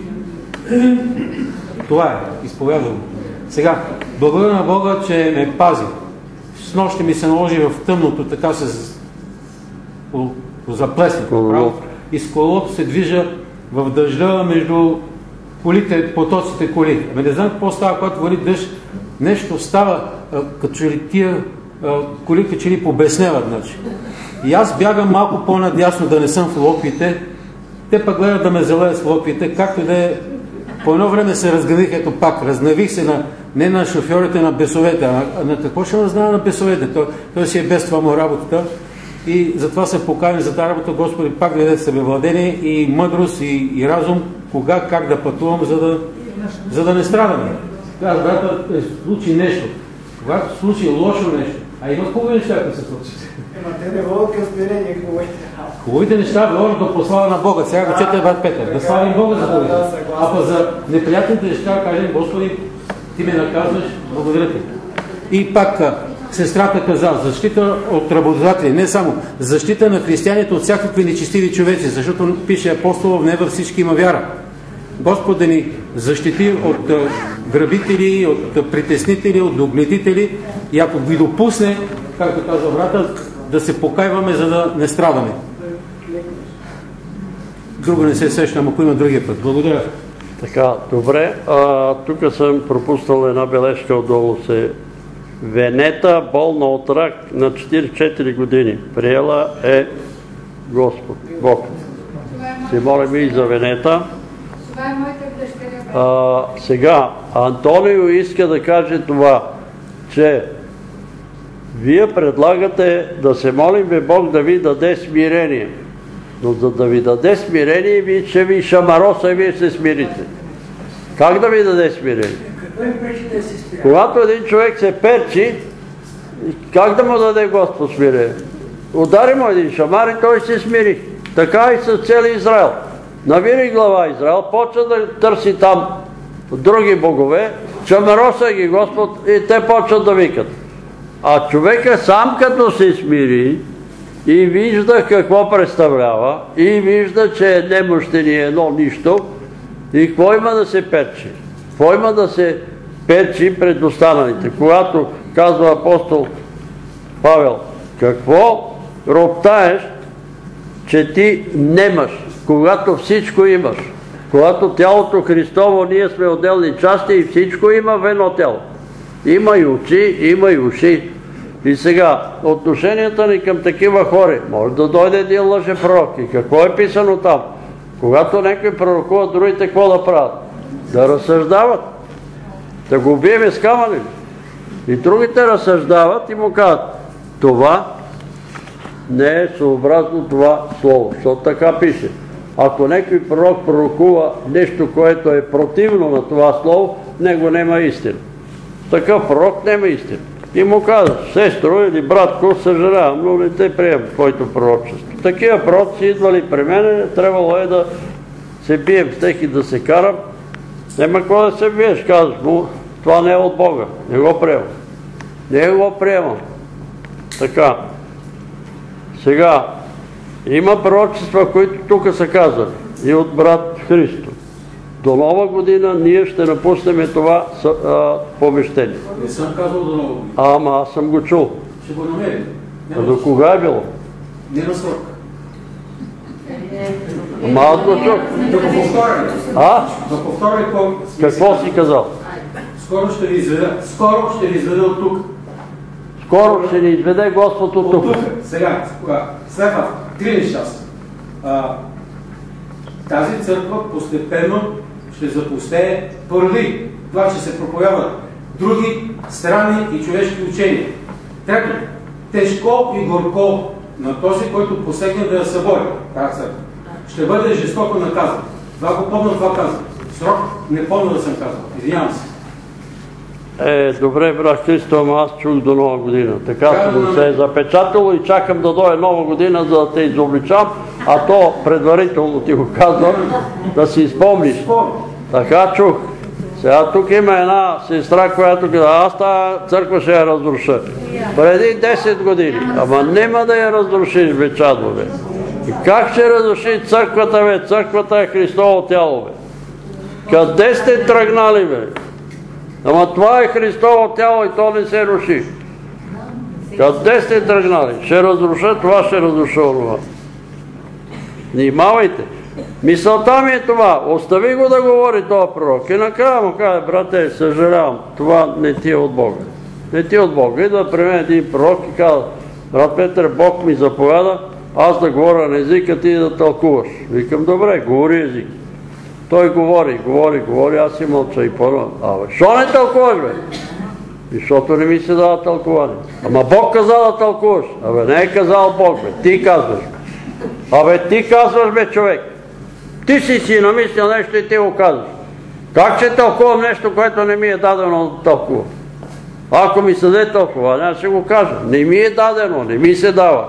Това е, изповядвам. Сега, благодаря на Бога, че ме пази. С нощи ми се наложи в тъмното, така се по, по заплеснато. И с колелото се движа в дъжда между колите, потоците коли. Ами не знам какво става, когато вали дъжд, нещо става, като че ли тия коли, като че ли побесневат. Значи. И аз бягам малко по-надясно да не съм в локвите, те пък гледат да ме залеят с локвите, както да е. По едно време се разгневих, ето пак, разнавих се на, не на шофьорите на бесовете, а на какво ще знае на бесовете? Той, той си е без това му работата и затова се поканим за тази работа. Господи, пак даде себевладение и мъдрост и, и разум, кога, как да пътувам, за да, за да не страдаме. Така, когато е случи нещо, когато случи лошо нещо, а има хубави неща, да се случат. Ема те не водят към смирение, хубавите. Хубавите неща водят до прослава на Бога. Сега го чете брат Петър. Да славим Бога за хубавите. А па за неприятните неща кажем, Господи, ти ме наказваш, благодаря ти. И пак сестрата каза, защита от работодатели, не само, защита на християните от всякакви нечестиви човеци, защото пише апостол, в неба всички има вяра. Господ да ни защити от грабители, от притеснители, от угнетители и ако ви допусне, както казва брата, да се покайваме, за да не страдаме. Друго не се сещам, ако има другия път. Благодаря. Така, добре. А, тук съм пропуснал една бележка отдолу се. Венета, болна от рак на четиридесет и четири години. Приела е Господ, Бог. Се молим и за Венета. Това е моята дъщеря. А, сега, Антонио иска да каже това, че вие предлагате да се молим Бог да ви даде смирение. Но за да ви даде смирение, ви ще ви шамароса и вие се смирите. Как да ви даде смирение? Когато един човек се перчи, как да му даде Господ смирение? Удари му един шамар и той се смири. Така и с цели Израел. Навири глава Израел, почва да търси там други богове, шамароса ги Господ и те почват да викат. А човека сам като се смири и вижда какво представлява, и вижда, че е немощен и едно нищо, и какво има да се перчи? Какво има да се перчи пред останалите? Когато казва апостол Павел, какво роптаеш, че ти немаш, когато всичко имаш? Когато тялото Христово, ние сме отделни части и всичко има в едно тяло. Има и очи, има и уши. И сега, отношенията ни към такива хора, може да дойде един лъжепророк. И какво е писано там? Когато някой пророкува, другите какво да правят? Да разсъждават. Да го убиеме с камъни. И другите разсъждават и му казват, това не е съобразно това слово, защото така пише. Ако някой пророк пророкува нещо, което е противно на това слово, него нема истина. Такъв пророк нема истина. И му казва, сестро или братко, съжалявам, но не те приемам твоето пророчество. Такива пророци идвали при мене, трябвало е да се бием с тях и да се карам. Нема какво да се биеш, казваш му, това не е от Бога, не го приемам. Не го приемам. Така. Сега, има пророчества, които тук са казани, и от брат Христо. До Нова година ние ще напуснем това а, помещение. Не съм казал до Нова година. Ама аз съм го чул. Ще го намерим. А до кога е било? Няма срок. Ама аз го чух. Да го повторя. А? Да повторя какво... Какво си казал? Скоро ще ви изведа. Скоро ще ви изведа от тук. Скоро ще ни изведе Господ от тук. От тук. Сега, следва три неща. Тази църква постепенно ще запустее първи. Това ще се проповядват други странни и човешки учения. Трето, тежко и горко на този, който посегне да я събори тази църква. Ще бъде жестоко наказан. Това го помня, това казвам. Срок не помня да съм казал. Извинявам се. Е, добре, брат Христо, ама аз чух до Нова година. Така съм се е запечатало и чакам да дойде Нова година, за да те изобличам, а то предварително ти го казвам, да си спомниш. Така чух. Сега тук има една сестра, която каза, аз тази църква ще я разруша. Преди десет години. Ама нема да я разрушиш, бе, чадове. И как ще разруши църквата, бе? Църквата е Христово тяло, бе. Къде сте тръгнали, бе? Ама това е Христово тяло и то не се руши. Къде сте тръгнали? Ще разруша това, ще разруша това. Внимавайте. Мисълта ми е това. Остави го да говори този пророк. И накрая му казва, брате, съжалявам, това не ти е от Бога. Не ти е от Бога. Идва при мен един пророк и казва, брат Петър, Бог ми заповяда, аз да говоря на езика, ти да тълкуваш. Викам, добре, говори език. Той говори, говори, говори, аз си мълча и първо. Абе, що не тълкуваш, бе? И защото не ми се дава тълкуване. Ама Бог казал да тълкуваш. Абе, не е казал Бог, бе. Ти казваш. Абе, ти казваш, бе, човек. Ти си си намислил нещо и ти го казваш. Как ще тълкувам нещо, което не ми е дадено да тълкува? Ако ми се даде тълкуване, аз ще го кажа. Не ми е дадено, не ми се дава.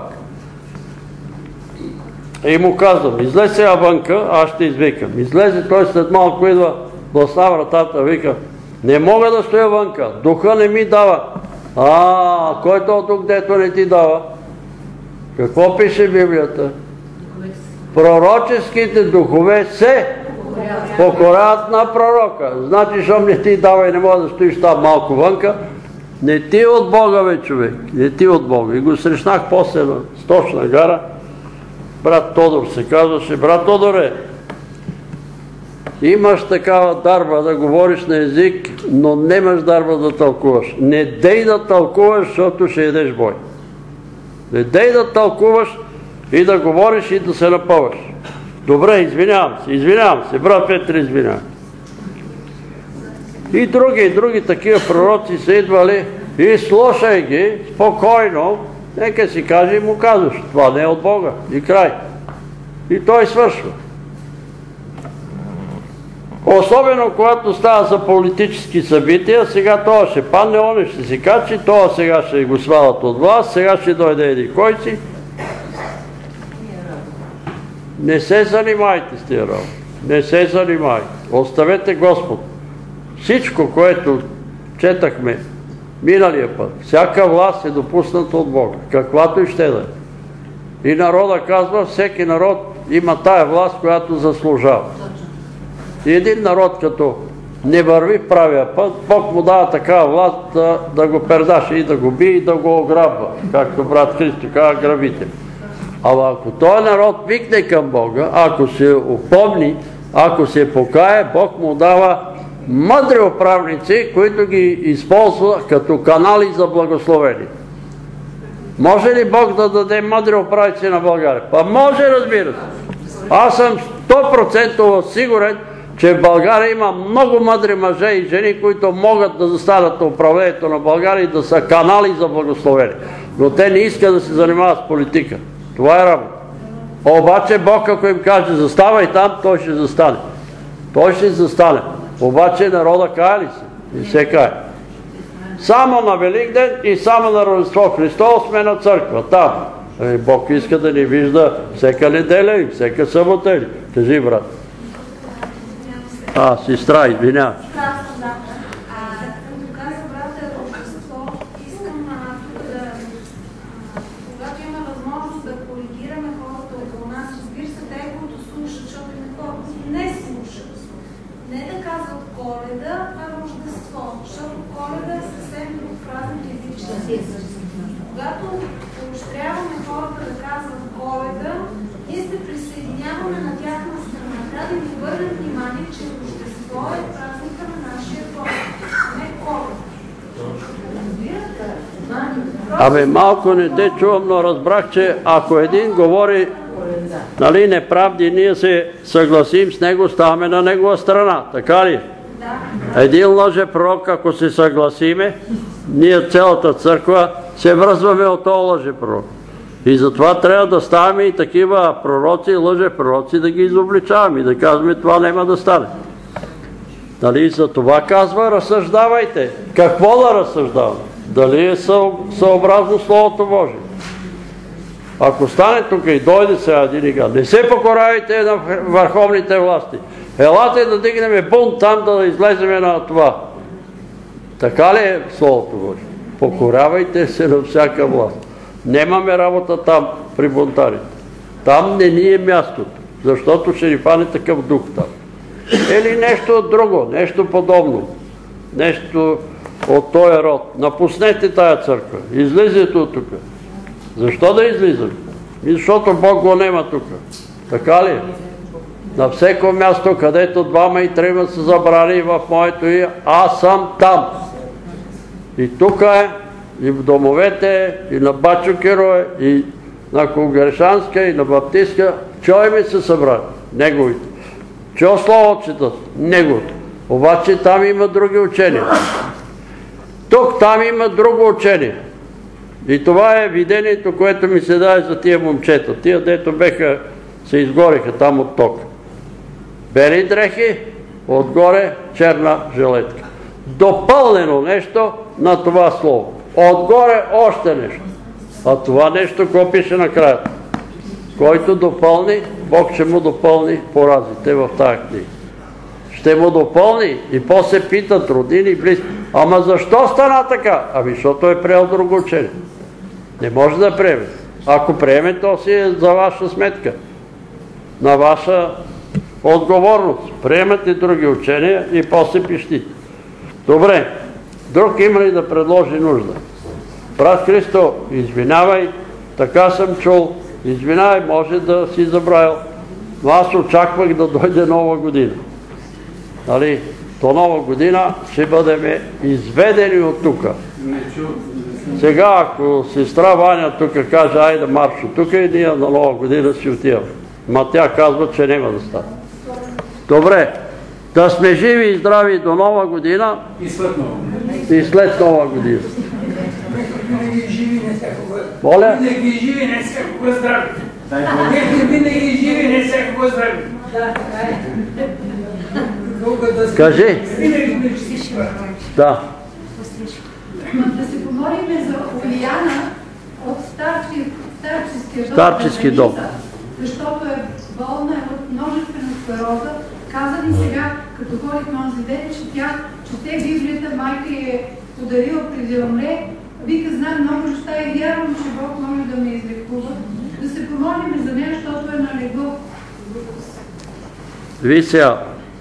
И му казвам, излез сега вънка, аз ще извикам. Излезе, той след малко идва, блъсна вратата, вика, не мога да стоя вънка, духа не ми дава. А, който от тук, дето не ти дава? Какво пише Библията? Пророческите духове се покоряват на пророка. Значи, щом не ти дава и не мога да стоиш там малко вънка, не ти от Бога, бе, човек, не ти от Бога. И го срещнах после на Сточна гара, брат Тодор се казваше, брат Тодоре, имаш такава дарба да говориш на език, но немаш дарба да тълкуваш. Не дей да тълкуваш, защото ще едеш бой. Не дей да тълкуваш и да говориш и да се напъваш. Добре, извинявам се, извинявам се, брат Петър, извинявам. И други, и други такива пророци са идвали и слушай ги спокойно, нека си каже и му казваш, това не е от Бога. И край. И той свършва. Особено когато става за политически събития, сега това ще падне, он ще си качи, това сега ще го свалят от власт, сега ще дойде еди кой си. Не се занимайте с тия работи. Не се занимайте. Оставете Господ. Всичко, което четахме миналия път, всяка власт е допусната от Бога, каквато и ще да е. И народа казва, всеки народ има тая власт, която заслужава. И един народ, като не върви в правия път, Бог му дава такава власт да, да го пердаше и да го бие и да го ограбва, както брат Христо казва, грабите. Ама ако този народ викне към Бога, ако се упомни, ако се покае, Бог му дава мъдри управници, които ги използва като канали за благословение. Може ли Бог да даде мъдри управници на България? Па може, разбира се. Аз съм сто процента сигурен, че в България има много мъдри мъже и жени, които могат да застанат на управлението на България и да са канали за благословение. Но те не искат да се занимават с политика. Това е работа. Обаче Бог, ако им каже, заставай там, той ще застане. Той ще застане. Обаче народа кае ли се? Не се кае. Само на Великден и само на Рождество Христово сме на църква. Там. Бог иска да ни вижда всека неделя и всека събота. Кажи, брат. А, сестра, извинявай. Когато поощряваме хората да казват Коледа, ние се присъединяваме на тяхна страна. Трябва да ни обърнем внимание, че Рождество е празника на нашия Бог, а не Коледа. Абе, малко не те чувам, но разбрах, че ако един говори, нали, неправди, ние се съгласим с него, ставаме на негова страна. Така ли? Един лъже пророк, ако се съгласиме, ние цялата църква се връзваме от този лъже пророк. И затова трябва да ставаме и такива пророци и лъже пророци да ги изобличаваме и да казваме, това няма да стане. Нали, за това казва, разсъждавайте. Какво да разсъждаваме? Дали е съобразно Словото Божие? Ако стане тук и дойде сега един и казва, не се покоравайте на върховните власти. Елате да дигнем бунт там, да излеземе на това. Така ли е Словото Божие? Покорявайте се на всяка власт. Немаме работа там, при бунтарите. Там не ни е мястото, защото ще ни пане такъв дух там. Или нещо друго, нещо подобно. Нещо от този род. Напуснете тая църква. Излизайте от тук. Защо да излизаме? Защото Бог го нема тук. Така ли е? На всеко място, където двама и трима са забрани в моето и аз съм там. И тук е, и в домовете, и на Бачукеро, и на Конгрешанска, и на Баптистка, чой ми се събрани, неговите. Чел слово четат? Неговото. Обаче там има други учения. Тук там има друго учение. И това е видението, което ми се даде за тия момчета. Тия, дето беха, се изгориха там от тока. Бели дрехи, отгоре черна жилетка. Допълнено нещо на това слово. Отгоре още нещо. А това нещо, какво пише накрая? Който допълни, Бог ще му допълни поразите в тази книга. Ще му допълни и после питат родини и близки. Ама защо стана така? Ами защото е приел друго учение. Не може да приеме. Ако приеме, то си е за ваша сметка. На ваша отговорност. Приемате други учения и после пищите. Добре. Друг има ли да предложи нужда? Брат Христо, извинявай, така съм чул. Извинявай, може да си забравил. Но аз очаквах да дойде нова година. Нали? До нова година ще бъдем изведени от тука. Сега, ако сестра Ваня тук каже, айде марш от тук и ние на нова година си отиваме. Ма тя казва, че няма да стане. Добре, да сме живи и здрави до нова година и след нова, и след нова година. Винаги живи, не всякога. Моля? Винаги живи, не всякога здрави. Винаги живи, не всякога здрави. Кажи. Да. Да се помолим за Олияна от старческия дом. Старчески дом. Защото е болна от множествена склероза. Каза ни сега, като ходих на онзи ден, че тя чете Библията, майка е подарила преди да умре. Вика, знам много неща и вярвам, че Бог може да ме излекува. Да се помолим за нея, защото е на легло. Ви сега,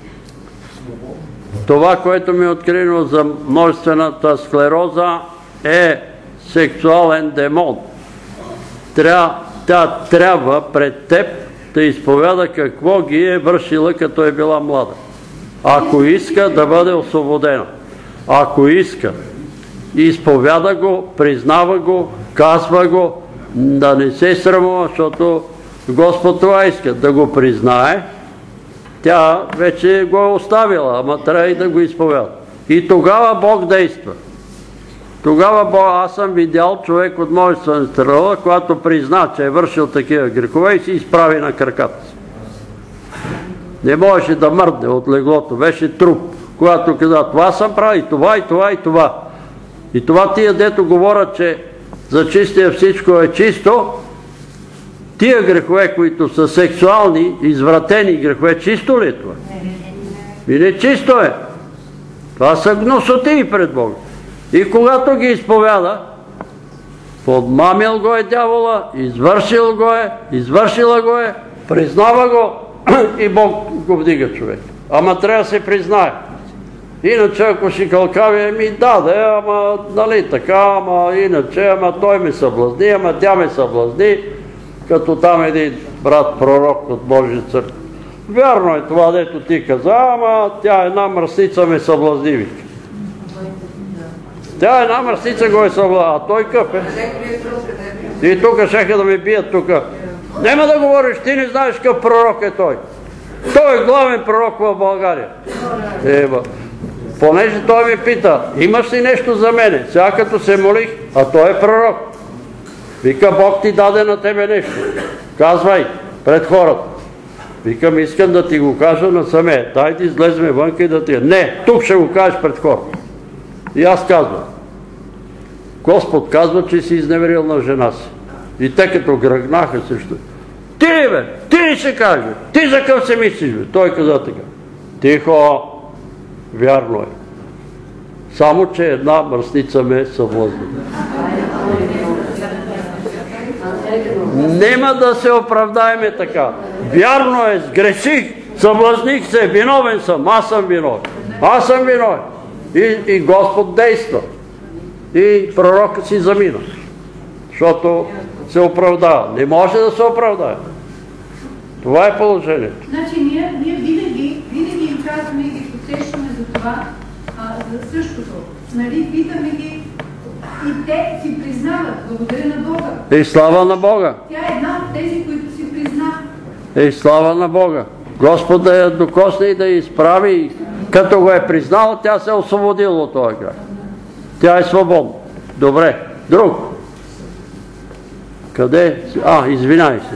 това, което ми е открито за множествената склероза е сексуален демон. Тя, тя трябва пред теб да изповяда какво ги е вършила, като е била млада. Ако иска да бъде освободена. Ако иска, изповяда го, признава го, казва го, да не се срамува, защото Господ това иска, да го признае. Тя вече го е оставила, ама трябва и да го изповяда. И тогава Бог действа. Тогава Бог, аз съм видял човек от множествена склероза, когато призна, че е вършил такива грехове и се изправи на краката си. Не можеше да мърдне от леглото, беше труп. Когато каза, това съм правил, и това, и това, и това. И това тия, дето говорят, че за чистия всичко е чисто, тия грехове, които са сексуални, извратени грехове, чисто ли е това? И не чисто е. Това са гносоти пред Бога. И когато ги изповяда, подмамил го е дявола, извършил го е, извършила го е, признава го и Бог го вдига човек. Ама трябва да се признае. Иначе ако си кълкави, ми даде, ама нали така, ама иначе, ама той ме съблазни, ама тя ме съблазни, като там един брат пророк от Божия църква. Вярно е това, дето ти каза, ама тя една мръсница ме съблазни, вика. Тя една мръсница го е съблазни, а той къв е. И тук шеха да ме бият тук. Нема да говориш, ти не знаеш къв пророк е той. Той е главен пророк в България. Ева. Понеже той ми пита, имаш ли нещо за мене? Сега като се молих, а той е пророк. Вика, Бог ти даде на тебе нещо. Казвай пред хората. Викам, искам да ти го кажа насаме. Дай да излезме вънка и да ти... Не, тук ще го кажеш пред хората. И аз казвам. Господ казва, че си изневерил на жена си. И те като гръгнаха също. Ти ли бе? Ти ли ще каже? Ти за къв се мислиш бе? Той каза така. Тихо, вярно е. Само, че една мръсница ме съблазни. Нема да се оправдаеме така. Вярно е, сгреших, съблазних се, виновен съм, аз съм виновен. Аз съм виновен. И, и Господ действа. И пророка си замина. Защото се оправдава. Не може да се оправдае. Това е положението. Значи ние, ние винаги, винаги им казваме и ги подсещаме за това, а, за същото. Нали, питаме ги и те си признават. Благодаря на Бога. И слава на Бога. Тя е една от тези, които си призна. И слава на Бога. Господ да я докосне и да я изправи. Като го е признала, тя се е освободила от този грях. Тя е свободна. Добре. Друг. Къде? А, извинай се.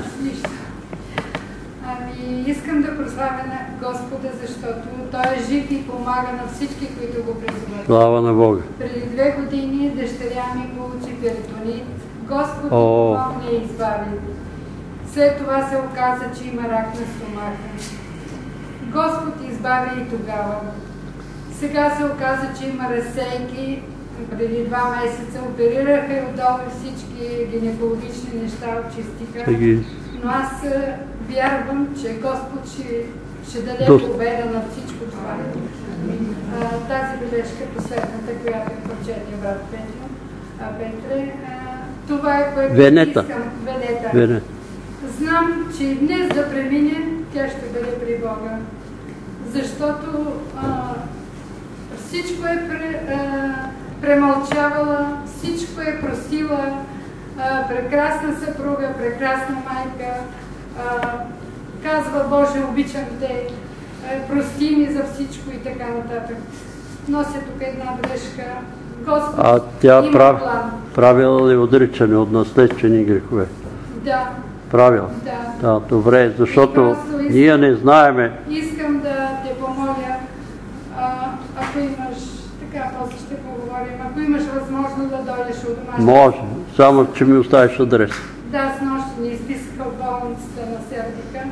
Ами, искам да прославя на Господа, защото Той е жив и помага на всички, които го призоват. Слава на Бога. Преди две години дъщеря ми получи перитонит. Господ О. помогна и избави. След това се оказа, че има рак на стомаха. Господ избави и тогава. Сега се оказа, че има разсейки. Преди два месеца оперираха и отдолу всички гинекологични неща очистиха. Но аз е, вярвам, че Господ ще, ще даде победа на всичко това. А, тази бележка, последната, която е прочетен брат Петре, а, Петре а, това е което Венета. искам. Венета. Венета. Знам, че и днес да премине, тя ще бъде при Бога. Защото а, всичко е пре, а, премълчавала, всичко е просила, а, прекрасна съпруга, прекрасна майка, а, казва Боже, обичам те, а, прости ми за всичко и така нататък. Нося тук една бележка. Господ А тя има прав... план. правила ли отричане от наследствени грехове? Да. Правила? Да. Да, добре, защото искам, ние не знаеме. Искам да те помоля, а, ако имаш, така после ще поговорим, ако имаш възможност да дойдеш от домашния. Може, само че ми оставиш адрес. Да, с нощи ни изписаха от болницата на Сердика.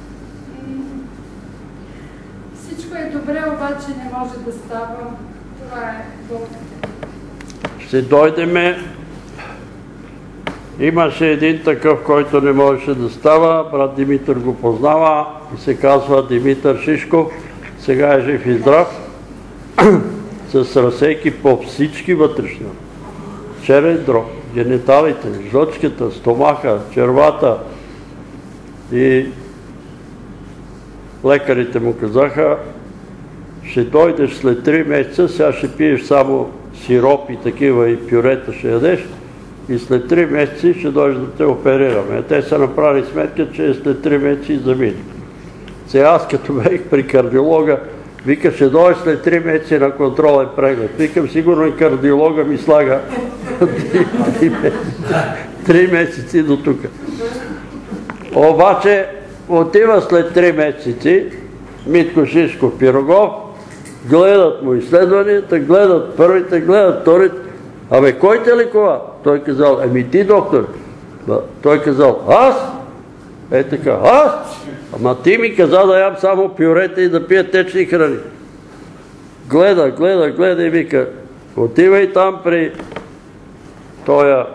Всичко е добре, обаче не може да става. Това е болката. Ще дойдеме. Имаше един такъв, който не можеше да става. Брат Димитър го познава и се казва Димитър Шишков. Сега е жив и здрав. С разсейки по всички вътрешни. Черен дроб, гениталите, жлъчката, стомаха, червата. И лекарите му казаха, ще дойдеш след три месеца, сега ще пиеш само сироп и такива и пюрета ще ядеш и след три месеца ще дойдеш да те оперираме. Те са направили сметка, че след три месеца и замине. Сега аз като бех при кардиолога, вика, ще дойдеш след три месеца на контролен преглед. Викам, сигурно и кардиолога ми слага три месеци до тук. Обаче отива след три месеци Митко Шишков Пирогов, гледат му изследванията, гледат първите, гледат вторите. Абе, кой те лекува? Той казал, еми ти, доктор. Той казал, аз? Е така, аз? Ама ти ми каза да ям само пюрета и да пия течни храни. Гледа, гледа, гледа и вика, отивай там при тоя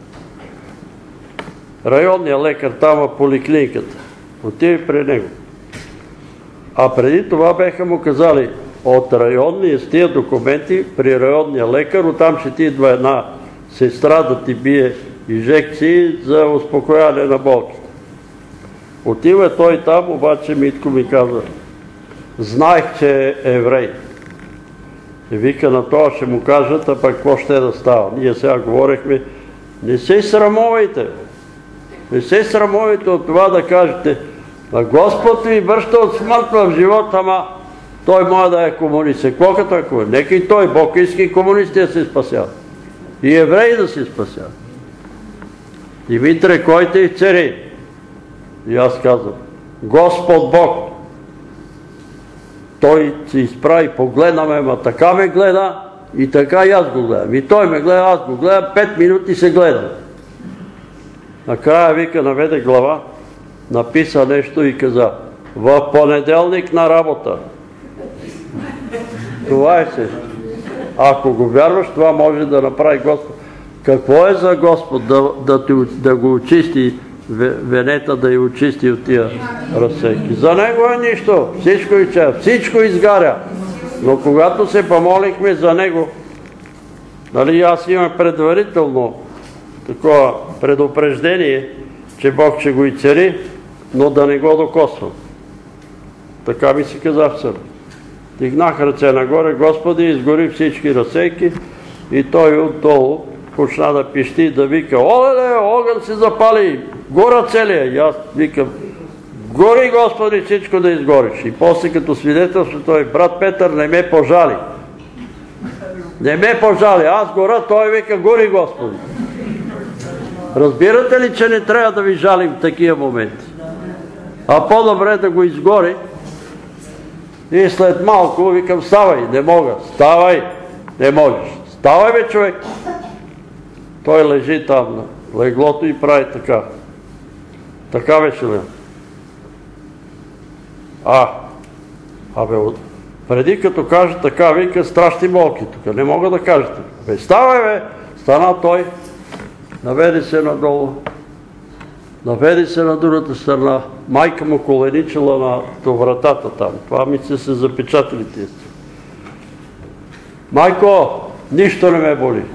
районния лекар, там в поликлиниката. Отивай при него. А преди това беха му казали, от районния с тия документи при районния лекар, оттам ще ти идва една сестра да ти бие инжекции за успокояване на болките. Отива той там, обаче Митко ми каза, знаех, че е еврей. И вика, на това ще му кажат, а пък какво ще да става? Ние сега говорихме, не се срамувайте. Не се срамувайте от това да кажете, а Господ ви връща от смърт в живота, ама той може да е комунист. Какво като е комунист? Нека и той, Бог иска и комунисти да се спасяват. И евреи да се спасяват. Димитре, кой те изцери? И аз казвам, Господ Бог. Той се изправи, погледна ме, ма така ме гледа и така и аз го гледам. И той ме гледа, аз го гледам, пет минути се гледам. Накрая вика, наведе глава, написа нещо и каза, в понеделник на работа. Това е се. Ако го вярваш, това може да направи Господ. Какво е за Господ да, да, да го очисти, Венета да я очисти от тия разсейки? За него е нищо. Всичко изчезва, всичко изгаря. Но когато се помолихме за него, нали, аз имам предварително такова предупреждение, че Бог ще го изцери, но да не го докосвам. Така ми си каза в сър. Дигнах ръце нагоре, Господи, изгори всички разсейки и той отдолу почна да пищи, да вика, оле, огън се запали, гора целия. И аз викам, Гори, Господи, всичко да изгориш. И после като свидетелство той, брат Петър не ме пожали. Не ме пожали. Аз гора, той вика, гори, Господи. Разбирате ли, че не трябва да ви жалим в такива моменти? А по-добре да го изгори. И след малко викам, ставай, не мога. Ставай, не можеш. Ставай, бе, човек. Той лежи там на леглото и прави така. Така беше ли? А, абе, преди като каже така, вика, страшни болки тук. Не мога да кажете. Бе, ставай, бе. Стана той. Наведе се надолу. Наведе се на другата страна. Майка му коленичила на вратата там. Това ми се се запечатали тия. Майко, нищо не ме боли.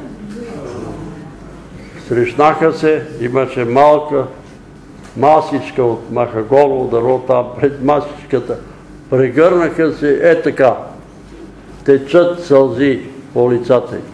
Срещнаха се, имаше малка масичка от махагоново дърво там пред масичката. Прегърнаха се, е така. Течат сълзи по лицата й.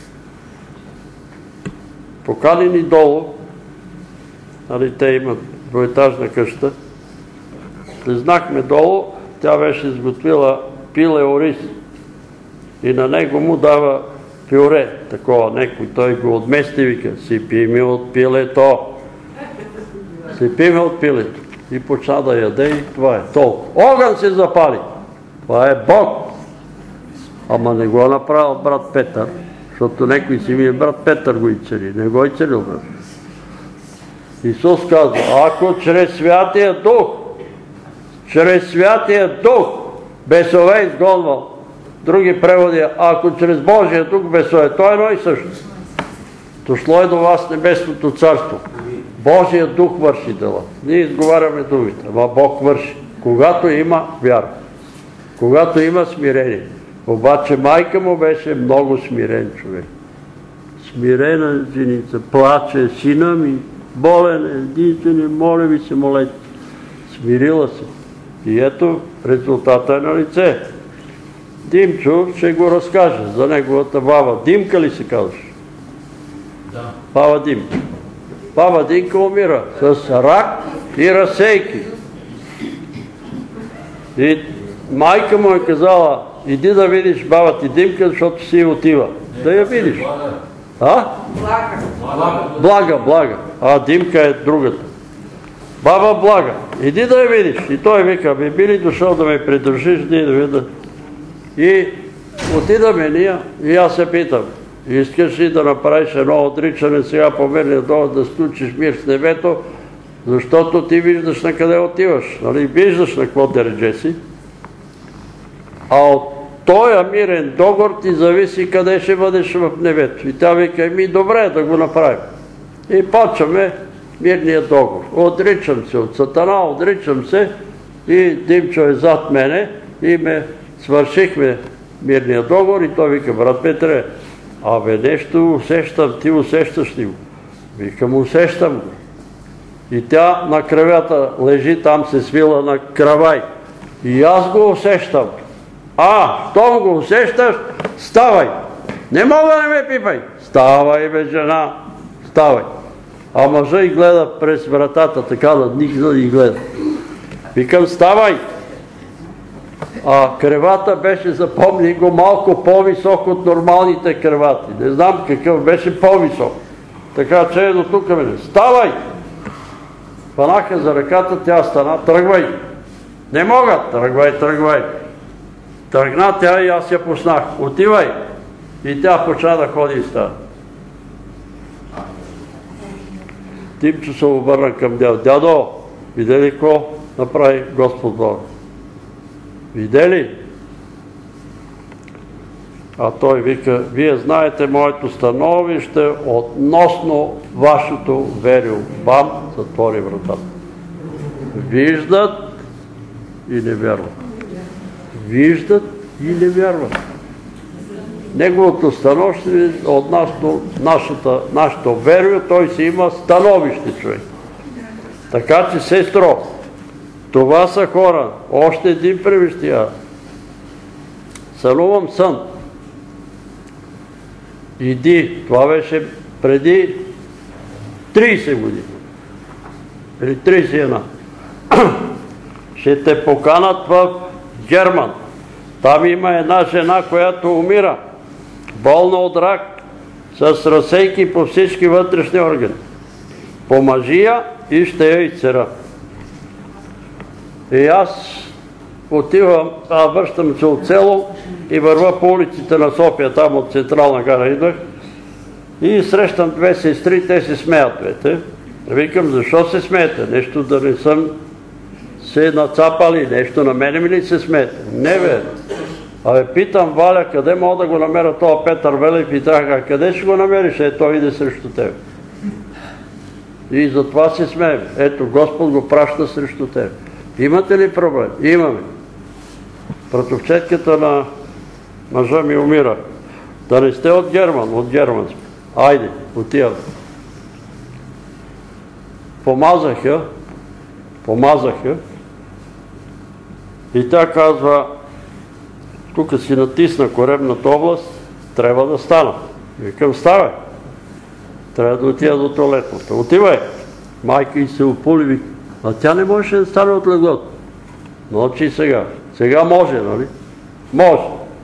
Поканени долу, нали, те имат двоетажна къща, слезнахме долу, тя беше изготвила пиле ориз и на него му дава пюре, такова некой, той го отмести, вика, сипи ми от пилето, сипи ми от пилето. И почна да яде и това е толкова. Огън се запали, това е Бог. Ама не го е направил брат Петър, защото некой си ми е брат Петър го изцели, не го е целил брат. Исус казва, ако чрез Святия Дух, чрез Святия Дух бесове изгонвал, други преводи, ако чрез Божия Дух бесове, то е едно и също. Дошло е до вас небесното царство. Божия Дух върши дела. Ние изговаряме думите, ама Бог върши. Когато има вяра, когато има смирение. Обаче майка му беше много смирен човек. Смирена женица, плаче, сина ми, болен е, единствени, моля ви се, молете. Смирила се. И ето, резултата е на лице. Димчо ще го разкаже за неговата баба. Димка ли се казваш? Да. Баба Димка. Баба Димка умира с рак и разсейки. И майка му е казала, иди да видиш баба ти Димка, защото си отива. Да я видиш. А? Блага. Блага, блага. А Димка е другата. Баба Блага, иди да я видиш. И той вика, би ли дошъл да ме придържиш, да видя. И отидаме ние и аз се питам, искаш ли да направиш едно отричане сега по мирния долу, да сключиш мир с небето, защото ти виждаш на къде отиваш, нали? Виждаш на какво дередже си, а от този мирен договор ти зависи къде ще бъдеш в небето. И тя вика, ми добре да го направим. И почваме мирния договор. Отричам се от Сатана, отричам се и Димчо е зад мене и ме свършихме мирния договор и той вика, брат Петре, абе нещо усещам, ти усещаш ли го? Викам, усещам го. И тя на кръвята лежи, там се свила на кравай. И аз го усещам. А, щом го усещаш, ставай. Не мога да ме пипай. Ставай, бе, жена, ставай. А мъжа и гледа през вратата, така да никога и гледа. Викам, ставай. А кревата беше, запомни го, малко по-висок от нормалните кревати. Не знам какъв беше по-висок. Така че е до тук мене. Ставай! Фанаха за ръката, тя стана. Тръгвай! Не мога! Тръгвай, тръгвай! Тръгна тя и аз я пуснах. Отивай! И тя почна да ходи и става. Димчо се обърна към дядо. Дядо, видели какво направи Господ Бог? Видели? А той вика, вие знаете моето становище относно вашето верил. Бам, затвори вратата. Виждат и не вярват. Виждат и не вярват. Неговото становище относно нашето верил, той си има становище, човек. Така че, сестро, това са хора. Още един превещия. Сънувам сън. Иди. Това беше преди трийсет години. Или трийсет и една. ще те поканат в Герман. Там има една жена, която умира, болна от рак, с разсейки по всички вътрешни органи. Помажи я и ще я изцера. И аз отивам, а връщам се от село и върва по улиците на София, там от Централна гара идвах, и срещам две сестри, те се смеят двете. Викам, защо се смеете? Нещо да не съм се нацапали, нещо на мене ми ли се смеете? Не бе. Абе, питам Валя, къде мога да го намеря това Петър Велев, и така, къде ще го намериш? Е, той иде срещу тебе. И затова се смеем. Ето, Господ го праща срещу тебе. Имате ли проблем? Имаме. Братовчетката на мъжа ми умира. Да не сте от Герман, от Герман сме. Айде, отивам. Помазах я, помазах я и тя казва, тук си натисна коремната област, трябва да стана. Викам, ставай. Трябва да отида до туалетната. Отивай. Майка и се опули, вика. А тя не можеше да стане от леглото. Мълчи сега. Сега може, нали? Може.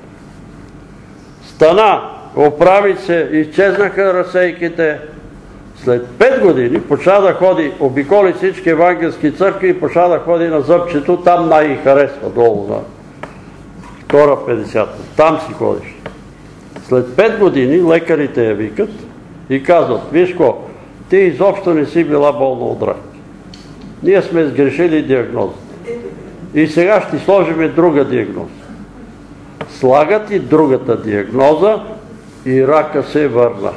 Стана, оправи се, изчезнаха разсейките. След пет години почна да ходи, обиколи всички евангелски църкви и почна да ходи на зъбчето, там най-и харесва, долу на втора петдесета. Там си ходиш. След пет години лекарите я викат и казват, виж ко, ти изобщо не си била болна от рак. Ние сме сгрешили диагнозата. И сега ще сложим друга диагноза. Слагат и другата диагноза и рака се върна.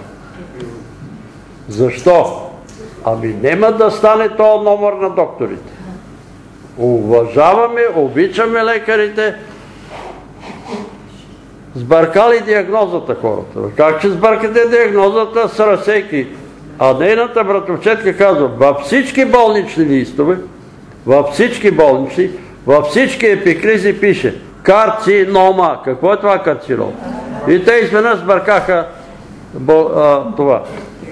Защо? Ами нема да стане този номер на докторите. Уважаваме, обичаме лекарите. Сбъркали диагнозата хората. Как че сбъркате диагнозата с разсейки? А нейната братовчетка казва, във всички болнични листове, във всички болнични, във всички епикризи пише карцинома. Какво е това карцинома? И те изведнъж сбъркаха това.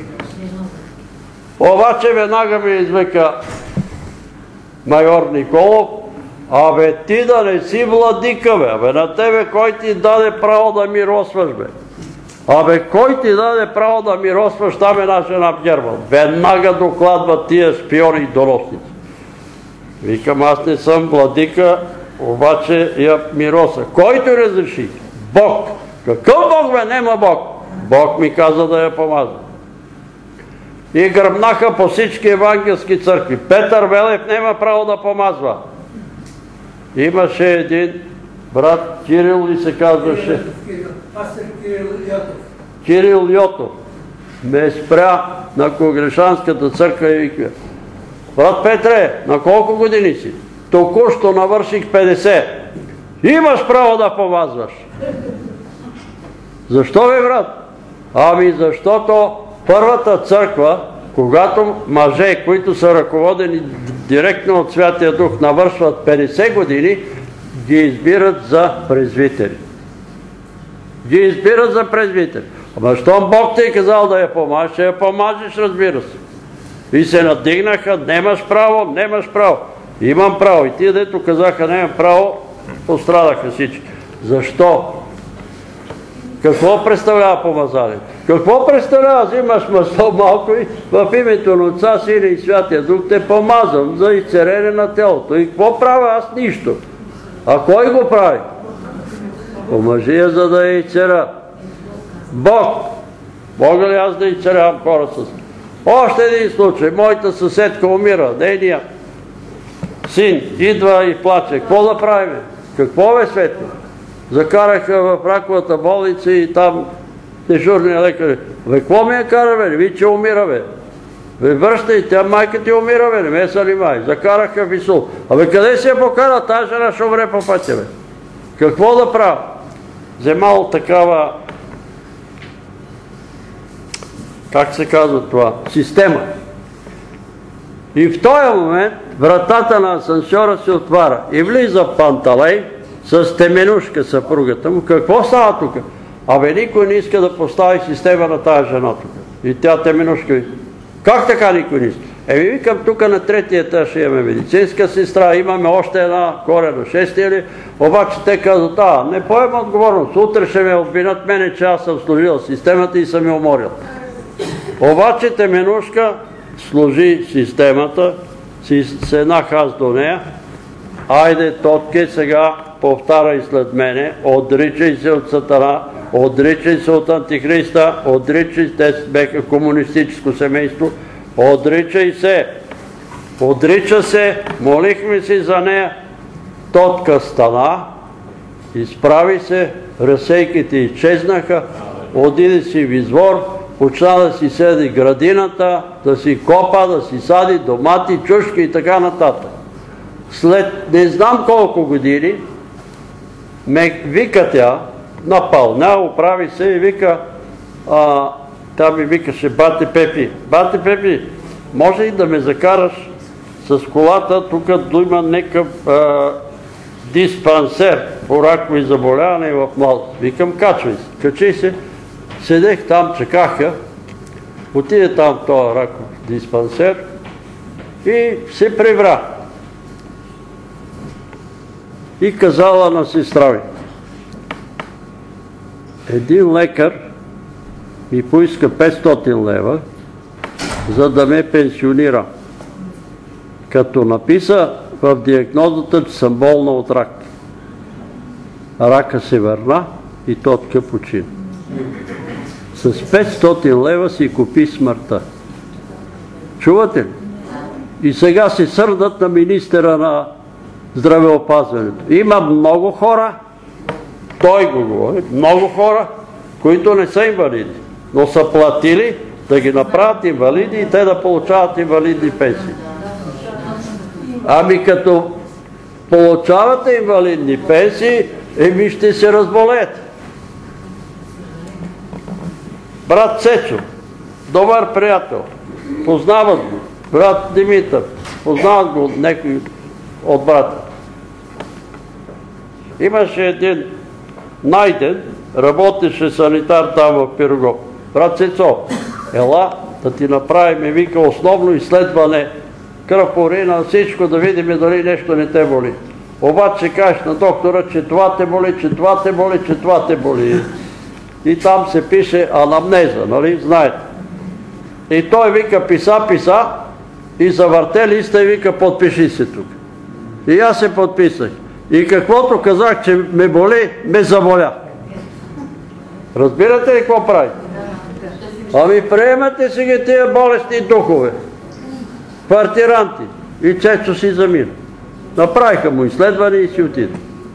Обаче веднага ми извика майор Николов, абе ти да не си владика, бе, абе на тебе кой ти даде право да миросваш, бе? Абе кой ти даде право да миросваш, там една жена в Герман? Веднага докладват тия шпиони и доносници. Викам, аз не съм владика, обаче я мироса. Кой ти разреши? Бог. Какъв Бог, бе? Нема Бог. Бог ми каза да я помаза. И гръмнаха по всички евангелски църкви. Петър Велев няма право да помазва. Имаше един брат, Кирил ли се казваше? Кирил Йотов. Ме спря на Конгрешанската църква и вика, брат Петре, на колко години си? Току-що навърших петдесет. Имаш право да помазваш. Защо бе, брат? Ами защото първата църква, когато мъже, които са ръководени директно от Святия Дух, навършват петдесет години, ги избират за презвитери. Ги избират за презвитери. Ама щом Бог ти е казал да я помажеш, ще я помажеш, разбира се. И се надигнаха, немаш право, немаш право. Имам право. И тия, дето казаха, немам право, пострадаха всички. Защо? Какво представлява помазанието? Какво представлява? Взимаш масло малко и в името на Отца, Сина и Святия Дух те помазвам за изцерение на телото. И какво правя? Аз нищо. А кой го прави? Помажи я, за да я изцеря. Бог. Мога ли аз да изцерявам хора с... Още един случай. Моята съседка умира. Нейният син идва и плаче. Какво да правим? Какво бе, Светло? Закараха в раковата болница и там дежурния лекар. Бе, какво ми я кара, бе? Ви, че умира, бе. Бе, връщай, тя майка ти умира, бе, не ме занимай. Закараха в Исул. Абе, къде се я покара? Тая жена ще умре по пътя, бе. Какво да правя? Вземал такава, как се казва това, система. И в този момент вратата на асансьора се отваря и влиза Панталей с Теменушка, съпругата му. Какво става тук? Абе, никой не иска да постави система на тази жена тук. И тя Теменушка ви. Как така никой не иска? Еми викам, тук на третия етаж имаме медицинска сестра, имаме още една горе на шестия ли, обаче те казват, а, не поема отговорност, утре ще ме обвинят мене, че аз съм служил системата и съм я уморил. Обаче Теменушка служи системата, си седнах аз до нея, айде, Тотке, сега повтаряй след мене, отричай се от Сатана, отричай се от Антихриста, отричай, те беха комунистическо семейство, отричай се, отрича се, молихме си за нея, Тотка стана, изправи се, разсейките изчезнаха, отиде си в извор, почна да си седи градината, да си копа, да си сади домати, чушки и така нататък. След не знам колко години ме вика тя, напълня, оправи се и вика, а, тя ми викаше, бате Пепи, бате Пепи, може ли да ме закараш с колата, тук има някакъв а, диспансер по ракови заболявания в младост. Викам, качвай се, качи се, седех там, чакаха, отиде там този раков диспансер и се прибра. И казала на сестра ми, един лекар ми поиска петстотин лева, за да ме пенсионира. Като написа в диагнозата, че съм болна от рак. Рака се върна и Тотка почина. С петстотин лева си купи смъртта. Чувате ли? И сега се сърдат на министъра на здравеопазването. Има много хора, той го говори, много хора, които не са инвалиди, но са платили да ги направят инвалиди и те да получават инвалидни пенсии. Ами като получавате инвалидни пенсии, еми ще се разболеете. Брат Цецо, добър приятел, познават го, брат Димитър, познават го някой от брата. Имаше един Найден, работеше санитар там в Пирогов. Брат Цецо, ела да ти направим, вика, основно изследване, кръв, урина, всичко, да видим дали нещо не те боли. Обаче кажеш на доктора, че това те боли, че това те боли, че това те боли. И там се пише анамнеза, нали, знаете. И той вика, писа, писа, и завърте листа и вика, подпиши се тук. И аз се подписах. И каквото казах, че ме боли, ме заболя. Разбирате ли какво прави? Ами приемате си ги тия болестни духове. Квартиранти. И Цецо си замина. Направиха му изследване и си отиде.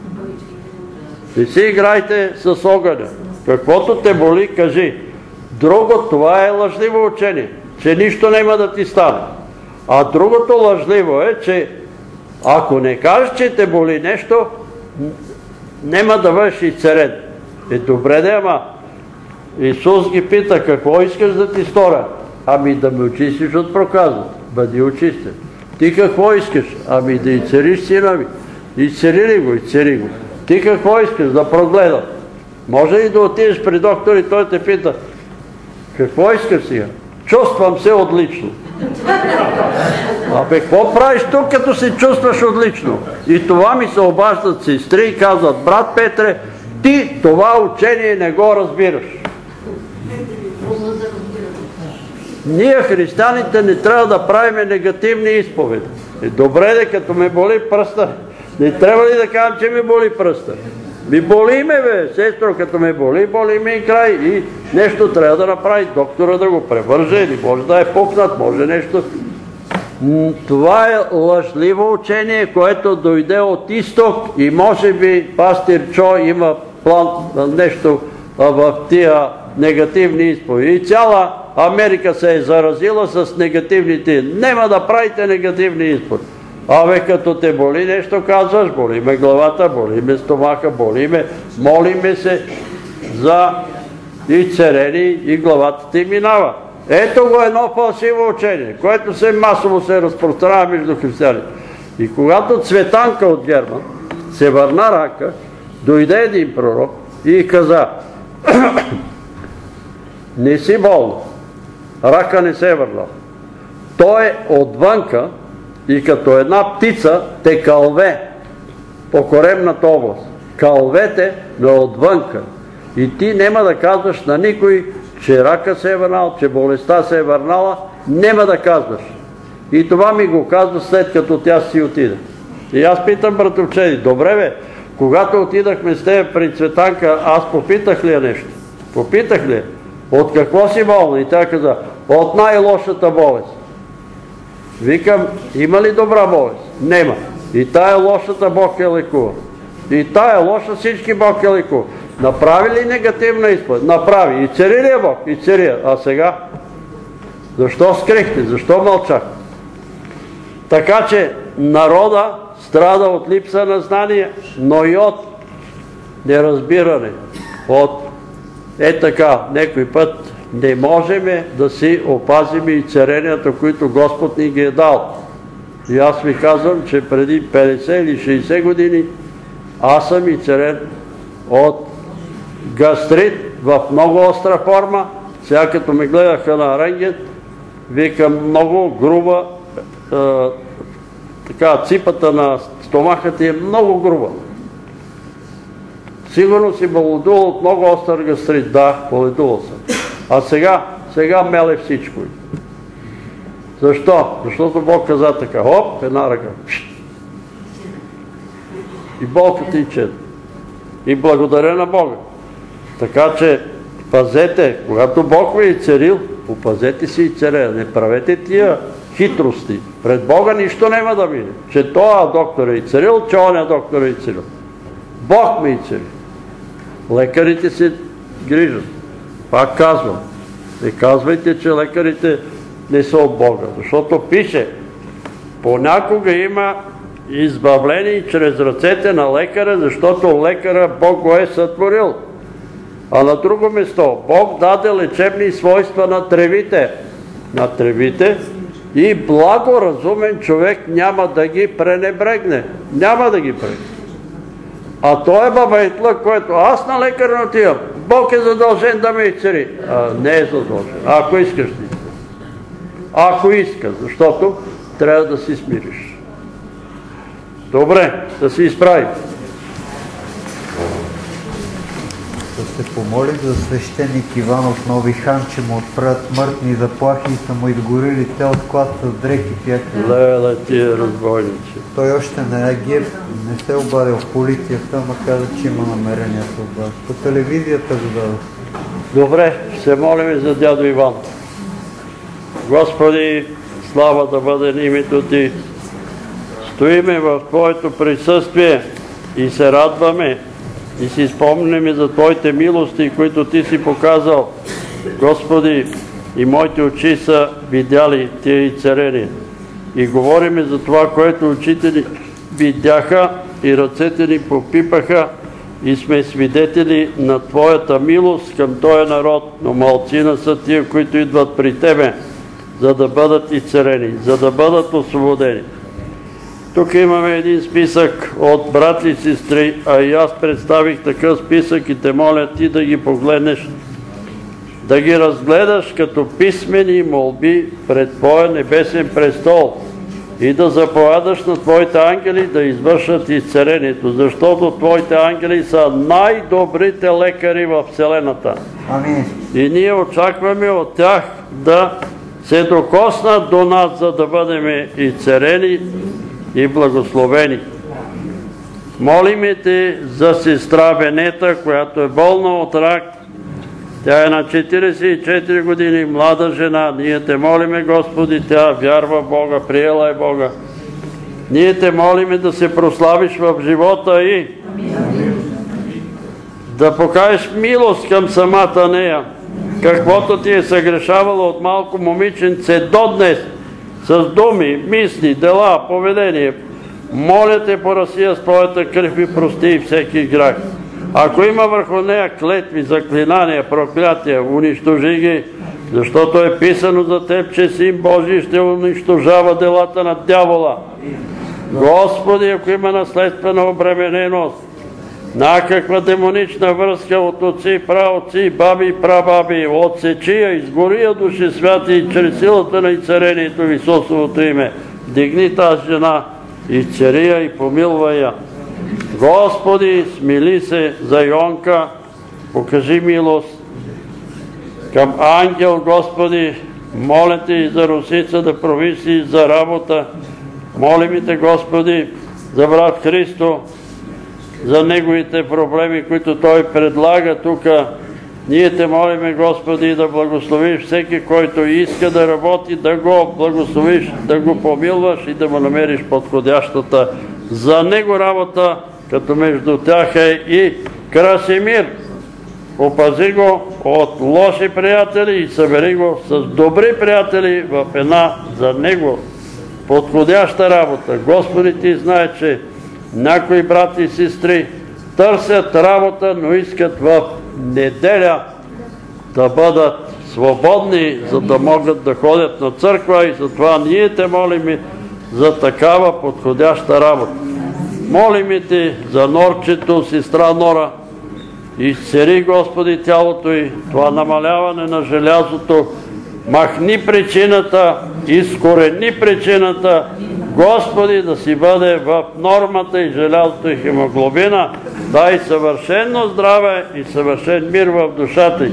И си играйте с огъня. Каквото те боли, кажи. Друго, това е лъжливо учение, че нищо няма да ти стане. А другото лъжливо е, че ако не кажеш, че те боли нещо, няма да бъдеш изцелен. Е, добре да, ама Исус ги пита, какво искаш да ти сторя? Ами да ме очистиш от проказа. Бъди очистен. Ти какво искаш? Ами да изцелиш сина ми. Изцели ли го? Изцели го. Ти какво искаш? Да прогледам. Може ли да отидеш при доктор и той те пита, какво искаш сега? Чувствам се отлично. Абе, какво правиш тук, като се чувстваш отлично? И това ми се обаждат сестри и казват, брат Петре, ти това учение не го разбираш. Ние, християните, не трябва да правим негативни изповеди. И добре де, като ме боли пръста, не трябва ли да кажем, че ме боли пръста? Ми боли ме, бе, сестро, като ме боли, боли ме и край. И нещо трябва да направи, доктора да го превърже, или може да е пукнат, може нещо. Това е лъжливо учение, което дойде от изток и може би пастир Чо има план нещо в тия негативни изповеди. И цяла Америка се е заразила с негативните. Нема да правите негативни изповеди. Абе, като те боли нещо, казваш, боли ме главата, боли ме стомаха, боли ме, молиме се за изцелени и главата ти минава. Ето го едно фалшиво учение, което се масово се разпространява между християните. И когато Цветанка от Герман се върна рака, дойде един пророк и каза, не си болна, рака не се е върнал. той е отвънка и като една птица те кълве по коремната област. Кълвете, но е отвънка. И ти няма да казваш на никой, че рака се е върнал, че болестта се е върнала, няма да казваш. И това ми го казва след като тя си отиде. И аз питам братовчеди, добре бе, когато отидахме с тебе при Цветанка, аз попитах ли я нещо? Попитах ли я? От какво си болна? И тя каза, от най-лошата болест. Викам, има ли добра болест? Нема. И тая лошата Бог я лекува. И тая лоша всички Бог я лекува. Направи ли негативна изповед? Направи. И цари ли е Бог? И цари. А сега? Защо скрихте? Защо мълчах? Така че народа страда от липса на знание, но и от неразбиране. От е така, некой път не можем да си опазим и царенията, които Господ ни ги е дал. И аз ви казвам, че преди петдесет или шейсет години аз съм и царен от гастрит в много остра форма. Сега като ме гледаха на рентген, викам много груба, е, така ципата на стомаха ти е много груба. Сигурно си боледувал от много остър гастрит. Да, боледувал съм. А сега, сега меле всичко. Защо? Защото Бог каза така, хоп, една ръка. И болката и чет. И благодаря на Бога. Така че пазете, когато Бог ви е царил, опазете си и царя. Не правете тия хитрости. Пред Бога нищо няма да мине. Че тоя доктор е и царил, че оня доктор е и царил. Бог ме и цари. Лекарите се грижат. Пак казвам. Не казвайте, че лекарите не са от Бога. Защото пише, понякога има избавление чрез ръцете на лекаря, защото лекаря Бог го е сътворил. А на друго место, Бог даде лечебни свойства на тревите. На тревите и благоразумен човек няма да ги пренебрегне. Няма да ги пренебрегне. А той е бабайтлък, което аз на лекаря не отивам. Бог е задължен да ме изцери. А, не е задължен. Ако искаш ти. Ако иска, защото трябва да си смириш. Добре, да се изправи. Да се помоли за свещеник Иван от Нови хан, че му отправят смъртни заплахи и са му изгорили цял склад с дрехи. Леле, тия разбойници. Той още не е гир, не се обадил в полицията, ама каза, че има намерение да се обади. По телевизията го дадох. Добре, ще се молим за дядо Иван. Господи, слава да бъде името Ти. Стоиме в Твоето присъствие и се радваме и си спомняме за Твоите милости, които Ти си показал. Господи, и моите очи са видяли Тия и царени. И говориме за това, което очите ни видяха и ръцете ни попипаха и сме свидетели на Твоята милост към този народ, но малцина са тия, които идват при Тебе, за да бъдат изцелени, за да бъдат освободени. Тук имаме един списък от брати и сестри, а и аз представих такъв списък и те моля ти да ги погледнеш, да ги разгледаш като писмени молби пред Твоя небесен престол и да заповядаш на Твоите ангели да извършат изцелението, защото Твоите ангели са най-добрите лекари в Вселената. Амин. И ние очакваме от тях да се докоснат до нас, за да бъдем изцелени и благословени. Молиме Те за сестра Венета, която е болна от рак. Тя е на четиридесет и четири години, млада жена. Ние Те молиме, Господи, тя вярва в Бога, приела е Бога. Ние Те молиме да се прославиш в живота и да покажеш милост към самата нея. Каквото ти е съгрешавало от малко момиченце до днес, с думи, мисли, дела, поведение, моля Те, пораси я с Твоята кръв и прости и всеки грях. Ако има върху нея клетви, заклинания, проклятия, унищожи ги, защото е писано за Теб, че Син Божий ще унищожава делата на дявола. Господи, ако има наследствена обремененост, Някаква демонична връзка от отци, праотци, баби и прабаби, отсечи я, изгори я, души святи, и чрез силата на изцерението в Исусовото име. Дигни тази жена, изцери я и помилвай я. Господи, смили се за Йонка, покажи милост. Към Ангел, Господи, моля Те и за Русица да провиси за работа. Молим Те, Господи, за брат Христо, за неговите проблеми, които той предлага тук. Ние Те молиме, Господи, да благословиш всеки, който иска да работи, да го благословиш, да го помилваш и да му намериш подходящата за него работа, като между тях е и Красимир. Опази го от лоши приятели и събери го с добри приятели в една за него подходяща работа. Господи, Ти знае, че някои брати и сестри търсят работа, но искат в неделя да бъдат свободни, за да могат да ходят на църква, и затова ние Те молим за такава подходяща работа. Молим Те за Норчето, сестра Нора. Изцери, Господи, тялото й, това намаляване на желязото, махни причината, изкорени причината, Господи, да си бъде в нормата и желязото и хемоглобина, дай съвършено здраве и съвършен мир в душата й.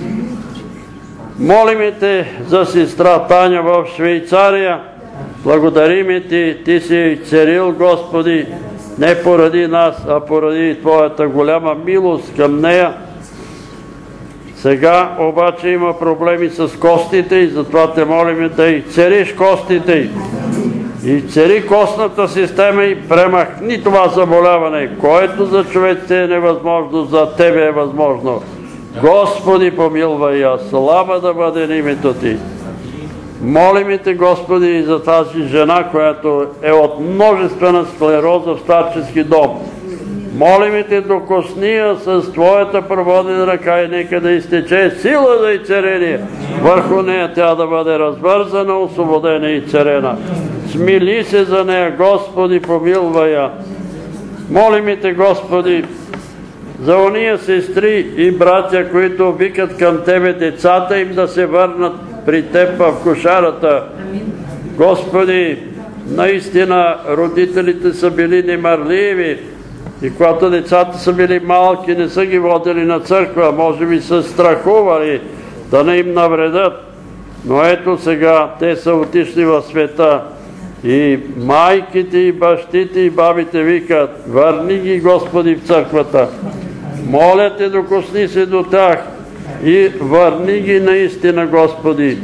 Молим Те за сестра Таня в Швейцария, благодарим Ти, Ти си изцерил, Господи, не поради нас, а поради Твоята голяма милост към нея. Сега обаче има проблеми с костите и затова Те молим да изцериш костите й. Изцери костната система и премахни това заболяване, което за човеците е невъзможно, за Тебе е възможно. Господи, помилвай я, слава да бъде името Ти. Молим Те, Господи, за тази жена, която е от множествена склероза в старчески дом. Молим Те, докосни я с Твоята проводена ръка и нека да изтече сила за изцеление. Върху нея тя да бъде развързана, освободена и изцелена. Смили се за нея, Господи, помилвай я. Молим Те, Господи, за ония сестри и братя, които викат към Тебе децата им да се върнат при Теб в кошарата. Господи, наистина родителите са били немарливи и когато децата са били малки, не са ги водили на църква, може би са страхували да не им навредят. Но ето сега те са отишли в света и майките, и бащите, и бабите викат: върни ги, Господи, в църквата. Моля Те, докосни се до тях и върни ги наистина, Господи.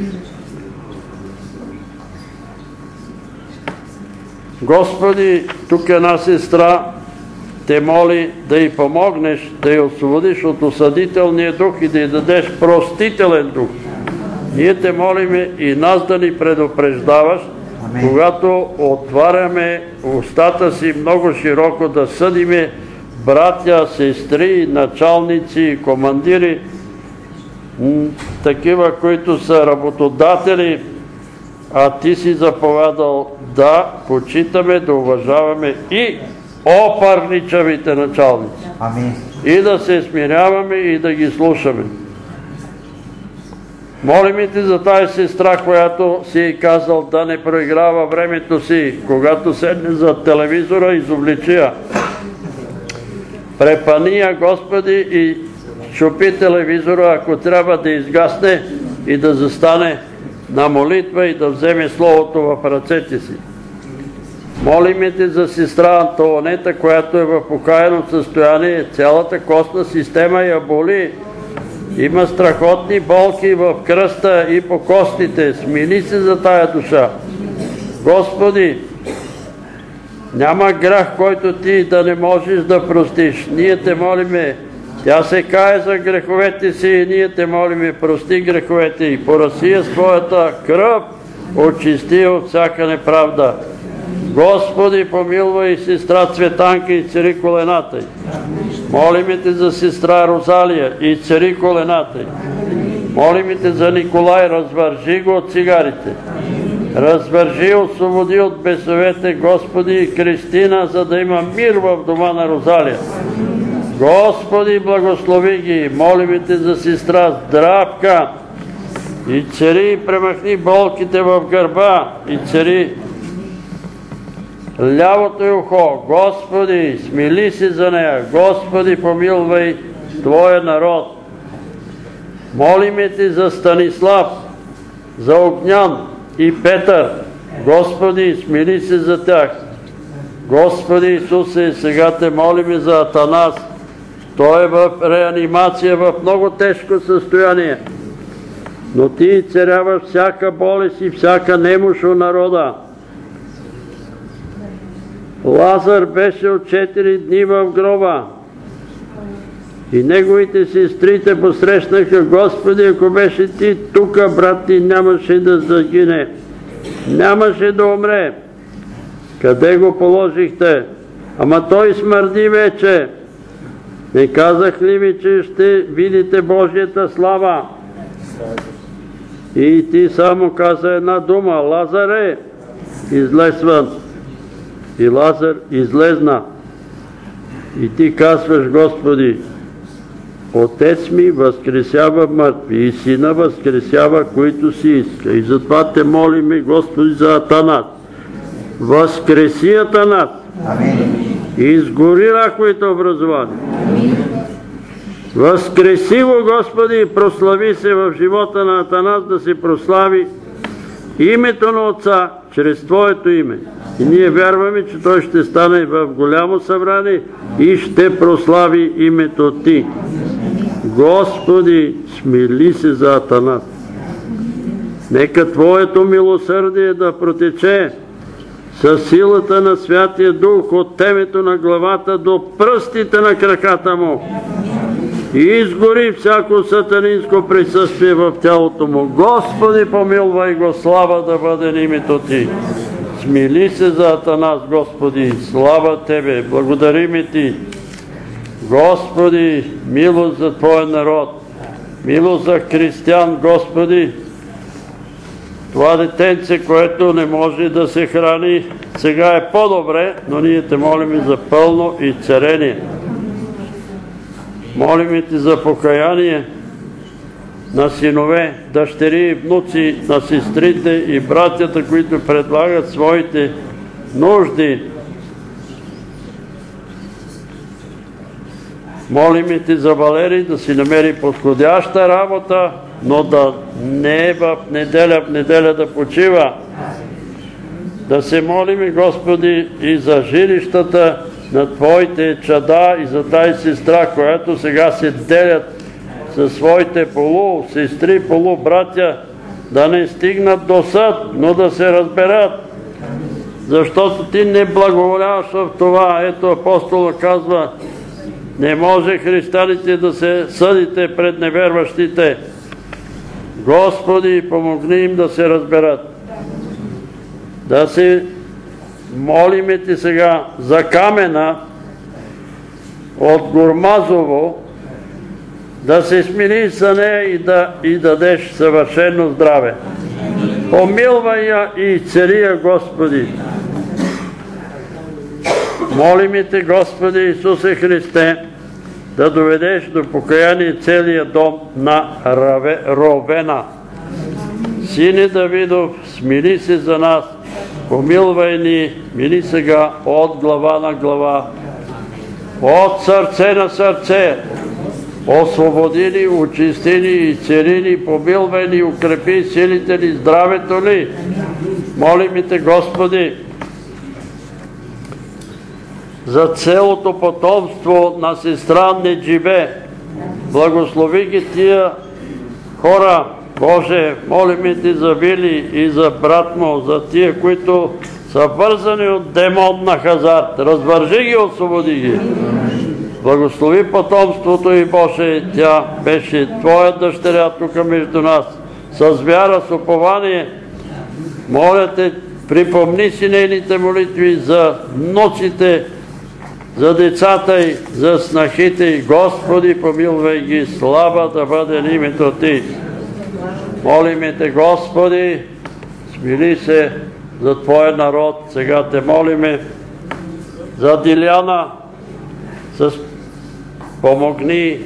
Господи, тук една сестра Те моли да й помогнеш, да й освободиш от осъдителния дух и да й дадеш простителен дух. Ние Те молиме и нас да ни предупреждаваш, когато отваряме устата си много широко да съдиме братя, сестри, началници, командири, такива, които са работодатели, а Ти си заповядал да почитаме, да уважаваме и опарничавите началници. Амин. И да се смиряваме и да ги слушаме. Молим Те за тази сестра, която си е казал да не проиграва времето си, когато седне за телевизора, изобличи я. Препани я, Господи, и чупи телевизора, ако трябва да изгасне и да застане на молитва и да вземе Словото в ръцете си. Молим Те за сестра Антонета, която е в покаяно състояние, цялата костна система я боли. Има страхотни болки в кръста и по костите. Смили се за тая душа. Господи, няма грях, който Ти да не можеш да простиш. Ние Те молиме, тя се кае за греховете си и ние Те молиме, прости греховете и поръси с Твоята кръв, очисти от всяка неправда. Господи, помилвай сестра Цветанка и цари колената й. Молиме Те за сестра Розалия и цари колената й. Молиме Те за Николай, развържи го от цигарите. Развържи и освободи от бесовете, Господи, и Кристина, за да има мир в дома на Розалия. Господи, благослови ги. Молиме Те за сестра Здравка. И цари, премахни болките в гърба. И цари лявото й ухо. Господи, смили се за нея. Господи, помилвай Твоя народ. Молиме Те за Станислав, за Огнян и Петър. Господи, смили се за тях. Господи Исусе, сега Те молиме за Атанас. Той е в реанимация, в много тежко състояние. Но Ти царяваш всяка болест и всяка немощ у народа. Лазар беше от четири дни в гроба. И неговите сестри Те посрещнаха. Господи, ако беше Ти тука, брат Ти нямаше да загине. Нямаше да умре. Къде го положихте? Ама той смърди вече. Не казах ли ви, че ще видите Божията слава? И Ти само каза една дума. Лазаре, излез вън. И Лазар излезна. И Ти казваш, Господи, Отец ми възкресява мъртви и Сина възкресява, които си иска. И затова Те молиме, Господи, за Атанас. Възкреси Атанас. И изгори раковите образования. Възкреси го, Господи, и прослави се в живота на Атанас, да се прослави името на Отца чрез Твоето име. И ние вярваме, че той ще стане в голямо събрание и ще прослави името Ти. Господи, смили се за Атанас. Нека Твоето милосърдие да протече със силата на Святия Дух от темето на главата до пръстите на краката му и изгори всяко сатанинско присъствие в тялото му. Господи, помилвай го, слава да бъде името Ти. Смили се за Атанас, Господи, слава Тебе, благодарим Ти. Господи, милост за Твоя народ, милост за християн, Господи. Това детенце, което не може да се храни, сега е по-добре, но ние Те молим за пълно изцеление. Молим Те за покаяние на синове, дъщери и внуци, на сестрите и братята, които предлагат своите нужди. Молим Те за Валерий да си намери подходяща работа, но да не е в неделя, в неделя да почива. Да се молим, Господи, и за жилищата на Твоите чада и за тази сестра, която сега се делят със своите полу сестри, полу братя, да не стигнат до съд, но да се разберат. Защото Ти не благоволяваш в това. Ето апостола казва, не може християните да се съдите пред неверващите. Господи, помогни им да се разберат. Да се молиме Ти сега за Камена от Гормазово, да се смили за нея и да и дадеш съвършено здраве. Помилвай я и цели я, Господи. Молиме Те, Господи Исусе Христе, да доведеш до покаяние целия дом на Ровена. Сине Давидов, смили се за нас, помилвай ни, мили сега от глава на глава, от сърце на сърце, освободи ни, очисти ни, изцели ни, помилвай ни, укрепи силите ни, здравето ни. Молим Те, Господи, за целото потомство на сестра Неджибе. Благослови ги тия хора, Боже, молим Ти за Вили и за брат му, за тия, които са вързани от демон на хазарт. Развържи ги, освободи ги. Благослови потомството и, Боже, тя беше Твоя дъщеря тук между нас. С вяра, с упование, моля Те, припомни си нейните молитви за внуците, за децата й, за снахите й. Господи, помилвай ги, слава да бъде името Ти. Молиме Те, Господи, смили се за Твоя народ. Сега Те молиме за Диляна с помогни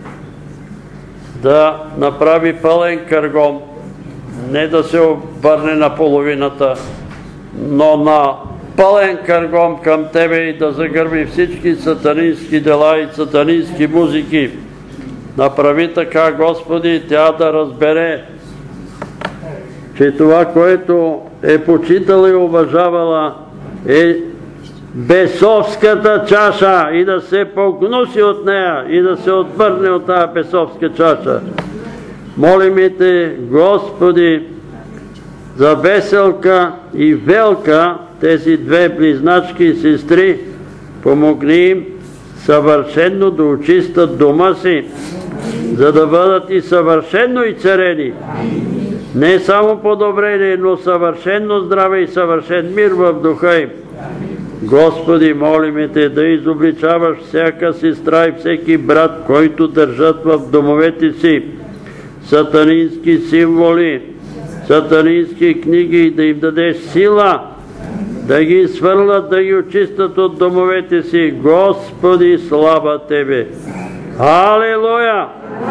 да направи пълен къргом, не да се обърне на половината, но на пълен къргом към Тебе и да загърби всички сатанински дела и сатанински музики. Направи така, Господи, тя да разбере, че това, което е почитала и уважавала, е бесовската чаша и да се погнуси от нея и да се отвърне от тази бесовска чаша. Молим Те, Господи, за Веселка и Велка, тези две близначки и сестри, помогни им съвършенно да очистят дома си, за да бъдат и съвършенно и царени. Не само подобрение, но съвършенно здраве и съвършен мир в духа им. Господи, молим Те да изобличаваш всяка сестра и всеки брат, който държат в домовете си сатанински символи, сатанински книги, и да им дадеш сила да ги свърлят, да ги очистят от домовете си. Господи, слава Тебе! Алелуя!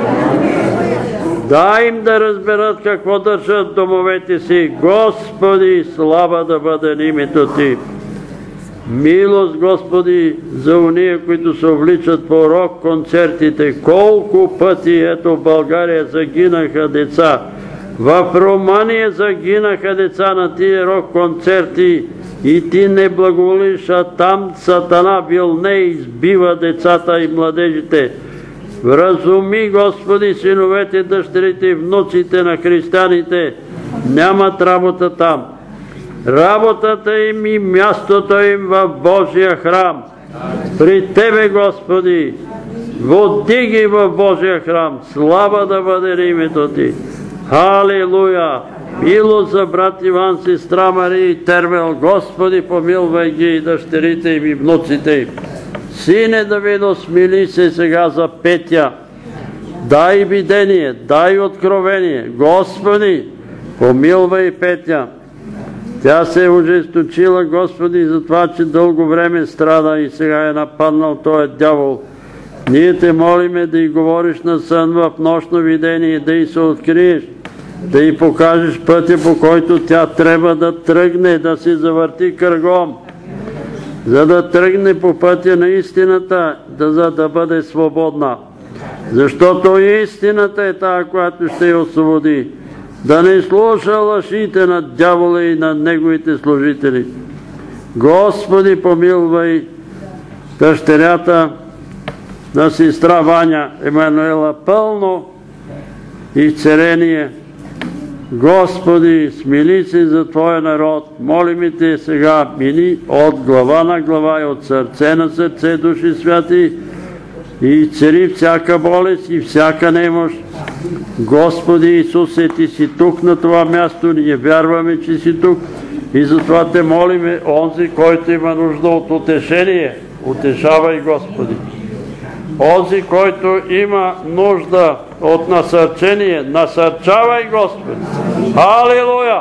Дай им да разберат какво държат домовете си. Господи, слава да бъде името Ти! Милост, Господи, за уния, които се увличат по рок-концертите. Колко пъти, ето, в България загинаха деца. В Румъния загинаха деца на тия рок-концерти и Ти не благоволиш, а там Сатана вилне избива децата и младежите. Вразуми, Господи, синовете, дъщерите и внуците на християните. Нямат работа там. Работата им и мястото им в Божия храм. При Тебе, Господи, води ги в Божия храм. Слава да бъде името Ти. Халилуя! Милост за брат Иван, сестра Мария и Термел. Господи, помилвай ги и дъщерите им и внуците им. Сине Давидо, смили се сега за Петя. Дай видение, дай откровение. Господи, помилвай Петя. Тя се е ожесточила, Господи, за това, че дълго време страда и сега е нападнал този дявол. Ние Те молиме да й говориш на сън в нощно видение, да й се откриеш, да й покажеш пътя, по който тя трябва да тръгне, да се завърти кръгом, за да тръгне по пътя на истината, да, за да бъде свободна. Защото истината е тая, която ще я освободи. Да не слуша лъжите на дявола и на неговите служители. Господи, помилвай дъщерята на сестра Ваня Емануела, пълно изцеление. Господи, смили се за Твоя народ. Молим Те сега, мини от глава на глава и от сърце на сърце, души святи, и цари всяка болест и всяка немощ. Господи Исусе, Ти си тук на това място, ние вярваме, че си тук и затова Те молиме, онзи, който има нужда от утешение, утешавай, Господи. Онзи, който има нужда от насърчение, насърчавай, Господи. Алилуя!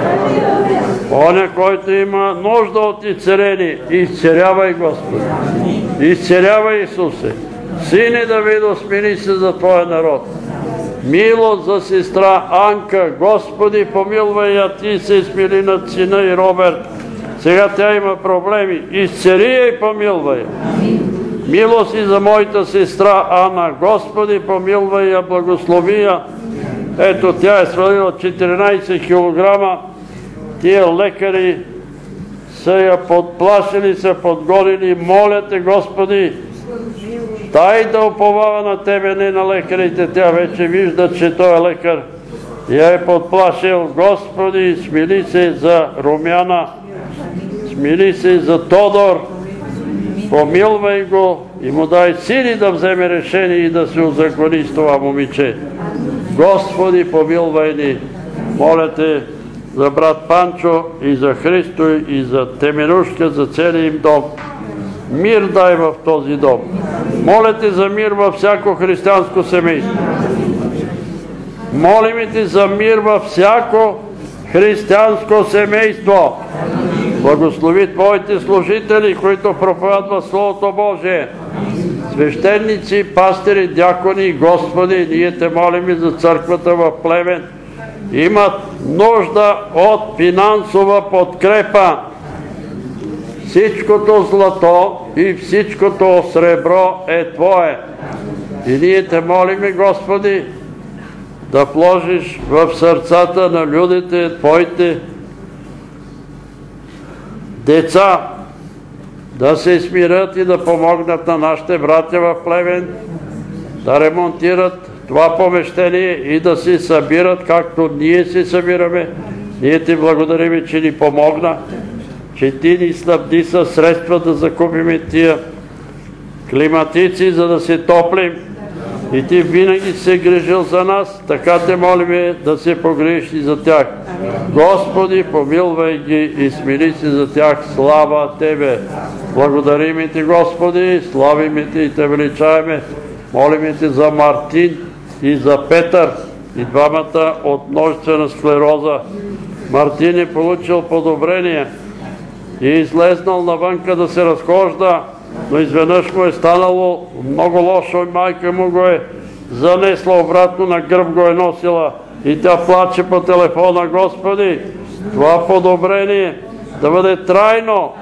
Оня, който има нужда от изцеление, изцелявай, Господи. Изцелявай, Исусе. Сине Давидо, смили се за Твоя народ. Милост за сестра Анка. Господи, помилвай я, Ти се смили над сина и Роберт. Сега тя има проблеми. Изцели я и помилвай. Милост и за моята сестра Ана. Господи, помилвай я, благослови я. Ето, тя е свалила четиринайсет килограма. Тия лекари са я подплашили, са подгонили. Моля Те, Господи, дай да уповава на Тебе, не на лекарите. Тя вече вижда, че той е лекар. Я е подплашил. Господи, смили се за Румяна. Смили се за Тодор. Помилвай го и му дай сили да вземе решение и да се узакони с това момиче. Господи, помилвай ни. Моля Те за брат Панчо и за Христо и за Теменушка, за целия им дом. Мир дай в този дом. Моля Те за мир във всяко християнско семейство. Молим Те за мир във всяко християнско семейство. Благослови Твоите служители, които проповядват Словото Божие. Свещеници, пастири, дякони, Господи, ние Те молим за църквата в Плевен. Имат нужда от финансова подкрепа. Всичкото злато и всичкото сребро е Твое. И ние Те молиме, Господи, да вложиш в сърцата на людите Твоите деца, да се смирят и да помогнат на нашите братя в Плевен, да ремонтират това помещение и да се събират, както ние се събираме. Ние Ти благодарим, че ни помогна, че Ти ни снабди със средства да закупиме тия климатици, за да се топлим. И Ти винаги се грижил за нас, така Те молиме да се погрижиш и за тях. Господи, помилвай ги и смили се за тях. Слава Тебе! Благодарим Ти, Господи, славиме Те и Те величаеме. Молиме Те за Мартин и за Петър, и двамата от множествена склероза. Мартин е получил подобрение и е излезнал навънка да се разхожда, но изведнъж му е станало много лошо и майка му го е занесла обратно, на гръб го е носила и тя плаче по телефона. Господи, това подобрение да бъде трайно.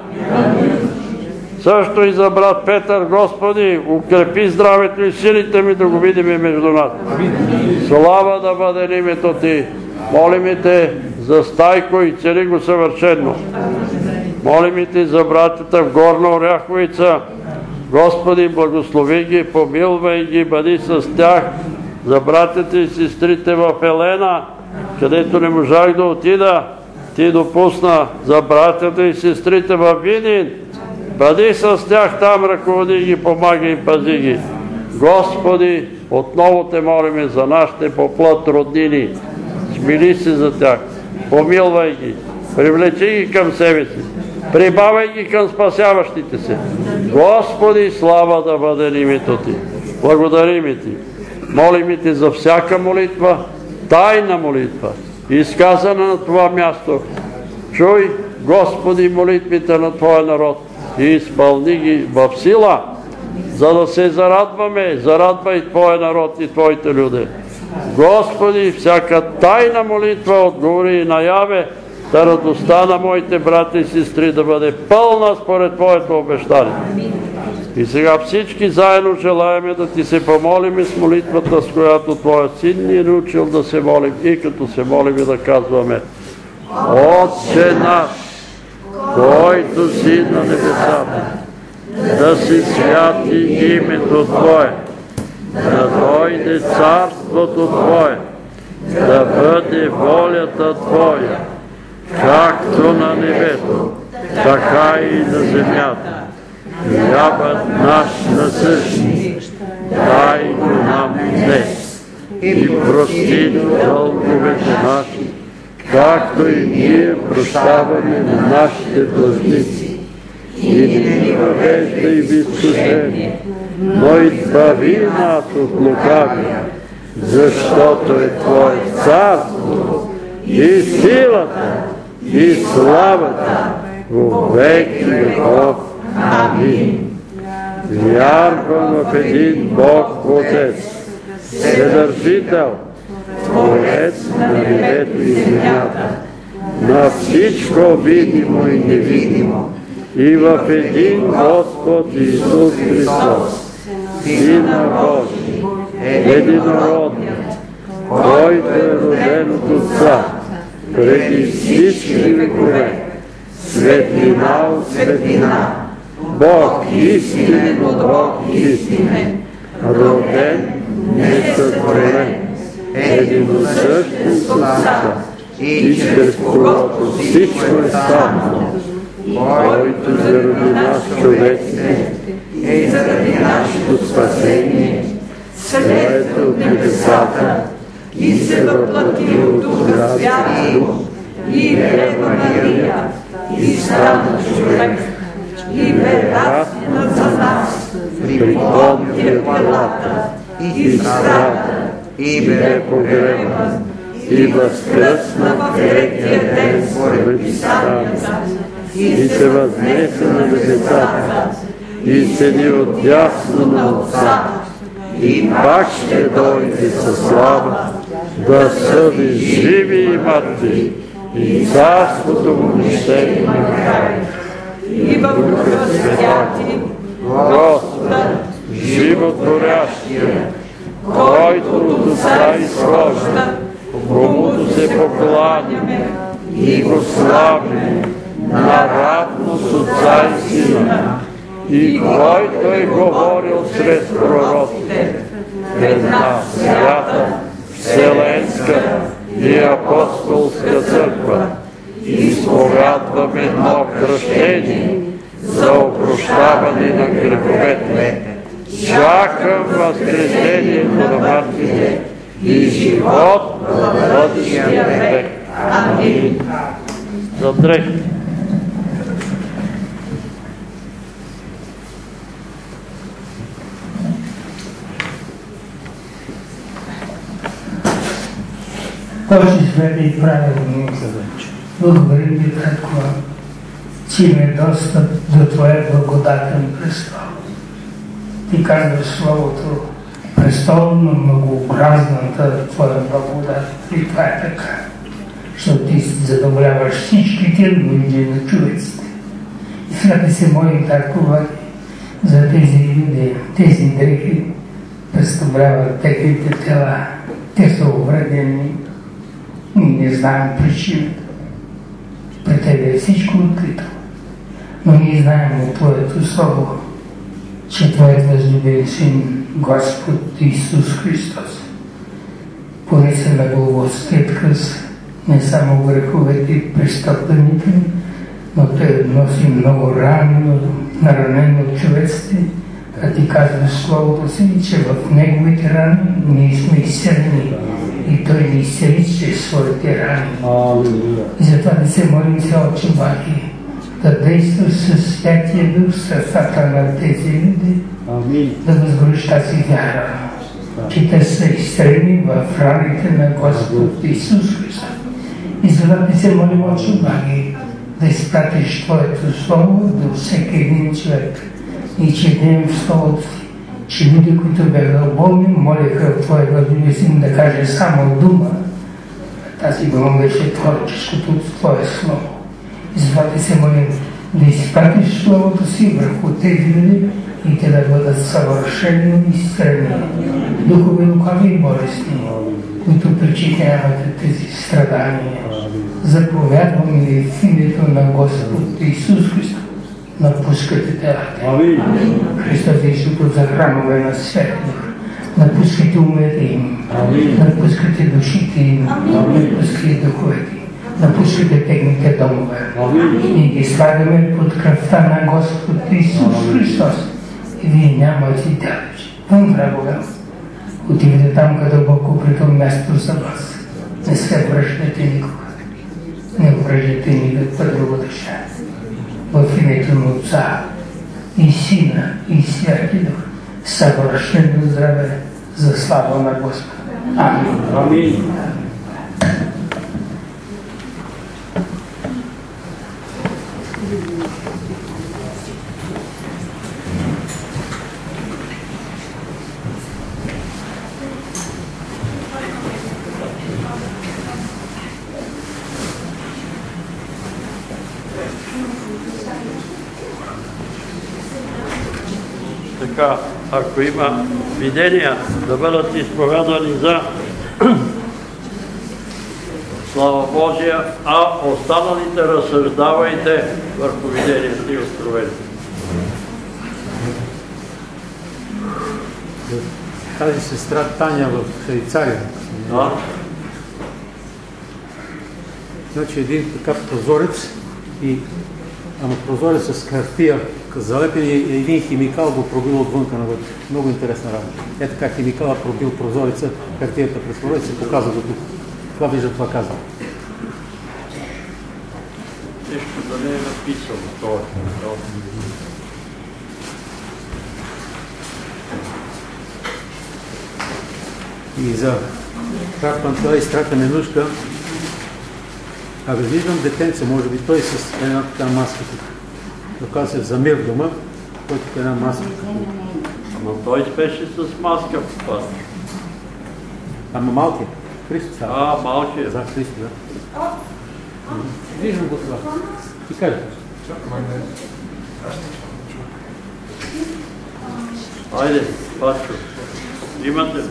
Също и за брат Петър, Господи, укрепи здравето и силите ми да го видиме между нас. Слава да бъде името Ти. Молиме Те за Стайко и цели го съвършено. Молиме Те за братята в Горна Оряховица. Господи, благослови ги, помилвай ги, бъди с тях. За братята и сестрите в Елена, където не можах да отида, Ти допусна. За братята и сестрите в Видин, бъди с тях там, ръководи ги, помагай и пази ги. Господи, отново Те молиме за нашите по плът роднини. Смили се за тях, помилвай ги, привлечи ги към себе си, прибавяй ги към спасяващите се. Господи, слава да бъде името Ти. Благодарим Ти. Молим Ти за всяка молитва, тайна молитва, изказана на това място. Чуй, Господи, молитвите на Твоя народ и изпълни ги в сила, за да се зарадваме. Зарадвай Твоя народ и Твоите люди. Господи, всяка тайна молитва отговори и наяве, да радостта на моите брати и сестри да бъде пълна според Твоето обещание. И сега всички заедно желаеме да Ти се помолим с молитвата, с която Твоя Син ни е научил да се молим, и като се молим и да казваме: Отче наш, който си на небесата, да се святи името Твое, да дойде царството Твое, да бъде волята Твоя, както на небето, така и на земята. Хлябът наш насъщни, дай го нам днес, и прости дълговете наши, както и ние прощаваме на нашите длъжници. И не ни въвеждай в изкушение, но избави нас от лукавия, защото е Твое царство и силата и славата во веки веков. Амин. Вярвам в един Бог Отец, Вседържител, Творец на небето и земята, на всичко видимо и невидимо, и в един Господ Исус Христос, Сина Божий, единородният, който е роден от Отца преди всички векове, светлина от светлина, Бог истинен от Бог истинен, роден, несътворен, единосъщен с Отца, и чрез когото всичко е станало, който заради нас човеците и заради нашето спасение слезе от небесата и се въплъти от Духа Свят и Дух и Дева Мария и стана човек и бе разнат за нас при Понтия Пилата и страда и бе погребан и възкръсна в третия ден според писанията, и се възнесе на небесата, и седи отдясно на Отца, и пак ще дойде със слава, да съди живи и мъртви, и царството му ще има край. И в Духа Святи, Господа, животворящия, който от Отца изхожда, комуто се покланяме и го славим наравно с Отца и Сина, и който е говорил чрез пророците, една свята, вселенска и апостолска църква, изповядваме едно кръщение за опрощаване на греховете. Чакам възкресението на мъртвите и живот в бъдещия век. Амин. За дрехи. Божи святи и праведни, благодарим ти, Татко, че имаме достъп до Твоя благодатен престол. Ти казваш Словото, престол на многообразната Твоя благодат. И това е така, защото Ти задоволяваш всичките нужди на човеците. И сега ти се молим, Татко, за тези люди, тези дрехи представляват техните тела. Те са увредени. Ние не знаем причината. При Тебе е всичко открито. Но ние знаем от Твоето Слово, че Твоят възлюбен Син, Господ Исус Христос, понесе на Голготският кръст не само греховете и престъплените, но Той носи много рани, наранени от човеците, а Ти казваш Словото Си, че в Неговите рани ние сме изцелени. И Той ни изцели чрез своите рани. И затова да се молим се, Отче Бахи, да действаш със Святия Дух в сърцата на тези люди, да възгориш тази вяра, че те са изцелени в раните на Господ Исус Христос. И затова да се молим, Отче Бахи, да изпратиш Твоето Слово до всеки един човек и че днем в Словото Ти, че люди, които бяха болни, молиха Твоя възлюбен Син да каже само дума. Тази дума беше творческото от Твое Слово. И затова Ти се молим да изпратиш Словото Си върху тези люди и те да бъдат съвършено изцелени. Духови, лукави и болестни, които причиняват тези страдания. Заповядваме в името на Господ Исус Христос. Напускайте телата. Христос Исус за храмове на Святия Дух. Напускайте умете им. Напускайте душите им. Напускайте духовете им. Напускайте техните домове. И ги слагаме под кръвта на Господ Исус Христос. И вие нямате далеч. Вън, врагове. Отивате там, къде Бог притом място за вас. Не се връщайте никога. Не връщайте никаква друга душа. В името на Отца и Сина и Святия Дух, съвършено здраве за слава на Господа. Амин. Амин. Така, ако има видения да бъдат изповядани за слава Божия, а останалите разсъждавайте върху виденията и откровенията. Тази сестра Таня в Швейцария. Да. Значи един така прозорец, и, ама прозорец с хартия, залепен и един химикал го пробил отвънка навътре. Много интересна работа. Е така химикала пробил прозореца, хартията през прозореца се показва до тук. Това вижда, това казва. Нещо да не е написано това. И за Трапвам това и страта менушка. Абе, виждам детенце, може би той с една така маска тук. Дока се за мир в дома, който е една маска. Ама той спеше с маска в това. Ама малки. Христо става. А, малки. За Христо, да. Виждам го това. Ти кажа. Айде, пачко. Имате.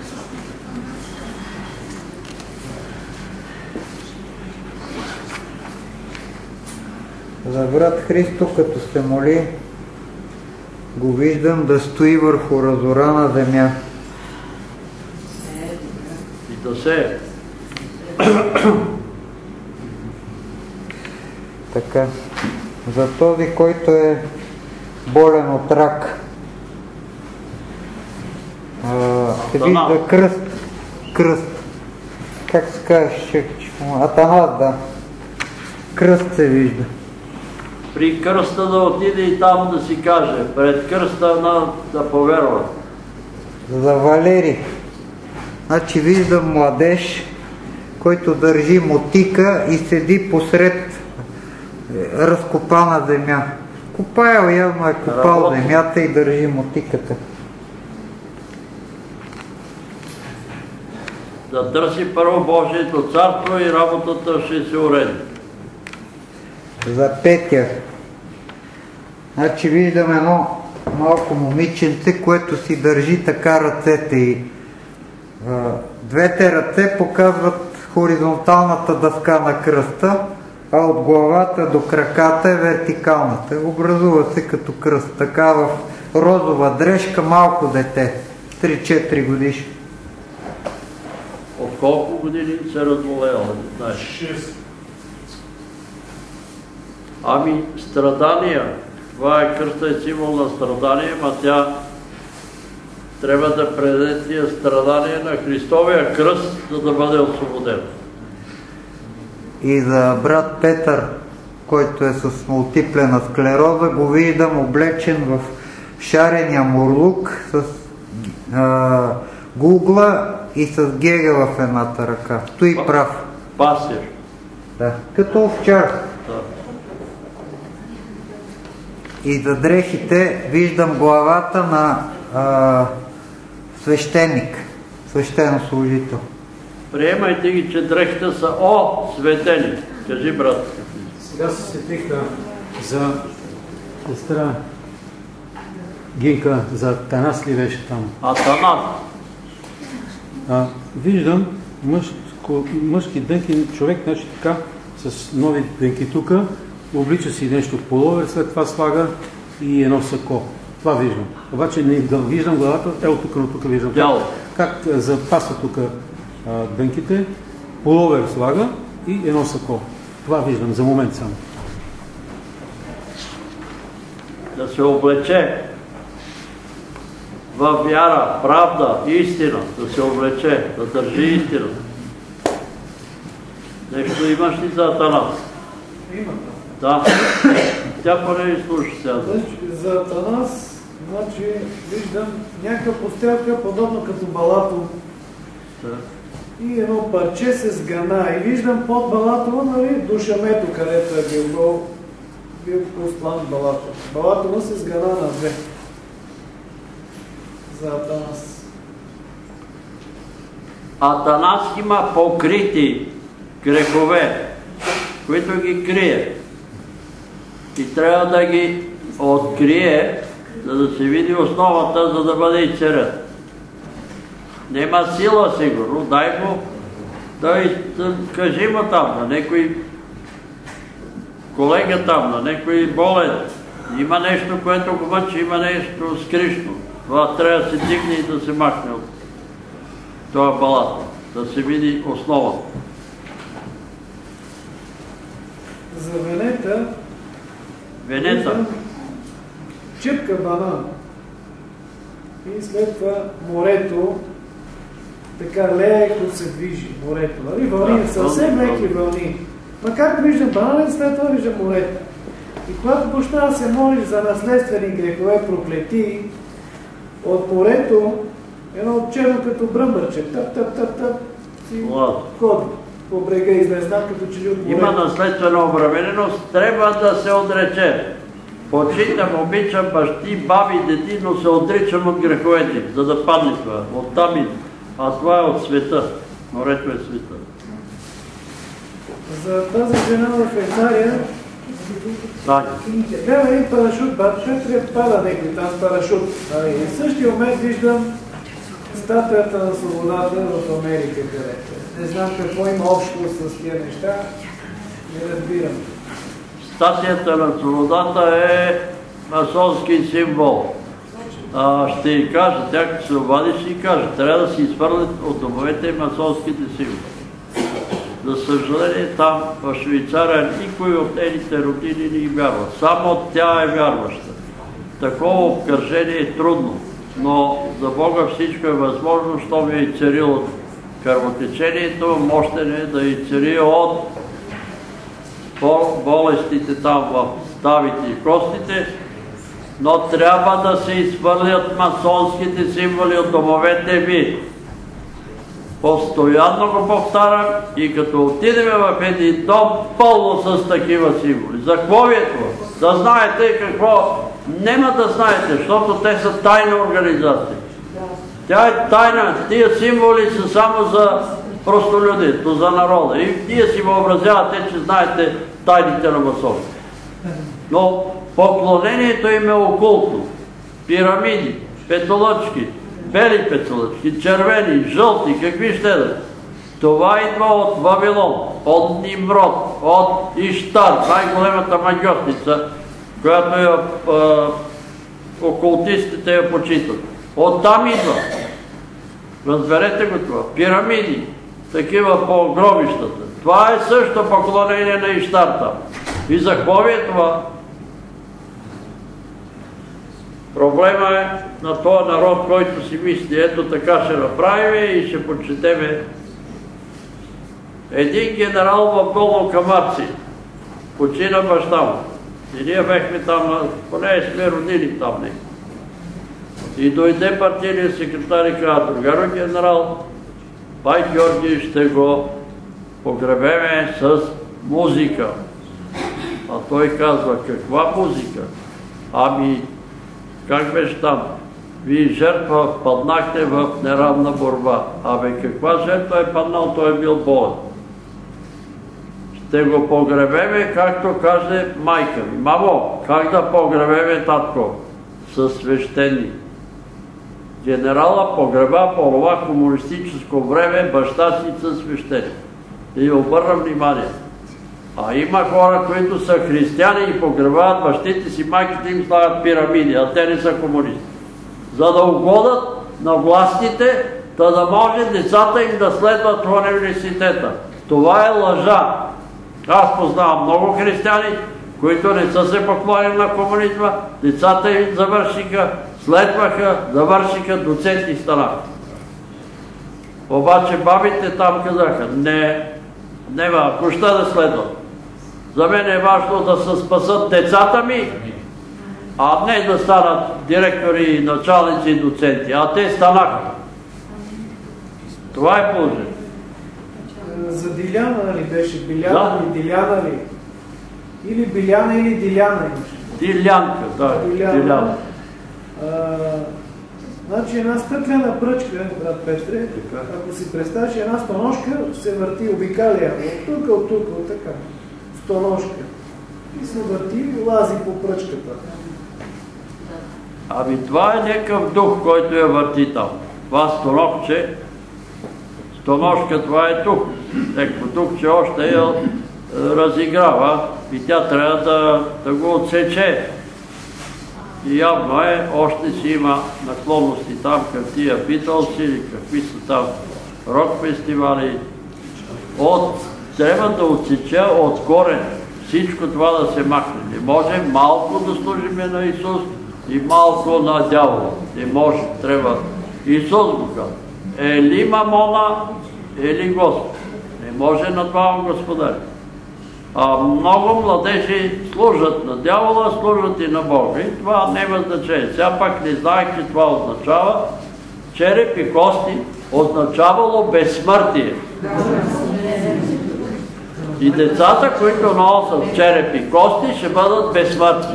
За брат Христо, като се моли, го виждам да стои върху разорана земя. И да се. Така. За този, който е болен от рак, се вижда кръст. Кръст. Как се казваш? Атанас, да. Кръст се вижда. При кръста да отиде и там да си каже. Пред кръста на, да повярва. За Валери. Значи виждам младеж, който държи мотика и седи посред разкопана земя. Копаял, явно е копал Работи. земята и държи мотиката. Да търси първо Божието царство и работата ще се уреди. За Петя. Значи виждам едно малко момиченце, което си държи така ръцете и а, двете ръце показват хоризонталната дъска на кръста, а от главата до краката е вертикалната. Образува се като кръст. Така в розова дрежка малко дете. три-четири годишни. От колко години се разболела? шест. Ами, страдания. Това е кръста е символ на страдания, а тя трябва да предаде тия страдания на Христовия кръст, за да бъде освободен. И за брат Петър, който е с мултиплена склероза, го виждам облечен в шарения мурлук с а, гугла и с гега в едната ръка. Стои прав. Пасир. Да, като овчар. Да. И за дрехите виждам главата на а, свещеник, свещенослужител. Приемайте ги, че дрехите са осветени. Кажи, брат. Сега се сетих за сестра Гинка, за Атанас ли беше там? Атанас. А, виждам мъжко, мъжки дънки, човек, значи така, с нови дънки тук, облича си нещо в половер, след това слага и едно сако. Това виждам. Обаче не виждам главата, ел тук, но тук виждам. Дяло. Как запасва тук дънките, половер слага и едно сако. Това виждам за момент само. Да се облече във вяра, правда, истина, да се облече, да държи истина. Нещо имаш ли за Атанас? Има. Да. Тя поне и слуша сега. За Атанас, значи виждам някаква пострелка, подобно като балато. Да. И едно парче се сгана. И виждам под балато, нали, душамето, където е бил, бил послан балато. Балато му се сгана на две. За Атанас. Атанас има покрити грехове, които ги крие. И трябва да ги открие, за да се види основата, за да бъде изцелен. Нема сила сигурно, дай му да, да кажи му там, на някой колега там, на някой болен. Има нещо, което го мъчи, има нещо скришно. Това трябва да се дигне и да се махне от това балат, да се види основа. За Венета, Венета. чипка банан. И след това морето, така леко се движи морето. Нали? Вълни, да, съвсем вълни, леки вълни. Макар виждам банан, след това виждам морето. И когато почна да се молиш за наследствени грехове проклети, от морето, едно черно като бръмбърче, тъп, тъп, тъп, тъп, си ходи по брега изнесна, като че ли от море. Има наследствена обремененост, трябва да се отрече. Почитам, обичам бащи, баби, дети, но се отричам от греховете, за да падне това. Оттам и. А това е от света. Морето е света. За тази жена в Швейцария няма един парашут, батче, трябва пада някой там с парашут. И в същия момент виждам статуята на свободата в Америка, където. Не знам какво има общо с тия неща, не разбирам. Статуята на свободата е масонски символ. А, ще й кажа, тя като се обади, ще й кажа, трябва да си изхвърлят от домовете масонските символи. За съжаление, там в Швейцария никой от нейните родини не вярва. Само тя е вярваща. Такова обкръжение е трудно, но за Бога всичко е възможно, щом е и царил от кръвотечението, мощен е да и цари от болестите там в ставите и костите, но трябва да се изхвърлят масонските символи от домовете ви. Постоянно го повтарям и като отидем в един дом пълно с такива символи. За какво ви е това? Да знаете какво? Нема да знаете, защото те са тайна организация. Тя е тайна. Тия символи са само за простолюдието, за народа. И вие си въобразявате, че знаете тайните на масони. Но поклонението им е окултно. Пирамиди, петолъчки, бели петолъчки, червени, жълти, какви ще да. Това идва от Вавилон, от Нимрод, от Иштар, най-големата магиотница, която е, е, окултистите я почитат. Оттам идва. Разберете го това. Пирамиди, такива по гробищата. Това е също поклонение на Иштар там. И за какво ви е това? Проблема е на този народ, който си мисли, ето така ще направим и ще почетеме. Един генерал в Долно Камарци почина баща му. И ние бехме там, поне сме родили там не. И дойде партийния секретар и каза, другаро генерал, бай Георги, ще го погребеме с музика. А той казва, каква музика? Ами, как беше там? Вие жертва паднахте в неравна борба. Абе, каква жертва е паднал? Той е бил болен. Ще го погребеме, както каже майка ми. Мамо, как да погребеме татко? Със свещени. Генерала погреба по това комунистическо време баща си със свещени. И обърна внимание. А има хора, които са християни и погребават бащите си, майките им слагат пирамиди, а те не са комунисти. За да угодат на властите, да да може децата им да следват в университета. Това е лъжа. Аз познавам много християни, които не са се поклонили на комунизма, децата им завършиха, следваха, завършиха, доценти станаха. Обаче бабите там казаха, не, нема, ако ще да следват. За мен е важно да се спасат децата ми, а не да станат директори, началници и доценти. А те станаха. Това е положение. За Диляна ли беше? Биляна ли? Диляна ли? Или Биляна, или Диляна имаше? Дилянка, да. Диляна. Значи една стъклена пръчка, брат Петре, ако си представиш една стоножка, се върти, обикаля от тук, от тук, от така. Стоножка. И се върти и лази по пръчката. Ами това е някакъв дух, който я върти там. Това стонокче, стоножка, това е тук. Некво тук, че още я разиграва и тя трябва да, да го отсече. И явно е, още си има наклонности там към тия Битълси или какви са там рок фестивали. От, трябва да отсече от корен всичко това да се махне. Не може малко да служиме на Исус и малко на дявола. Не може, трябва. Исус го казва. Ели мамона, ели Господ. Не може на двама господари. А много младежи служат на дявола, служат и на Бога. И това няма значение. Сега пак не знаех, че това означава. Череп и кости означавало безсмъртие. И децата, които носят череп и кости, ще бъдат безсмъртни.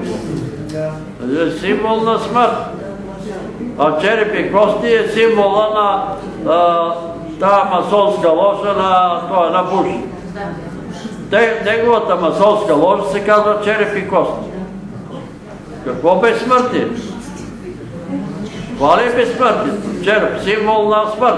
Символ на смърт. А череп и кости е символа на тази масонска ложа на това, на Буш. Неговата масонска ложа се казва череп и кости. Какво безсмъртие? Това ли е безсмъртие? Череп, символ на смърт.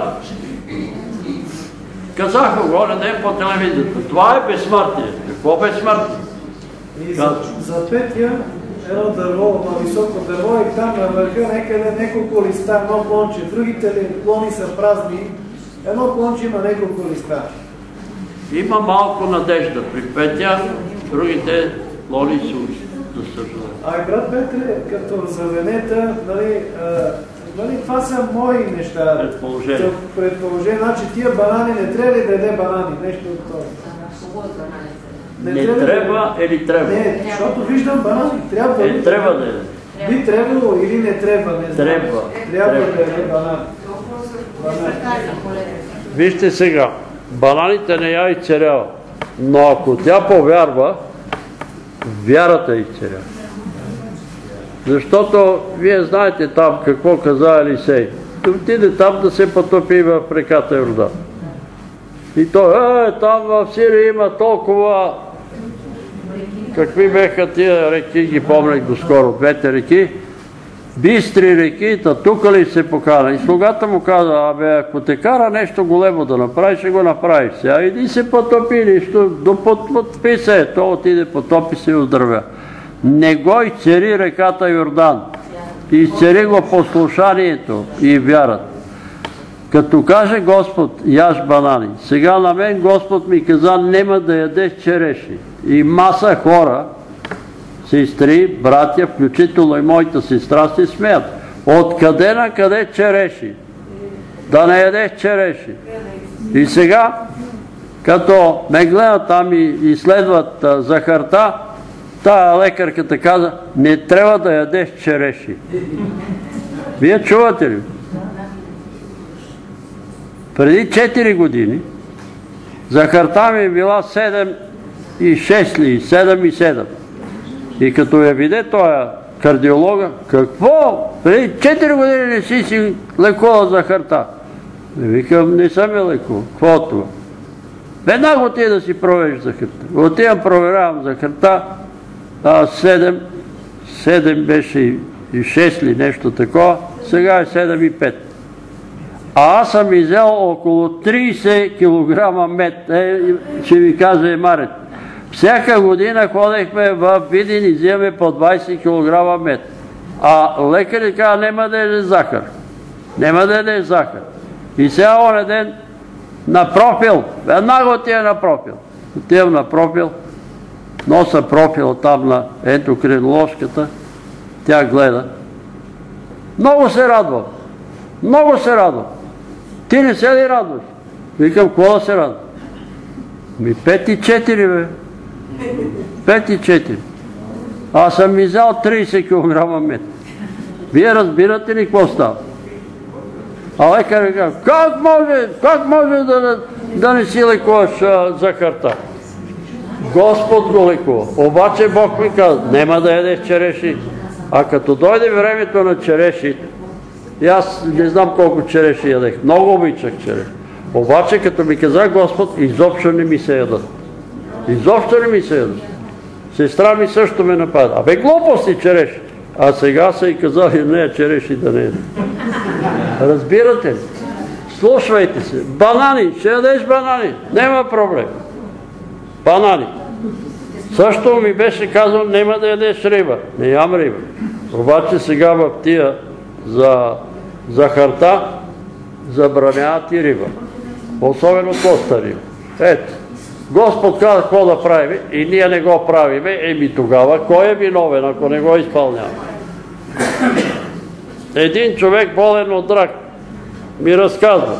Казах го горе ден по телевизията. Това е безсмъртие. Какво безсмъртие? И за, за петия едно дърво, едно високо дърво и там на върха некъде няколко листа, едно клонче. Другите клони са празни. Едно клонче има няколко листа. Има малко надежда при петия, другите клони са, за съжаление. Ай, брат Петре, като за Венета, нали, нали, това са мои неща. Предположение. Предположение, значи тия банани не трябва ли да яде банани? Нещо от това. Не, не трябва или трябва? Не, защото виждам банани. Трябва е, трябва да яде. Би трябвало или не трябва, не знам. Трябва. Трябва да яде банани. Вижте сега, бананите не я изцерява, но ако тя повярва, вярата изцерява. Защото вие знаете там какво каза Елисей. Да отиде там да се потопи в реката Йордан. И той, е, там в Сирия има толкова... Какви беха тия реки, ги помнях доскоро, двете реки. Бистри реки, та тук ли се покана? И слугата му каза, абе, ако те кара нещо големо да направиш, ще го направиш. Сега иди се потопи, нищо, допотопи се. То отиде, потопи се и оздравя. Не го изцери реката Йордан. Изцери го послушанието и вярата. Като каже Господ, яж банани. Сега на мен Господ ми каза, нема да ядеш череши. И маса хора, сестри, братя, включително и моята сестра, се смеят. Откъде на къде череши? Да не ядеш череши. И сега, като ме гледат там и изследват захарта, тая лекарката каза, не трябва да ядеш череши. Вие чувате ли? Преди четири години захарта ми е била седем и шест ли, седем и седем. И като я виде тоя кардиолога, какво? Преди четири години не си си лекувал захарта. Викам, не съм я лекувал. Какво от това? Веднага отида да си провериш захарта. Отивам, проверявам захарта, седем, седем беше и шест ли, нещо такова, сега е седем и пет. А аз съм изял около трийсет килограма мед. Е, ще ви кажа и Марет. Всяка година ходехме в Видин и вземаме по двайсет килограма мед. А лекарите казва, нема да ядеш захар. Нема да ядеш захар. И сега оня ден на профил, веднага отива на профил. Отивам на профил, носа профил там на ендокринологската, тя гледа. Много се радвам. Много се радвам. Ти не се ли радваш? Викам, какво да се радвам? Ми пет и четири, бе. пет и четири. Аз съм изял трийсет килограма мед. Вие разбирате ли какво става? А лекарът казва, как може, как може да, да не си лекуваш захарта? Господ го лекува. Обаче Бог ми казва, нема да ядеш череши. А като дойде времето на череши, и аз не знам колко череши ядех. Много обичах череши. Обаче като ми каза Господ, изобщо не ми се ядат. Изобщо не ми се ядат. Сестра ми също ме напада. Абе глупости череши. А сега са и казали, не, череши да не ядат. Разбирате ли? Слушвайте се. Банани. Ще ядеш банани. Нема проблем. Банани. Също ми беше казано, нема да ядеш риба. Не ям риба. Обаче сега в тия за захарта забраняват и риба. Особено коста риба. Ето. Господ каза какво да правим и ние не го правиме. Еми тогава кой е виновен, ако не го изпълнява? Един човек болен от рак ми разказва.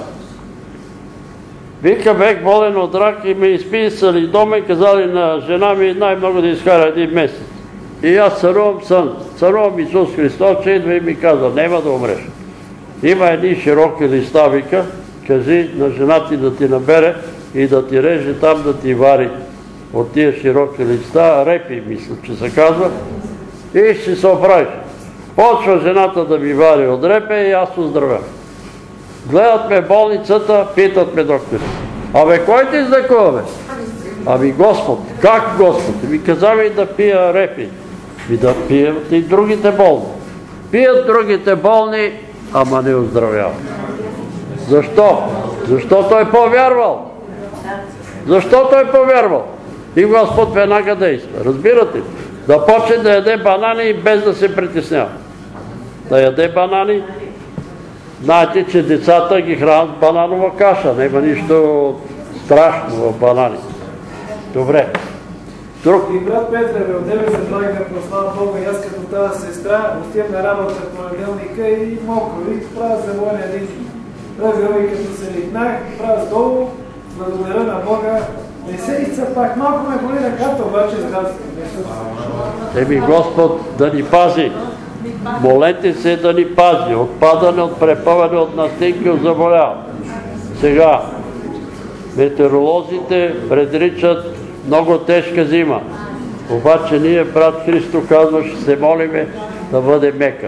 Вика, бех болен от рак и ме изписали дома и казали на жена ми най-много да изкара един месец. И аз царувам сън, царувам Исус Христос, че идва и ми казва, нема да умреш. Има едни широки листа, вика, кажи на жена ти да ти набере и да ти реже там, да ти вари от тия широки листа, репи, мисля, че се казва, и ще се оправиш. Почва жената да ми вари от репе и аз оздравя. Гледат ме болницата, питат ме доктори. Абе, кой ти издъкува, бе? Ами Господ. Как Господ? Ми каза ми да пия репи. И да пият и другите болни. Пият другите болни, ама не оздравяват. Защо? Защо той повярвал? Защо той повярвал? И Господ веднага действа. Разбирате ли? Да почне да яде банани без да се притеснява. Да яде банани. Знаете, че децата ги хранят с бананова каша. Няма нищо страшно в банани. Добре. Друг? И брат Петре, бе, от тебе се прави да прослава Бога и аз като тази сестра отивам на работа в понеделника и мокро. И правя за воля един. Правя и като се литнах, правя с долу, благодаря на Бога. Не се изцъпах, малко ме боли ръката, обаче здравствам. Еми Господ да ни пази. Молете се да ни пази. От падане, от препъване, от настинки, от заболяване. Сега, метеоролозите предричат много тежка зима. Обаче ние, брат Христо казва, ще се молиме да бъде мека.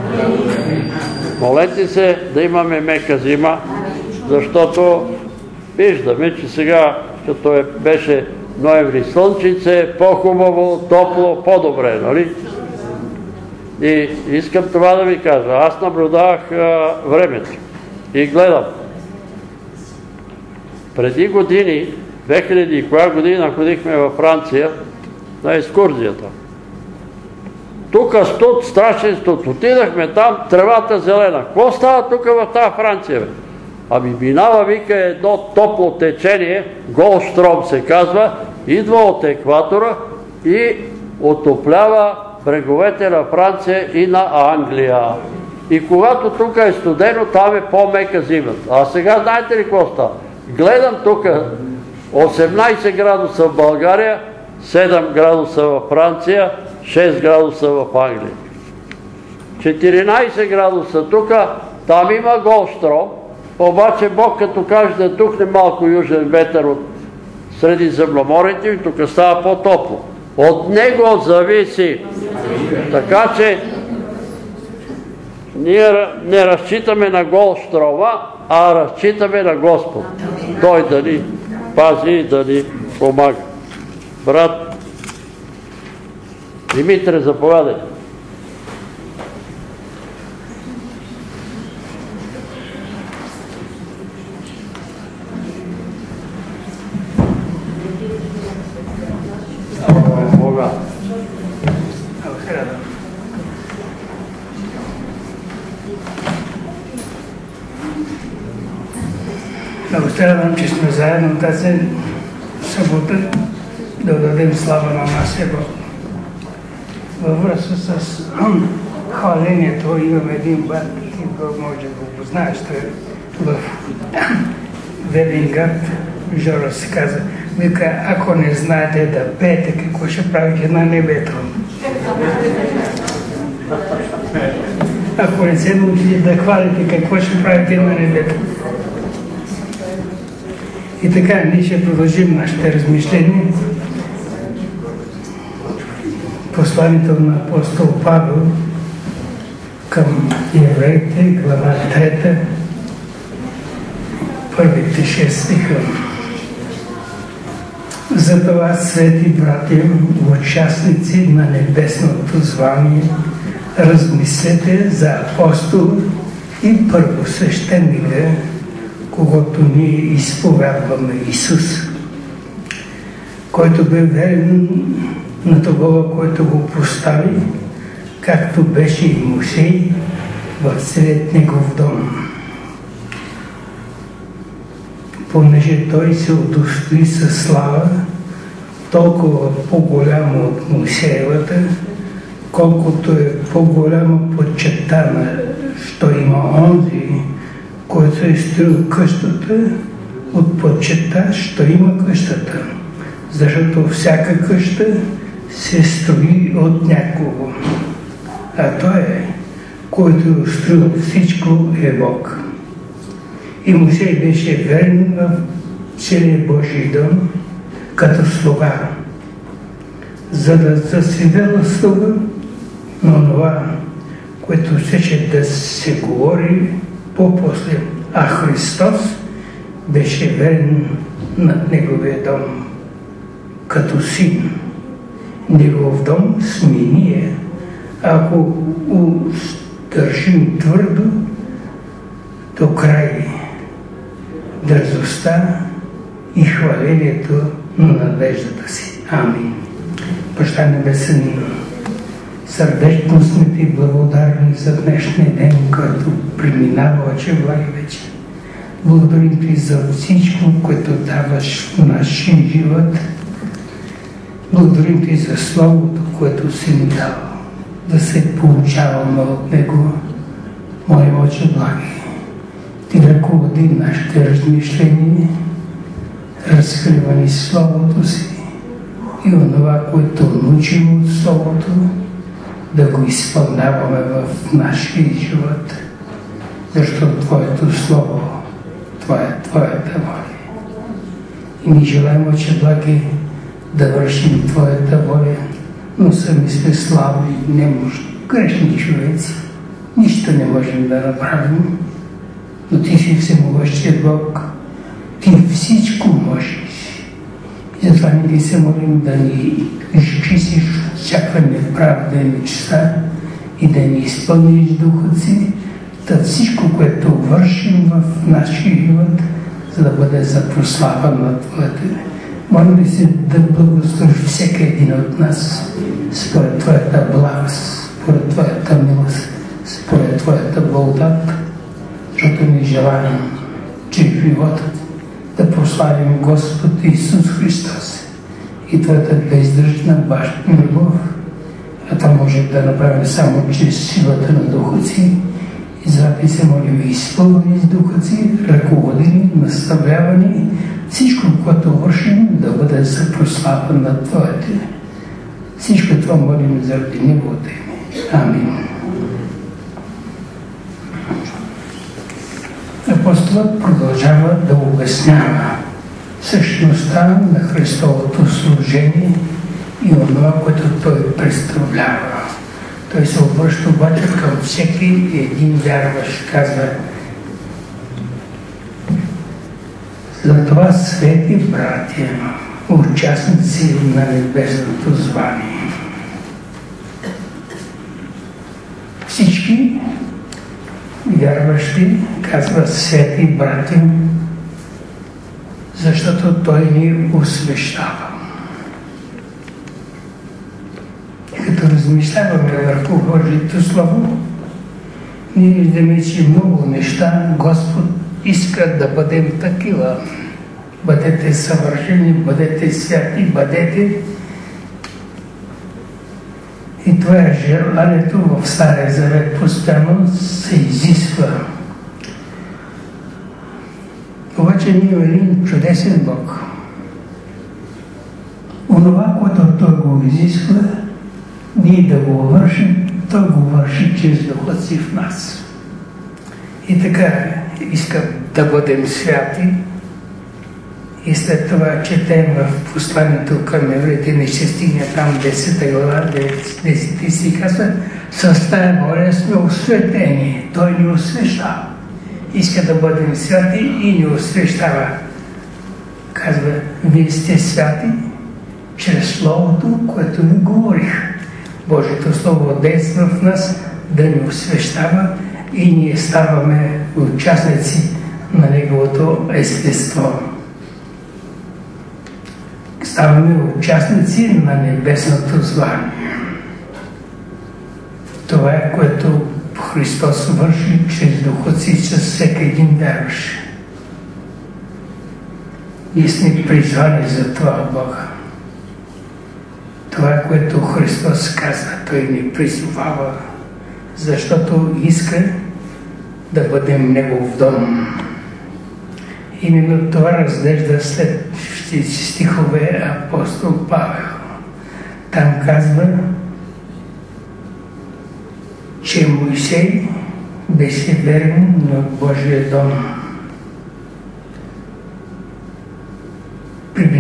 Молете се да имаме мека зима, защото виждаме, че сега, като е, беше ноември слънчице, по-хубаво, топло, по-добре, нали? И искам това да ви кажа. Аз наблюдавах а, времето и гледам. Преди години, две хиляди и коя година ходихме във Франция на екскурзията. Тук студ, страшен студ. Отидахме там, тревата зелена. Какво става тук в тази Франция, бе? Ами минава, вика, едно топло течение, Голштром се казва, идва от екватора и отоплява бреговете на Франция и на Англия. И когато тук е студено, там е по-мека зимата. А сега знаете ли какво става? Гледам тук осемнайсет градуса в България, седем градуса във Франция, шест градуса в Англия. четиринайсет градуса тук, там има Голштром, обаче Бог като каже да тухне малко южен ветер от Средиземноморието и тук става по-топло. От него зависи. Така че ние не разчитаме на Голштрома, а разчитаме на Господ. Той да ни пази и да ни помага. Брат Димитре, заповядай. Бога. Много се радвам, че сме заедно тази събота да дадем слава на нашия Бог. Във връзка с хвалението имам един брат, и Бог може да го познаеш, в Велинград, Жора се каза, вика, ако не знаете да пеете, какво ще правите на небето? Ако не се научите да хвалите, какво ще правите на небето? И така, ние ще продължим нашите размишления. Посланието на апостол Павел към евреите, глава трета, първите шест стиха. Затова, свети братя, участници на небесното звание, размислете за апостол и първосвещеника, когато ние изповядваме Исус, който бе верен на това, който го постави, както беше и Мошей в целият негов дом. Понеже той се удостои със слава, толкова по-голямо от Мошеевата, колкото е по-голяма почетана, що има онзи, който е строил къщата, от почета, що има къщата. Защото всяка къща се строи от някого. А той е, който е устроил всичко, е Бог. И Мойсей беше верен в целия Божий дом като слуга, за да засвидетелства на това, което щеше да се говори по-после. А Христос беше верен над Неговия дом като син. Негов дом сме ние. Ако държим твърдо до край дързостта и хвалението на надеждата си. Амин. Баща Небесен, сърдечно сме Ти благодарни за днешния ден, който преминава оче влаги вече. Благодарим Ти за всичко, което даваш в нашия живот. Благодарим Ти за Словото, което си ни дал, да се получаваме от Него. Моя Отче благи, Ти ръководи нашите размишления, разкрива ни Словото си и онова, което научим от Словото, да го изпълняваме в нашия живот, защото Твоето Слово, това е Твоята воля. И ни желаем, Отче благи, да вършим Твоята воля, но сами сме слаби, немощни, грешни човеци. Нищо не можем да направим, но Ти си всемогъщия Бог. Ти всичко можеш. И затова ние Ти се молим да ни изчистиш всяка неправда и нечиста и да ни изпълниш Духът си, да всичко, което вършим в нашия живот, за да бъде за прослава на Твоята име. Молим се да благословиш всеки един от нас според Твоята благост, според Твоята милост, според Твоята благодат, защото ни желаем, че в животът да прославим Господ Исус Христос и Твоята бездържна баща любов, а това може да направим само чрез силата на Духа си. И затова се молим, изпълни с Духа си, ръководи ни, наставлява ни, всичко, което вършим, да бъде за прослава на Твоята име. Всичко това молим заради Неговото име. Амин. Апостолът продължава да обяснява същността на Христовото служение и онова, което Той представлява. Той се обръща обаче към всеки един вярващ, казва: затова, свети братя, участници на небесното звание, всички вярващи, казва свети братя, защото Той ни освещава. И като размишляваме върху Божието Слово, ние виждаме, че много неща Господ иска да бъдем такива. Бъдете съвършени, бъдете святи, бъдете. И това е желанието в Стария Завет постоянно се изисква. Обаче ние имаме един чудесен Бог. Онова, което Той го изисква, ние да го вършим, Той го върши чрез Духа си в нас. И така иска да бъдем святи. И след това четем в посланието към евреите, не ще стигне там десета глава, десети си казва: с тая воля сме осветени. Той ни освещава. Иска да бъдем святи и ни освещава. Казва: вие сте святи чрез Словото, което ви говорих. Божието Слово действа в нас да ни освещава и ние ставаме участници на Неговото естество. Ставаме участници на небесното звание. Това е, което Христос върши чрез Духа си с всеки един вярващ. Ние сме призвани за това от Бога. Това е, което Христос казва. Той ни призовава, защото иска да бъдем Негов дом. Именно това разглежда след стихове апостол Павел. Там казва, че Мойсей беше верен на Божия дом.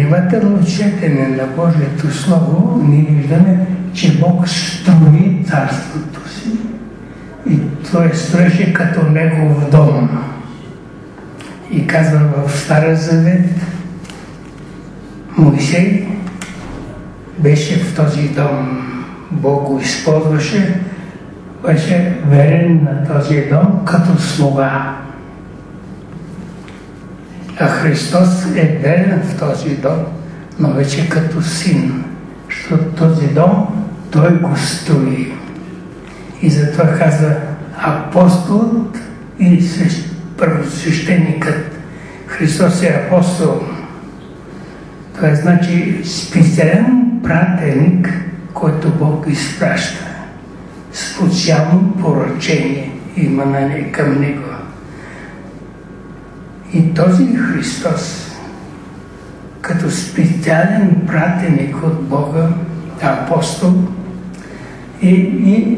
внимателно четене на Божието Слово ние виждаме, че Бог строи царството си и той строеше като негов дом. И казва в Стария Завет, Моисей беше в този дом. Бог го използваше, беше верен на този дом като слуга. А Христос е верен в този дом, но вече като син, защото този дом той го строи. И затова казва апостолът и първосвещеникът. Христос е апостол. Това значи специален пратеник, който Бог изпраща. Специално поръчение има на не, към него. И този Христос, като специален пратеник от Бога, апостол, и, и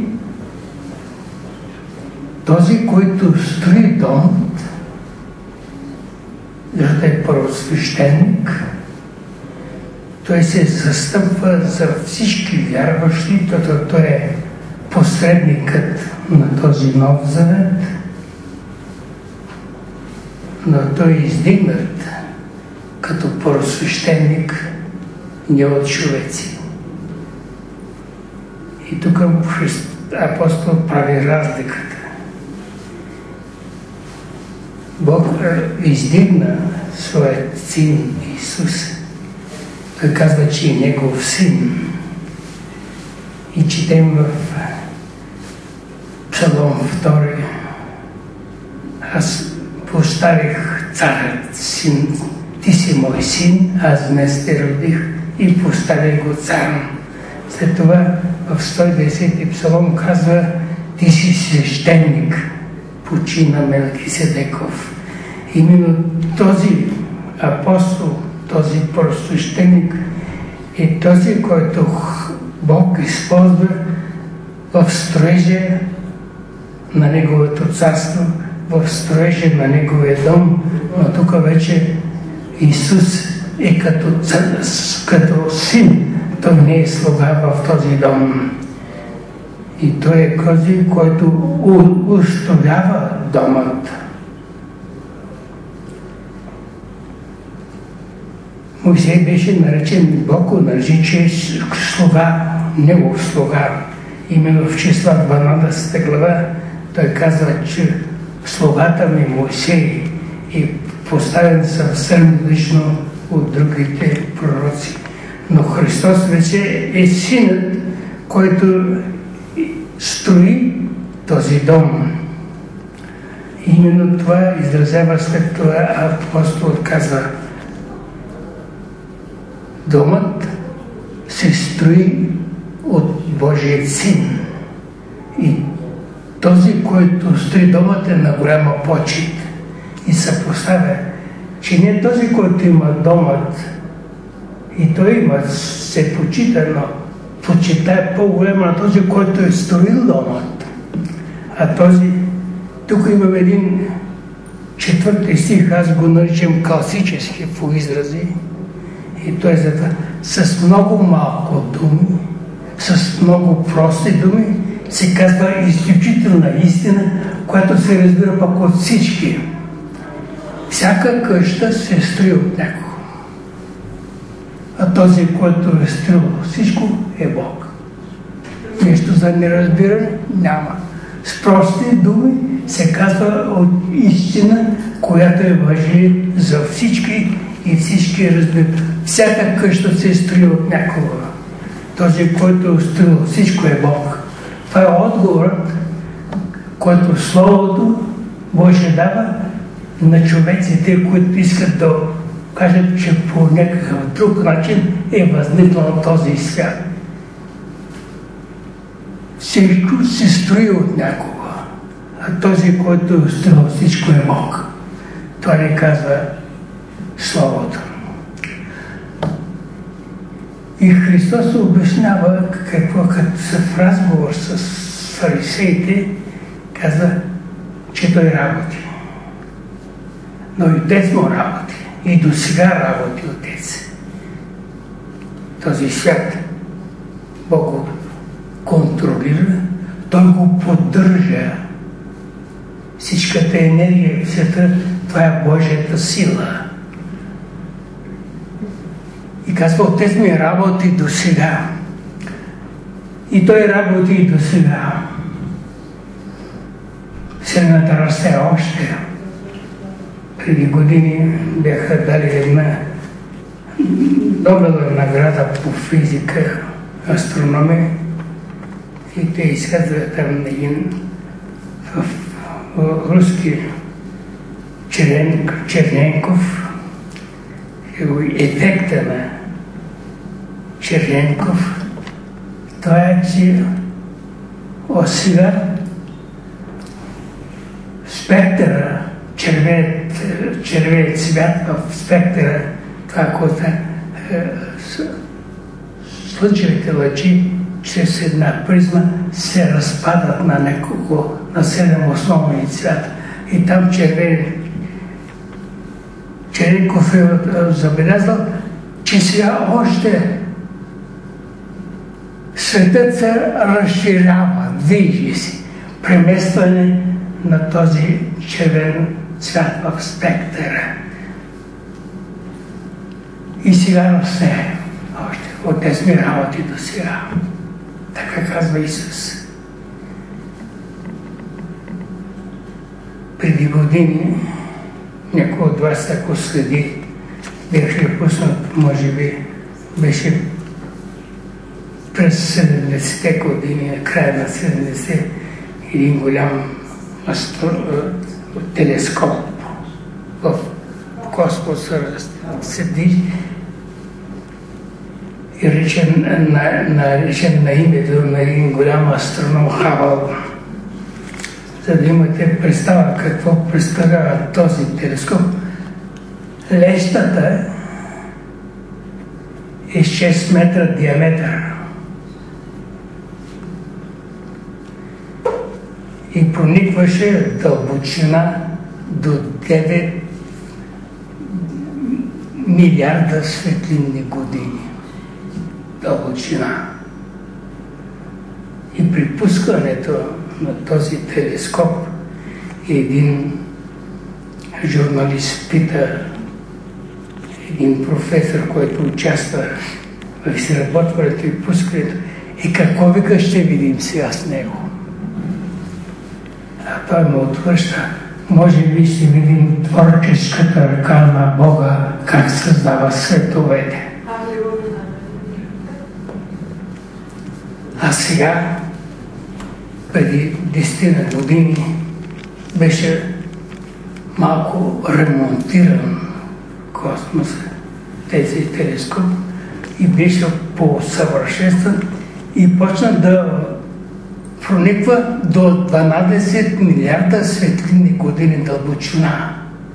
този, който строи дом, защото е първосвещеник, той се застъпва за всички вярващи, защото той е посредникът на този нов завет, но той е издигнат като първосвещеник не от човеци. И тук апостол прави разликата. Бог издигна своят син Исус. Той казва, че е негов син. И четем в Псалом втори. Аз поставих царят син, ти си мой син, аз днес те родих и поставих го цар. След това в сто и десети Псалом казва, ти си свещеник, почина Мелкиседеков. Именно този апостол, този първосвещеник е този, който Бог използва в строежа на Неговото царство, в строежа на Неговия дом, но тук вече Исус е като, като син, той не е слуга в този дом. И той е този, който устоява домът. Моисей беше наречен, Бог го нарече, че е слуга, негов слуга. Именно в числа дванадесета глава той казва, че слугата ми Моисей е поставен съвсем лично от другите пророци. Но Христос вече е синът, който строи този дом. Именно това изразява след това апостол казва, домът се строи от Божият син. И този, който строи домът е на голяма почет. И се поставя, че не този, който има домът, и той има, се почита, но почита е по-голяма на този, който е строил домът. А този, тук имам един четвърти стих, аз го наричам класически по изрази. И той е за това, с много малко думи, с много прости думи, се казва изключителна истина, която се разбира пък от всички. Всяка къща се строи от някого. А този, който е строил всичко, е Бог. Нещо за неразбиране няма. С прости думи се казва от истина, която е важи за всички и всички разбират. Всяка къща се строи от някого. Този, който е строил всичко, е Бог. Това е отговорът, който Словото Божие дава на човеците, които искат да кажат, че по някакъв друг начин е възникнал този свят. Всичко се строи от някого, а този, който е строил всичко, е Бог. Това ни казва Словото. И Христос обяснява какво, като са в разговор с фарисеите, казва, че той работи. Но и Отец му работи. И до сега работи Отец. този свят. Бог го контролира, Той го поддържа. Всичката енергия в света, това е Божията сила. И казва, Отец ми работи до сега. И Той работи и до сега. Вселената расте още. Преди години бяха дали една Нобелова награда по физика, астрономия, и те изследват там един в, в руски Черен, Черненков, ефекта на Черненков, това е, че освен спектъра, червеният, червеният цвят в спектъра, това, което е, слънчевите лъчи чрез една призма се разпадат на няколко, на седем основни цвята. И там червени Черенков е забелязал, че сега още светът се разширява, движи се, преместване на този червен цвят в спектъра. И сега расте още. Отец ми работи до сега. Така казва Исус. Преди години някой от вас, ако следи, беше пуснат, може би, беше през седемдесетте години, на края на седемдесетте, един голям астро... телескоп в космоса седи и речен на, наречен на името на един голям астроном Хабъл. За да имате представа какво представлява този телескоп, лещата е шест метра диаметър и проникваше дълбочина до девет милиарда светлинни години. Дълбочина. И при пускането на този телескоп един журналист пита един професор, който участва в изработването и пускането, и какво вика ще видим сега с него? А той му отвръща, може би ще видим творческата ръка на Бога, как създава световете. А сега, преди десет години, беше малко ремонтиран космоса, тези телескоп, и беше по-съвършенстван и почна да прониква до дванадесет милиарда светлинни години дълбочина.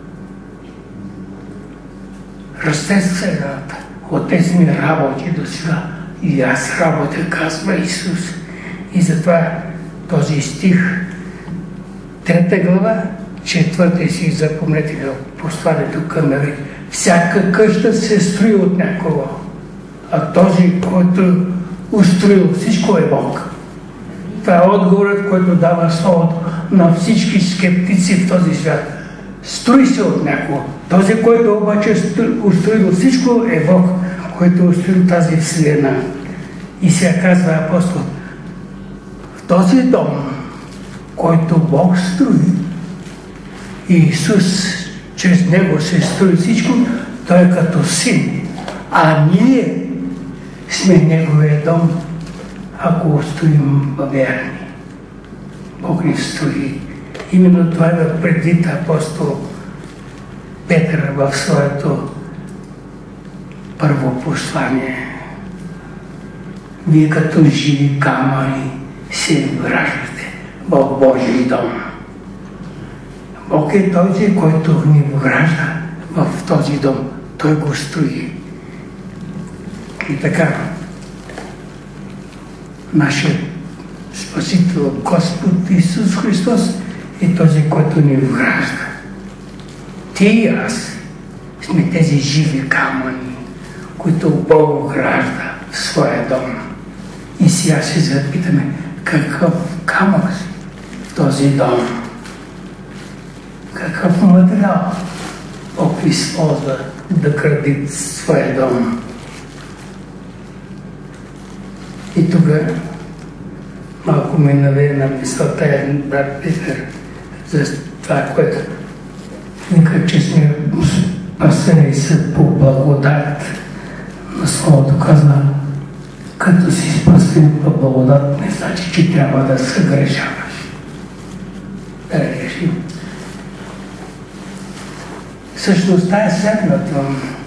Расте Вселената. Отец ми работи до сега. И аз работя, казва Исус. И затова този стих, трета глава, четвърти си, запомнете го, посланието към Евреи. Всяка къща се строи от някого, а този, който устроил всичко, е Бог. Това е отговорът, който дава словото на всички скептици в този свят. Строи се от някого. Този, който обаче устроил всичко, е Бог, който устроил тази вселена. И сега казва апостол, в този дом, който Бог строи, и Исус чрез него се строи всичко, той е като син. А ние сме неговия дом, ако стоим верни. Бог ни строи. Именно това е предвид апостол Петър в своето първо послание. Вие като живи камъни се вграждате в Божий дом. Бог е този, който ни вгражда в този дом. Той го строи. И така, нашият Спасител Господ Исус Христос е този, който ни вгражда. Ти и аз сме тези живи камъни, които Бог вгражда в своя дом. И сега се запитаме, какъв камък в този дом? Какъв материал Бог използва да гради своя дом? И тук малко ми наведе на мисълта един брат Питер за това, което вика, че сме спасени се по благодат. Но Словото казва, като си спасен по благодат, не значи, че трябва да съгрешаваш. Да решим. Същността е следната.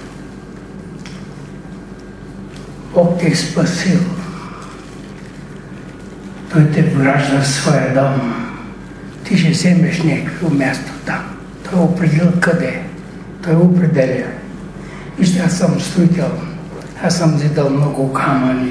Бог те е спасил. Той те вгражда в своя дом. Ти ще вземеш някакво място там. Той е определил къде. Той определя. Вижте, аз съм строител. Аз съм взидал много камъни.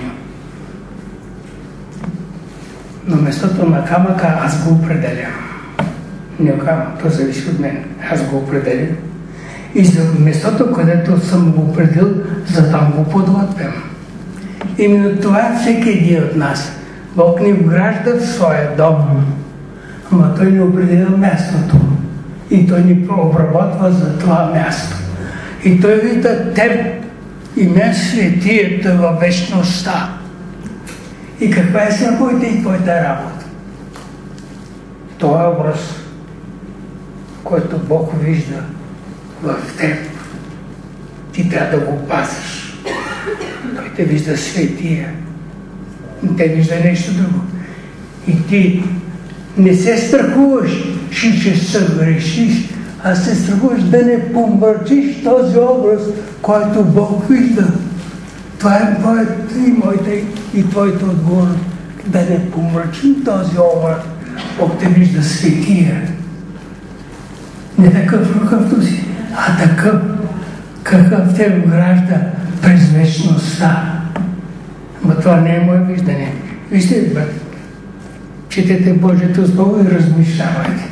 Но местото на камъка аз го определям. Не камък, то зависи от мен. Аз го определям. И за местото, където съм го определил, за там го подготвям. Именно това е всеки един от нас. Бог ни вгражда в своя дом, ама Той ни определил мястото. И Той ни обработва за това място. И Той вижда теб и мен светията във вечността. И каква е всякоята и твоята работа? Това е образ, който Бог вижда в теб. Ти трябва да го пазиш. Той те вижда светия. Те вижда нещо друго. И ти не се страхуваш, че ще съгрешиш, а се страхуваш да не помърчиш този образ, който Бог вижда. Това е моята и моята и твоята отговорност. Да не помрачим този образ. Бог те вижда светия. Не такъв, какъвто си, а такъв, какъв те вгражда през вечността. Но това не е мое виждане. Вижте, брат, четете Божието Слово и размишлявайте.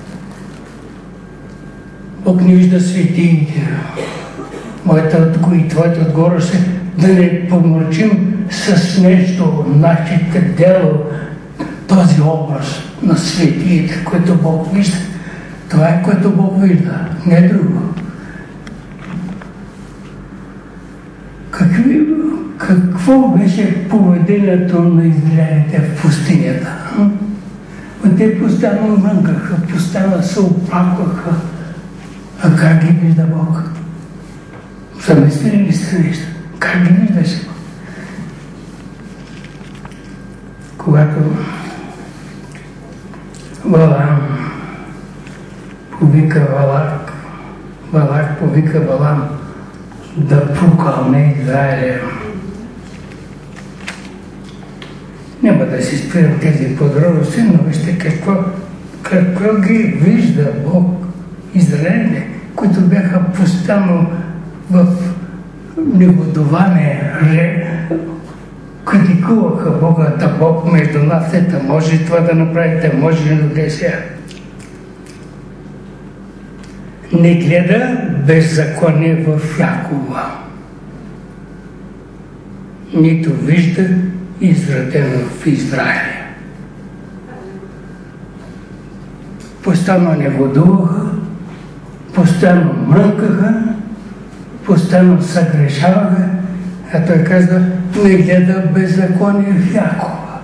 Бог не вижда светиите. Моята и твоята отговорност е да не помрачим с нещо нашите дело този образ на светиите, който Бог вижда. Това е, което Бог вижда, не друго. Какви, какво беше поведението на израелите в пустинята? Но те постоянно мрънкаха, постоянно се оплакваха. А как ги вижда Бог? Замислили ли сте нещо? Как ги виждаше Бог? Когато Валам повика Валак, Валак повика Валам да прокълне Израиля. Няма да си спирам тези подробности, но вижте какво, какво ги вижда Бог. Израилите, които бяха постоянно в негодование, критикуваха Бога, та Бог между нас, ета може това да направите, може ли да сега. Не гледа беззаконие в Якова, нито вижда израдено в Израиля. Постоянно негодуваха, постоянно мрънкаха, постоянно съгрешаваха, а той казва, не гледа беззаконие в Якова.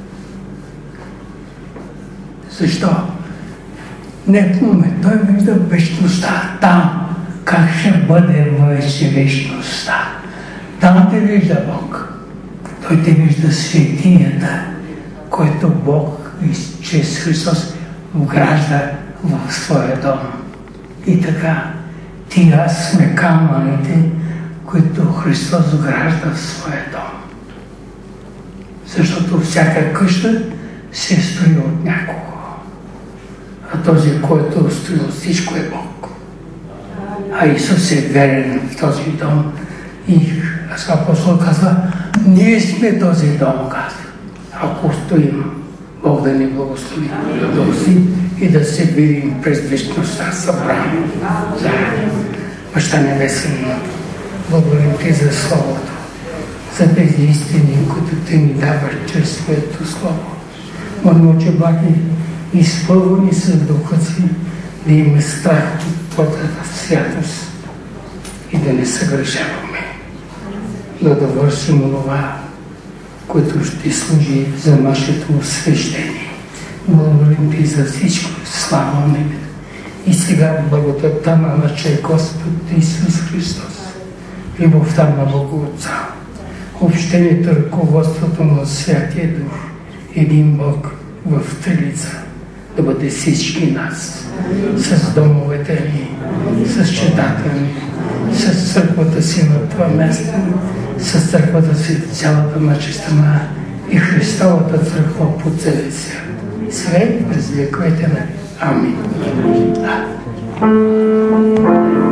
Защо? Не в момент, той вижда вечността там, как ще бъде вече вечността. Там те вижда Бог. Той те вижда светията, който Бог чрез Христос вгражда в своя дом. И така, ти аз сме камъните, които Христос вгражда в своя дом. Защото всяка къща се строи от някого. А този, който е строил всичко, е Бог. А Исус е верен в този дом. И апостол казва, ние сме този дом, казва. Ако стоим, Бог да ни благослови. Благослови и да се видим през вечността събрани. Баща Небесен, благодарим Ти за Словото, за тези истини, които Ти ни даваш чрез Твоето Слово. Молим, че Благи, изпълни с духа си, да имаме страх от Твоята святост и да не съгрешаваме, да да вършим онова, което ще служи за нашето освещение. Благодарим Ти за всичко, слава Небе. И сега благодатта на нашия Господ Исус Христос, любовта на Бога Отца, общението, ръководството на Святия Дух, един Бог в Трилица, да бъде всички нас, с домовете ни, с четата ни, с църквата си на това място, с църквата си в цялата наша страна и Христовата църква по целия свят. Сега и през вековете на Амин.